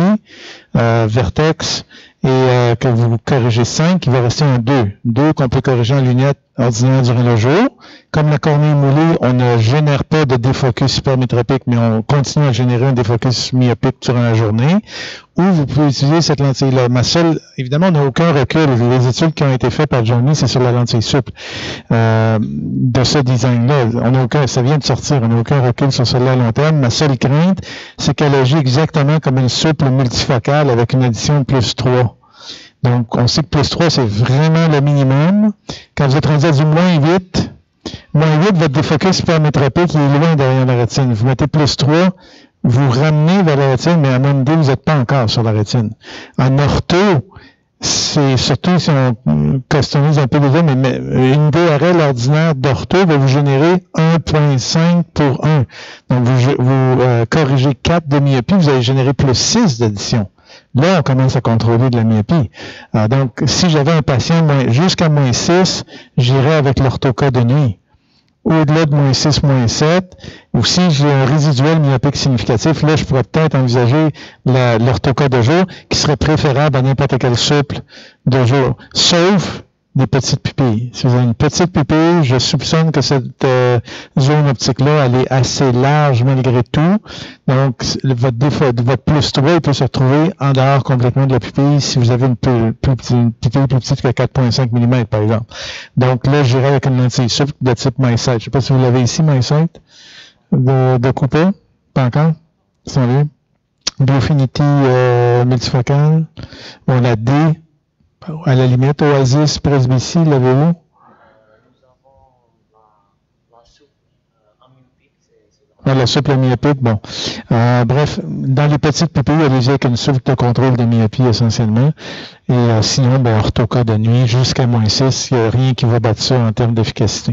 vertex, et que vous corrigez 5, il va rester un 2. 2 qu'on peut corriger en lunette ordinaire durant le jour. Comme la cornée est moulée, on ne génère pas de défocus hypermétropique, mais on continue à générer un défocus myopique durant la journée. Ou vous pouvez utiliser cette lentille-là. Évidemment, on n'a aucun recul. Les études qui ont été faites par Johnny, c'est sur la lentille souple de ce design-là. Ça vient de sortir. On n'a aucun recul sur celle-là à long terme. Ma seule crainte, c'est qu'elle agit exactement comme une souple multifocale avec une addition de plus 3. Donc, on sait que plus 3, c'est vraiment le minimum. Quand vous êtes rendu à du moins 8, votre défocus hypermétropique il est loin derrière la rétine. Vous mettez plus 3, vous ramenez vers la rétine, mais à moins 2, vous n'êtes pas encore sur la rétine. En ortho, c'est surtout si on customise un peu les deux, mais une DRL ordinaire d'ortho va vous générer 1.5 pour 1. Donc, vous corrigez 4 de myopie, vous allez générer plus 6 d'addition. Là, on commence à contrôler de la myopie. Donc, si j'avais un patient jusqu'à moins 6, j'irais avec l'orthoca de nuit. Au-delà de moins 6, moins 7, ou si j'ai un résiduel myopique significatif, là, je pourrais peut-être envisager l'orthoca de jour, qui serait préférable à n'importe quel souple de jour, sauf des petites pupilles. Si vous avez une petite pupille, je soupçonne que cette zone optique-là, elle est assez large malgré tout. Donc, votre plus 3, il peut se retrouver en dehors complètement de la pupille si vous avez une pupille plus petite que 4,5 mm, par exemple. Donc, là, j'irai avec une lentille souple de type MySight. Je ne sais pas si vous l'avez ici, MySight, de Cooper. Pas encore? C'est bien. Biofinity multifocale. On a D. À la limite, Oasis, Presbytie, l'avez-vous? Nous avons la souple amyopique. La souple myopique, bon. Bref, dans les petites pupilles, allez-y avec une souple de contrôle de myopie essentiellement. Et sinon, orthoca de nuit jusqu'à moins 6, il n'y a rien qui va battre ça en termes d'efficacité.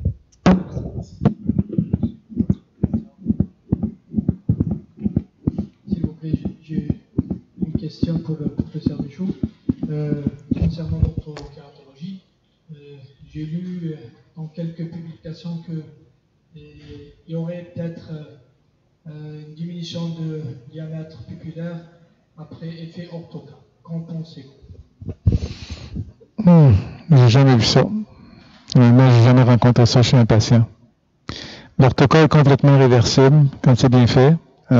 S'il vous plaît, j'ai une question pour le professeur Michaud. Concernant l'orthokératologie, j'ai lu dans quelques publications qu'il y aurait peut-être une diminution de diamètre pupillaire après effet orthoca. Qu'en pensez-vous? J'ai jamais vu ça. Moi, j'ai jamais rencontré ça chez un patient. L'orthoca est complètement réversible quand c'est bien fait.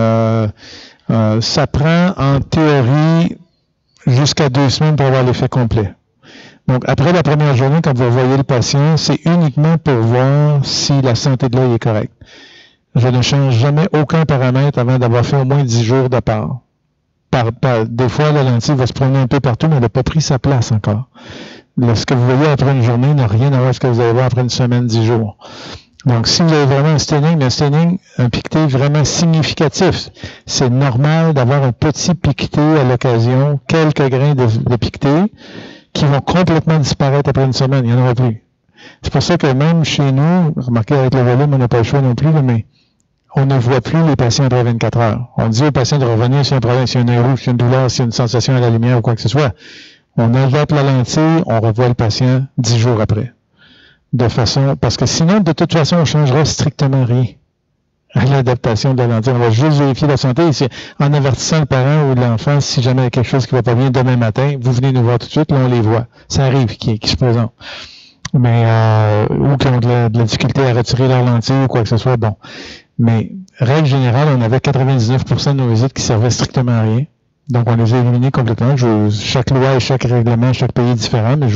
Ça prend en théorie jusqu'à 2 semaines pour avoir l'effet complet. Donc, après la première journée, quand vous voyez le patient, c'est uniquement pour voir si la santé de l'œil est correcte. Je ne change jamais aucun paramètre avant d'avoir fait au moins 10 jours de part. Des fois, la lentille va se promener un peu partout, mais elle n'a pas pris sa place encore. Ce que vous voyez après une journée n'a rien à voir avec ce que vous allez voir après une semaine, 10 jours. Donc, si vous avez vraiment un staining, un piqueté vraiment significatif, c'est normal d'avoir un petit piqueté à l'occasion, quelques grains de piqueté, qui vont complètement disparaître après une semaine. Il n'y en aura plus. C'est pour ça que même chez nous, remarquez avec le volume, on n'a pas le choix non plus, mais on ne voit plus les patients après 24 heures. On dit aux patients de revenir s'il y a un problème, s'il y a un œil rouge, s'il y a une douleur, s'il y a une sensation à la lumière ou quoi que ce soit. On adapte la lentille, on revoit le patient 10 jours après. Parce que sinon, de toute façon, on ne changera strictement rien à l'adaptation de la lentille. On va juste vérifier la santé. En avertissant le parent ou l'enfant, si jamais il y a quelque chose qui ne va pas bien demain matin, vous venez nous voir tout de suite, là, on les voit. Ça arrive qui se présentent. Mais, ou qui ont de la difficulté à retirer leur lentille ou quoi que ce soit, bon. Mais, règle générale, on avait 99% de nos visites qui servaient strictement à rien. Donc, on les a éliminés complètement. Chaque loi et chaque règlement, chaque pays est différent, mais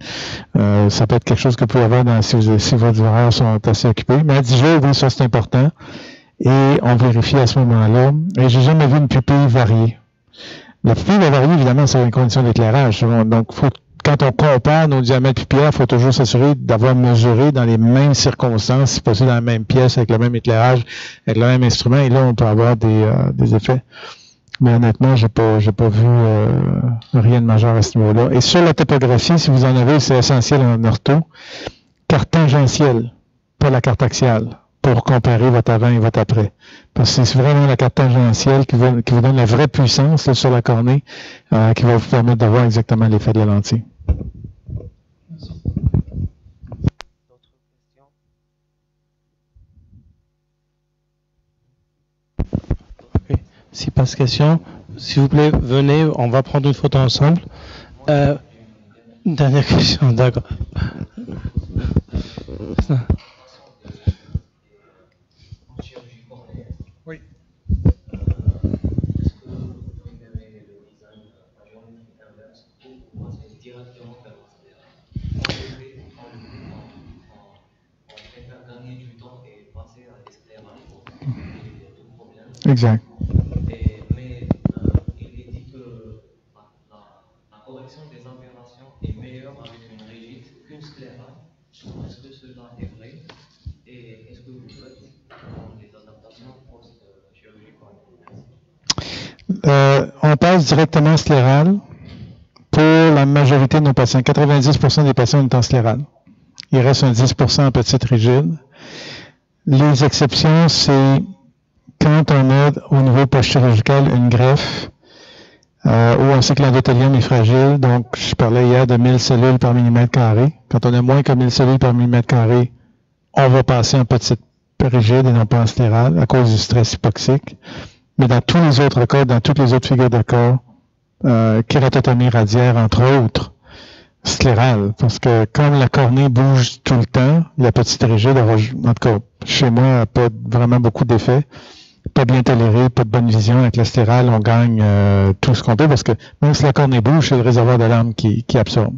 ça peut être quelque chose que vous pouvez avoir si vos horaires sont assez occupés. Mais à 10 jours, oui, ça c'est important. Et on vérifie à ce moment-là. Et j'ai jamais vu une pupille varier. La pupille va varier, évidemment, c'est une condition d'éclairage. Donc, quand on compare nos diamètres pupillaires, il faut toujours s'assurer d'avoir mesuré dans les mêmes circonstances, si possible dans la même pièce, avec le même éclairage, avec le même instrument. Et là, on peut avoir des effets. Mais honnêtement, j'ai pas vu rien de majeur à ce niveau-là. Et sur la topographie, si vous en avez, c'est essentiel en ortho, carte tangentielle, pas la carte axiale, pour comparer votre avant et votre après. Parce que c'est vraiment la carte tangentielle qui vous donne la vraie puissance là, sur la cornée, qui va vous permettre d'avoir exactement l'effet de la lentille. Merci. Si pas de questions, s'il vous plaît, venez, on va prendre une photo ensemble. Dernière question, d'accord. Oui. Exact. Mais il est dit que la correction des aberrations est meilleure avec une rigide qu'une sclérale. Est-ce que cela est vrai? Et est-ce que vous faites des adaptations post-chirurgie coronale? On passe directement sclérale pour la majorité de nos patients. 90% des patients sont en sclérale. Il reste un 10% en petite rigide. Les exceptions, c'est quand on a au niveau post-chirurgical une greffe où on sait que l'endothélium est fragile. Donc, je parlais hier de 1000 cellules par millimètre carré. Quand on a moins que 1000 cellules par millimètre carré, on va passer en petite rigide et non pas en sclérale à cause du stress hypoxique. Mais dans tous les autres cas, dans toutes les autres figures de cas, kératotomie radiaire, entre autres, sclérale, parce que comme la cornée bouge tout le temps, la petite rigide, en tout cas, chez moi, n'a pas vraiment beaucoup d'effets, pas bien toléré, pas de bonne vision. Avec la sclérale, on gagne tout ce qu'on peut, parce que même si la cornée bouge, c'est le réservoir de larmes qui absorbe.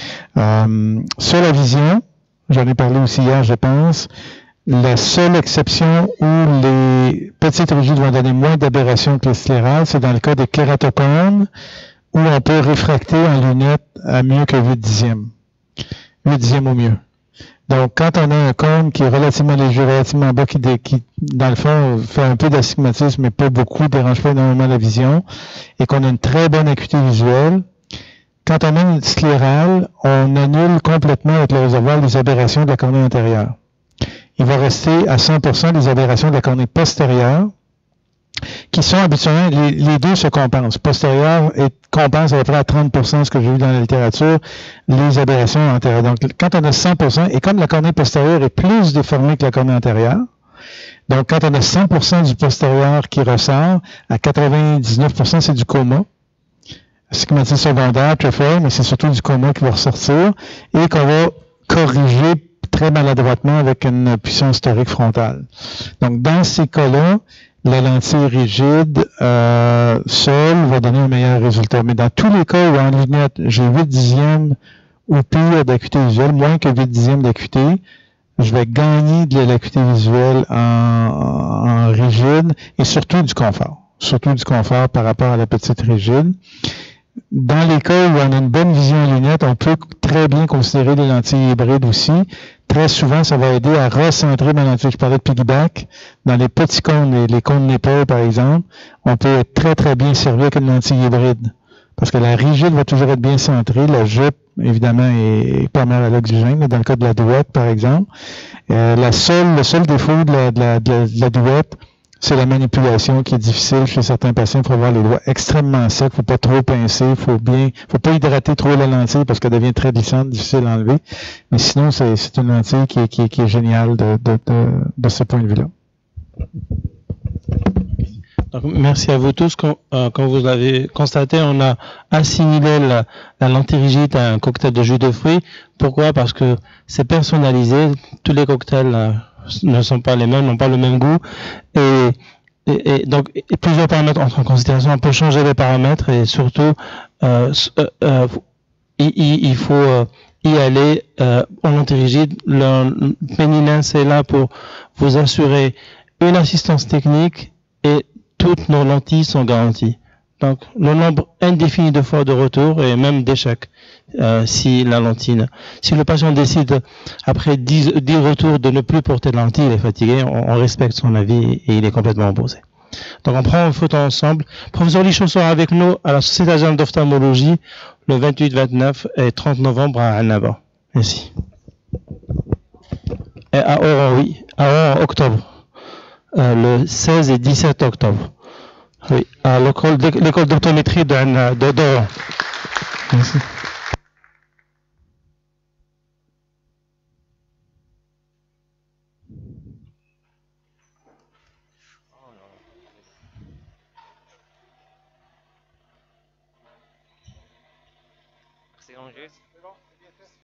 Sur la vision, j'en ai parlé aussi hier, je pense, la seule exception où les petites rigides vont donner moins d'aberrations que les sclérales, c'est dans le cas des kératocones, où on peut réfracter en lunettes à mieux que 8 dixièmes. 8 dixièmes au mieux. Donc, quand on a un cône qui est relativement léger, relativement bas, qui dans le fond, fait un peu d'astigmatisme, mais pas beaucoup, dérange pas énormément la vision, et qu'on a une très bonne acuité visuelle, quand on a une sclérale, on annule complètement avec le réservoir les aberrations de la cornée antérieure. Il va rester à 100% des aberrations de la cornée postérieure, qui sont habituellement, les deux se compensent. Postérieure compense à peu près à 30%, ce que j'ai vu dans la littérature, les aberrations antérieures. Donc, quand on a 100%, et comme la cornée postérieure est plus déformée que la cornée antérieure, donc quand on a 100% du postérieur qui ressort, à 99%, c'est du coma. Stigmatisme secondaire, très fort, mais c'est surtout du coma qui va ressortir, et qu'on va corriger très maladroitement avec une puissance torique frontale. Donc, dans ces cas-là, la lentille rigide seule va donner un meilleur résultat. Mais dans tous les cas où en lunette, j'ai 8 dixièmes ou pire d'acuité visuelle, moins que 8 dixièmes d'acuité, je vais gagner de l'acuité visuelle en rigide et surtout du confort. Surtout du confort par rapport à la petite rigide. Dans les cas où on a une bonne vision en lunettes, on peut très bien considérer les lentilles hybrides aussi. Très souvent, ça va aider à recentrer ma lentille. Je parlais de piggyback. Dans les petits cônes, les cônes d'épaule, par exemple, on peut être très, très bien servi avec une lentille hybride. Parce que la rigide va toujours être bien centrée. La jupe, évidemment, est pas mal à l'oxygène, dans le cas de la douette, par exemple. Le seul défaut de la douette, c'est la manipulation qui est difficile chez certains patients. Il faut avoir les doigts extrêmement secs, il ne faut pas trop pincer, il faut pas hydrater trop la lentille parce qu'elle devient très glissante, difficile à enlever. Mais sinon, c'est une lentille qui est géniale de ce point de vue-là. Donc, merci à vous tous. Comme vous l'avez constaté, on a assimilé la lentille rigide à un cocktail de jus de fruits. Pourquoi? Parce que c'est personnalisé. Tous les cocktails ne sont pas les mêmes, n'ont pas le même goût. Et donc, plusieurs paramètres entrent en considération. On peut changer les paramètres et surtout, il faut y aller en lentille rigide. Le Pénilin, c'est là pour vous assurer une assistance technique et toutes nos lentilles sont garanties. Donc, le nombre indéfini de fois de retour et même d'échecs, si le patient décide après 10 retours de ne plus porter de lentilles, il est fatigué, on respecte son avis et il est complètement opposé. Donc, on prend une photo ensemble. Professeur Lichot sera avec nous à la Société Algérienne d'ophtalmologie le 28, 29 et 30 novembre à Annaba. Merci. Et à Oran, oui, à Oran en octobre. Le 16 et 17 octobre. Oui, à l'école d'optométrie d'Oran. Merci. C'est en juste.